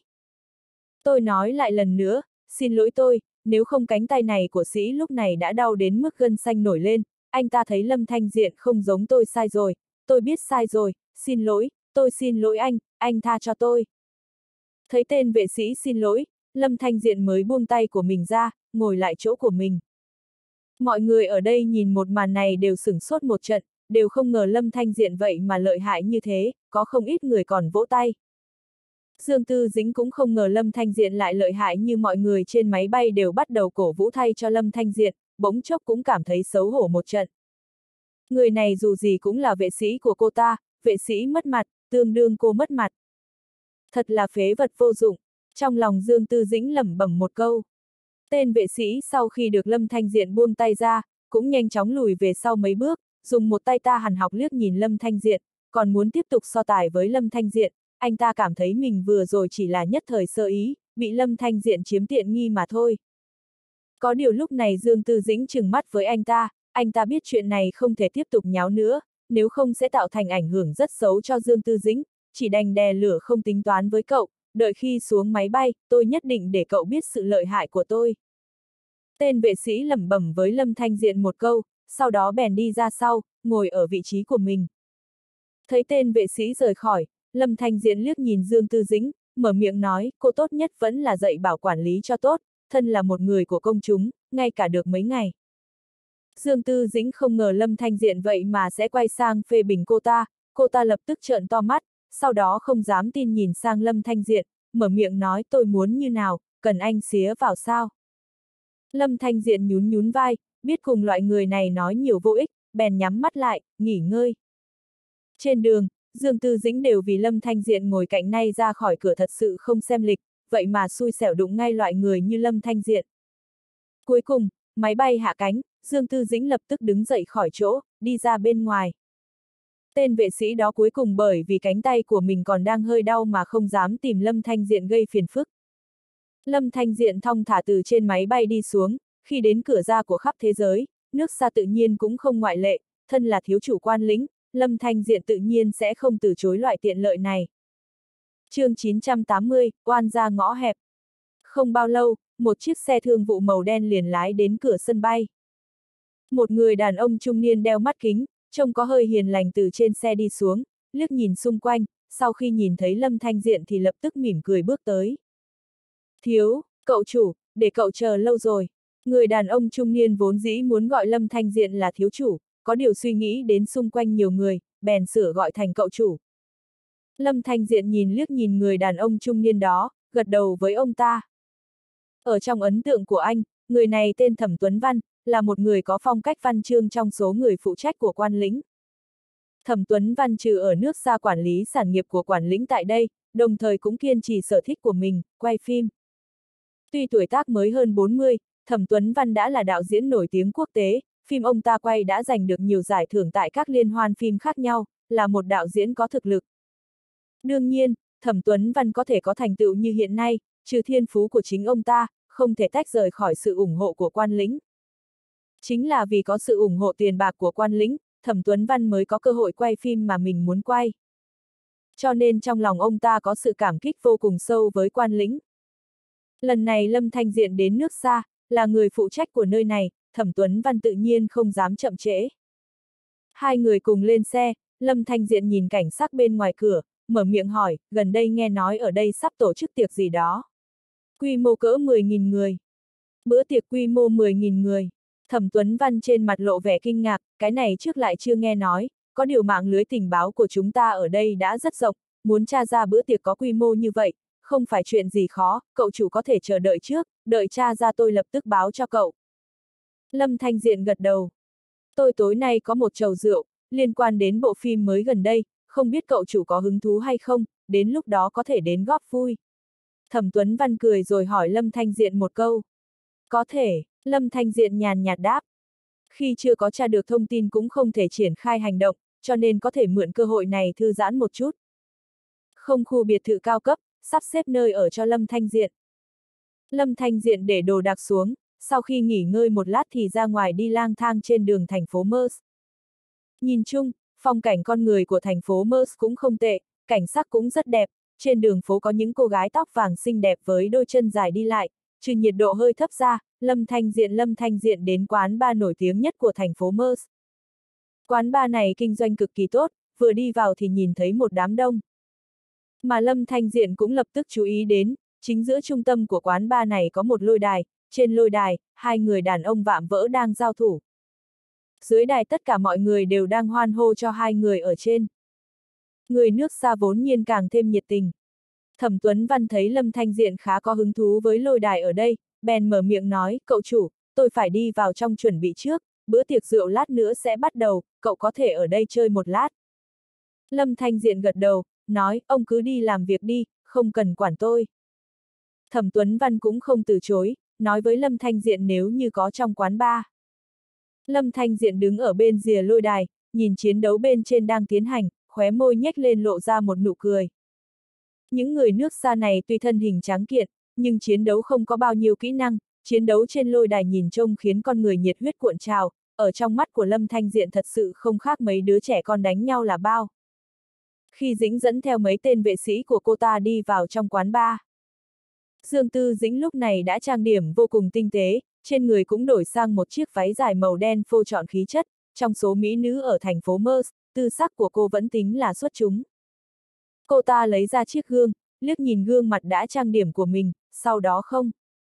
Tôi nói lại lần nữa, xin lỗi tôi, nếu không cánh tay này của sĩ lúc này đã đau đến mức gân xanh nổi lên, anh ta thấy Lâm Thanh Diện không giống tôi sai rồi, tôi biết sai rồi, xin lỗi, tôi xin lỗi anh tha cho tôi. Thấy tên vệ sĩ xin lỗi, Lâm Thanh Diện mới buông tay của mình ra, ngồi lại chỗ của mình. Mọi người ở đây nhìn một màn này đều sửng sốt một trận, đều không ngờ Lâm Thanh Diện vậy mà lợi hại như thế, có không ít người còn vỗ tay. Dương Tư Dĩnh cũng không ngờ Lâm Thanh Diện lại lợi hại như mọi người trên máy bay đều bắt đầu cổ vũ thay cho Lâm Thanh Diện, bỗng chốc cũng cảm thấy xấu hổ một trận. Người này dù gì cũng là vệ sĩ của cô ta, vệ sĩ mất mặt, tương đương cô mất mặt. Thật là phế vật vô dụng, trong lòng Dương Tư Dĩnh lẩm bẩm một câu. Tên vệ sĩ sau khi được Lâm Thanh Diện buông tay ra, cũng nhanh chóng lùi về sau mấy bước, dùng một tay ta hằn học liếc nhìn Lâm Thanh Diện, còn muốn tiếp tục so tài với Lâm Thanh Diện, anh ta cảm thấy mình vừa rồi chỉ là nhất thời sơ ý, bị Lâm Thanh Diện chiếm tiện nghi mà thôi. Có điều lúc này Dương Tư Dĩnh trừng mắt với anh ta biết chuyện này không thể tiếp tục nháo nữa, nếu không sẽ tạo thành ảnh hưởng rất xấu cho Dương Tư Dĩnh, chỉ đành đè lửa không tính toán với cậu, đợi khi xuống máy bay, tôi nhất định để cậu biết sự lợi hại của tôi. Tên vệ sĩ lẩm bẩm với Lâm Thanh Diện một câu, sau đó bèn đi ra sau, ngồi ở vị trí của mình. Thấy tên vệ sĩ rời khỏi, Lâm Thanh Diện liếc nhìn Dương Tư Dĩnh, mở miệng nói, cô tốt nhất vẫn là dạy bảo quản lý cho tốt, thân là một người của công chúng, ngay cả được mấy ngày. Dương Tư Dĩnh không ngờ Lâm Thanh Diện vậy mà sẽ quay sang phê bình cô ta lập tức trợn to mắt, sau đó không dám tin nhìn sang Lâm Thanh Diện, mở miệng nói tôi muốn như nào, cần anh xía vào sao? Lâm Thanh Diện nhún nhún vai, biết cùng loại người này nói nhiều vô ích, bèn nhắm mắt lại, nghỉ ngơi. Trên đường, Dương Tư Dĩnh đều vì Lâm Thanh Diện ngồi cạnh nay ra khỏi cửa thật sự không xem lịch, vậy mà xui xẻo đụng ngay loại người như Lâm Thanh Diện. Cuối cùng, máy bay hạ cánh, Dương Tư Dĩnh lập tức đứng dậy khỏi chỗ, đi ra bên ngoài. Tên vệ sĩ đó cuối cùng bởi vì cánh tay của mình còn đang hơi đau mà không dám tìm Lâm Thanh Diện gây phiền phức. Lâm Thanh Diện thong thả từ trên máy bay đi xuống, khi đến cửa ra của khắp thế giới, nước xa tự nhiên cũng không ngoại lệ, thân là thiếu chủ quan lĩnh, Lâm Thanh Diện tự nhiên sẽ không từ chối loại tiện lợi này. Chương 980, oan ra ngõ hẹp. Không bao lâu, một chiếc xe thương vụ màu đen liền lái đến cửa sân bay. Một người đàn ông trung niên đeo mắt kính, trông có hơi hiền lành từ trên xe đi xuống, liếc nhìn xung quanh, sau khi nhìn thấy Lâm Thanh Diện thì lập tức mỉm cười bước tới. Thiếu, cậu chủ, để cậu chờ lâu rồi. Người đàn ông trung niên vốn dĩ muốn gọi Lâm Thanh Diện là thiếu chủ, có điều suy nghĩ đến xung quanh nhiều người, bèn sửa gọi thành cậu chủ. Lâm Thanh Diện liếc nhìn người đàn ông trung niên đó, gật đầu với ông ta. Ở trong ấn tượng của anh, người này tên Thẩm Tuấn Văn, là một người có phong cách văn chương trong số người phụ trách của quan lĩnh. Thẩm Tuấn Văn trừ ở nước xa quản lý sản nghiệp của quản lĩnh tại đây, đồng thời cũng kiên trì sở thích của mình, quay phim. Tuy tuổi tác mới hơn 40, Thẩm Tuấn Văn đã là đạo diễn nổi tiếng quốc tế, phim ông ta quay đã giành được nhiều giải thưởng tại các liên hoan phim khác nhau, là một đạo diễn có thực lực. Đương nhiên, Thẩm Tuấn Văn có thể có thành tựu như hiện nay, trừ thiên phú của chính ông ta, không thể tách rời khỏi sự ủng hộ của quan lĩnh. Chính là vì có sự ủng hộ tiền bạc của quan lĩnh, Thẩm Tuấn Văn mới có cơ hội quay phim mà mình muốn quay. Cho nên trong lòng ông ta có sự cảm kích vô cùng sâu với quan lĩnh. Lần này Lâm Thanh Diện đến nước xa, là người phụ trách của nơi này, Thẩm Tuấn Văn tự nhiên không dám chậm trễ. Hai người cùng lên xe, Lâm Thanh Diện nhìn cảnh sắc bên ngoài cửa, mở miệng hỏi, gần đây nghe nói ở đây sắp tổ chức tiệc gì đó. Quy mô cỡ 10.000 người. Bữa tiệc quy mô 10.000 người. Thẩm Tuấn Văn trên mặt lộ vẻ kinh ngạc, cái này trước lại chưa nghe nói, có điều mạng lưới tình báo của chúng ta ở đây đã rất rộng, muốn tra ra bữa tiệc có quy mô như vậy, không phải chuyện gì khó, cậu chủ có thể chờ đợi trước, đợi tra ra tôi lập tức báo cho cậu. Lâm Thanh Diện gật đầu. Tôi tối nay có một chầu rượu, liên quan đến bộ phim mới gần đây, không biết cậu chủ có hứng thú hay không, đến lúc đó có thể đến góp vui. Thẩm Tuấn Văn cười rồi hỏi Lâm Thanh Diện một câu. Có thể, Lâm Thanh Diện nhàn nhạt đáp. Khi chưa có tra được thông tin cũng không thể triển khai hành động, cho nên có thể mượn cơ hội này thư giãn một chút. Không khu biệt thự cao cấp, sắp xếp nơi ở cho Lâm Thanh Diện. Lâm Thanh Diện để đồ đạc xuống, sau khi nghỉ ngơi một lát thì ra ngoài đi lang thang trên đường thành phố Mers. Nhìn chung, phong cảnh con người của thành phố Mers cũng không tệ, cảnh sắc cũng rất đẹp, trên đường phố có những cô gái tóc vàng xinh đẹp với đôi chân dài đi lại, trừ nhiệt độ hơi thấp ra, Lâm Thanh Diện đến quán bar nổi tiếng nhất của thành phố Mers. Quán bar này kinh doanh cực kỳ tốt, vừa đi vào thì nhìn thấy một đám đông. Mà Lâm Thanh Diện cũng lập tức chú ý đến, chính giữa trung tâm của quán bar này có một lôi đài, trên lôi đài, hai người đàn ông vạm vỡ đang giao thủ. Dưới đài tất cả mọi người đều đang hoan hô cho hai người ở trên. Người nước xa vốn nhiên càng thêm nhiệt tình. Thẩm Tuấn Văn thấy Lâm Thanh Diện khá có hứng thú với lôi đài ở đây, bèn mở miệng nói, cậu chủ, tôi phải đi vào trong chuẩn bị trước, bữa tiệc rượu lát nữa sẽ bắt đầu, cậu có thể ở đây chơi một lát. Lâm Thanh Diện gật đầu, nói, ông cứ đi làm việc đi, không cần quản tôi. Thẩm Tuấn Văn cũng không từ chối, nói với Lâm Thanh Diện nếu như có trong quán bar. Lâm Thanh Diện đứng ở bên rìa lôi đài, nhìn chiến đấu bên trên đang tiến hành, khóe môi nhếch lên lộ ra một nụ cười. Những người nước xa này tuy thân hình tráng kiện, nhưng chiến đấu không có bao nhiêu kỹ năng, chiến đấu trên lôi đài nhìn trông khiến con người nhiệt huyết cuộn trào, ở trong mắt của Lâm Thanh Diện thật sự không khác mấy đứa trẻ con đánh nhau là bao. Khi Dĩnh dẫn theo mấy tên vệ sĩ của cô ta đi vào trong quán bar. Dương Tư Dĩnh lúc này đã trang điểm vô cùng tinh tế, trên người cũng đổi sang một chiếc váy dài màu đen phô trọn khí chất, trong số mỹ nữ ở thành phố Mers, tư sắc của cô vẫn tính là xuất chúng. Cô ta lấy ra chiếc gương, liếc nhìn gương mặt đã trang điểm của mình, sau đó không.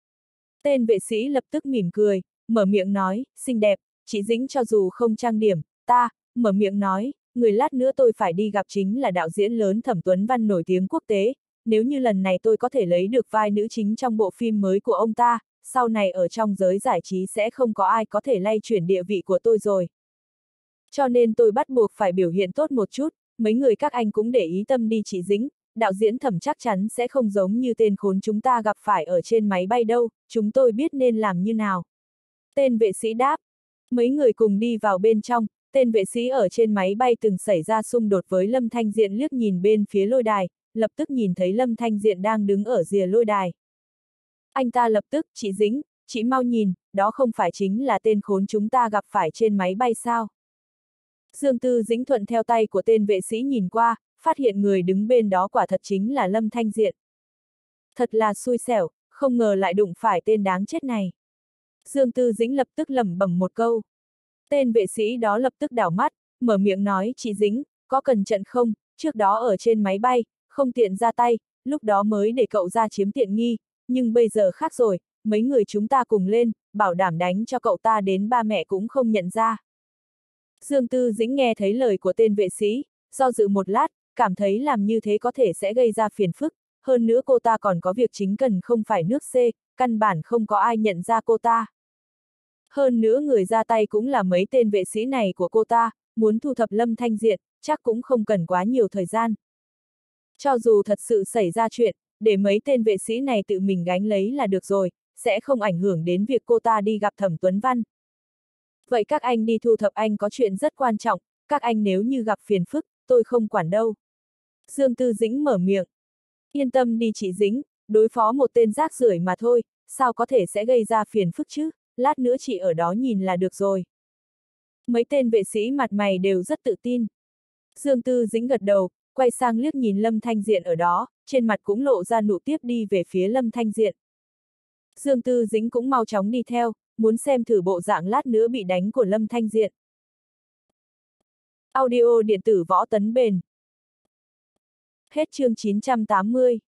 Tên vệ sĩ lập tức mỉm cười, mở miệng nói, xinh đẹp, chị Dĩnh cho dù không trang điểm, mở miệng nói, người lát nữa tôi phải đi gặp chính là đạo diễn lớn Thẩm Tuấn Văn nổi tiếng quốc tế, nếu như lần này tôi có thể lấy được vai nữ chính trong bộ phim mới của ông ta, sau này ở trong giới giải trí sẽ không có ai có thể lay chuyển địa vị của tôi rồi. Cho nên tôi bắt buộc phải biểu hiện tốt một chút, mấy người các anh cũng để ý tâm đi chị Dĩnh, đạo diễn Thẩm chắc chắn sẽ không giống như tên khốn chúng ta gặp phải ở trên máy bay đâu, chúng tôi biết nên làm như nào. Tên vệ sĩ đáp. Mấy người cùng đi vào bên trong, tên vệ sĩ ở trên máy bay từng xảy ra xung đột với Lâm Thanh Diện liếc nhìn bên phía lôi đài, lập tức nhìn thấy Lâm Thanh Diện đang đứng ở rìa lôi đài. Anh ta lập tức, chị Dĩnh, chị mau nhìn, đó không phải chính là tên khốn chúng ta gặp phải trên máy bay sao? Dương Tư Dĩnh thuận theo tay của tên vệ sĩ nhìn qua, phát hiện người đứng bên đó quả thật chính là Lâm Thanh Diện. Thật là xui xẻo, không ngờ lại đụng phải tên đáng chết này. Dương Tư Dĩnh lập tức lẩm bẩm một câu. Tên vệ sĩ đó lập tức đảo mắt, mở miệng nói, chị Dĩnh, có cần trận không, trước đó ở trên máy bay, không tiện ra tay, lúc đó mới để cậu ra chiếm tiện nghi, nhưng bây giờ khác rồi, mấy người chúng ta cùng lên, bảo đảm đánh cho cậu ta đến ba mẹ cũng không nhận ra. Dương Tư Dĩnh nghe thấy lời của tên vệ sĩ, do dự một lát, cảm thấy làm như thế có thể sẽ gây ra phiền phức, hơn nữa cô ta còn có việc chính cần không phải nước C, căn bản không có ai nhận ra cô ta. Hơn nữa người ra tay cũng là mấy tên vệ sĩ này của cô ta, muốn thu thập Lâm Thanh Diện, chắc cũng không cần quá nhiều thời gian. Cho dù thật sự xảy ra chuyện, để mấy tên vệ sĩ này tự mình gánh lấy là được rồi, sẽ không ảnh hưởng đến việc cô ta đi gặp Thẩm Tuấn Văn. Vậy các anh đi thu thập, anh có chuyện rất quan trọng, các anh nếu như gặp phiền phức, tôi không quản đâu. Dương Tư Dĩnh mở miệng. Yên tâm đi chị Dĩnh, đối phó một tên rác rưởi mà thôi, sao có thể sẽ gây ra phiền phức chứ, lát nữa chị ở đó nhìn là được rồi. Mấy tên vệ sĩ mặt mày đều rất tự tin. Dương Tư Dĩnh gật đầu, quay sang liếc nhìn Lâm Thanh Diện ở đó, trên mặt cũng lộ ra nụ tiếp đi về phía Lâm Thanh Diện. Dương Tư Dĩnh cũng mau chóng đi theo, muốn xem thử bộ dạng lát nữa bị đánh của Lâm Thanh Diện. Audio điện tử Võ Tấn Bền. Hết chương 980.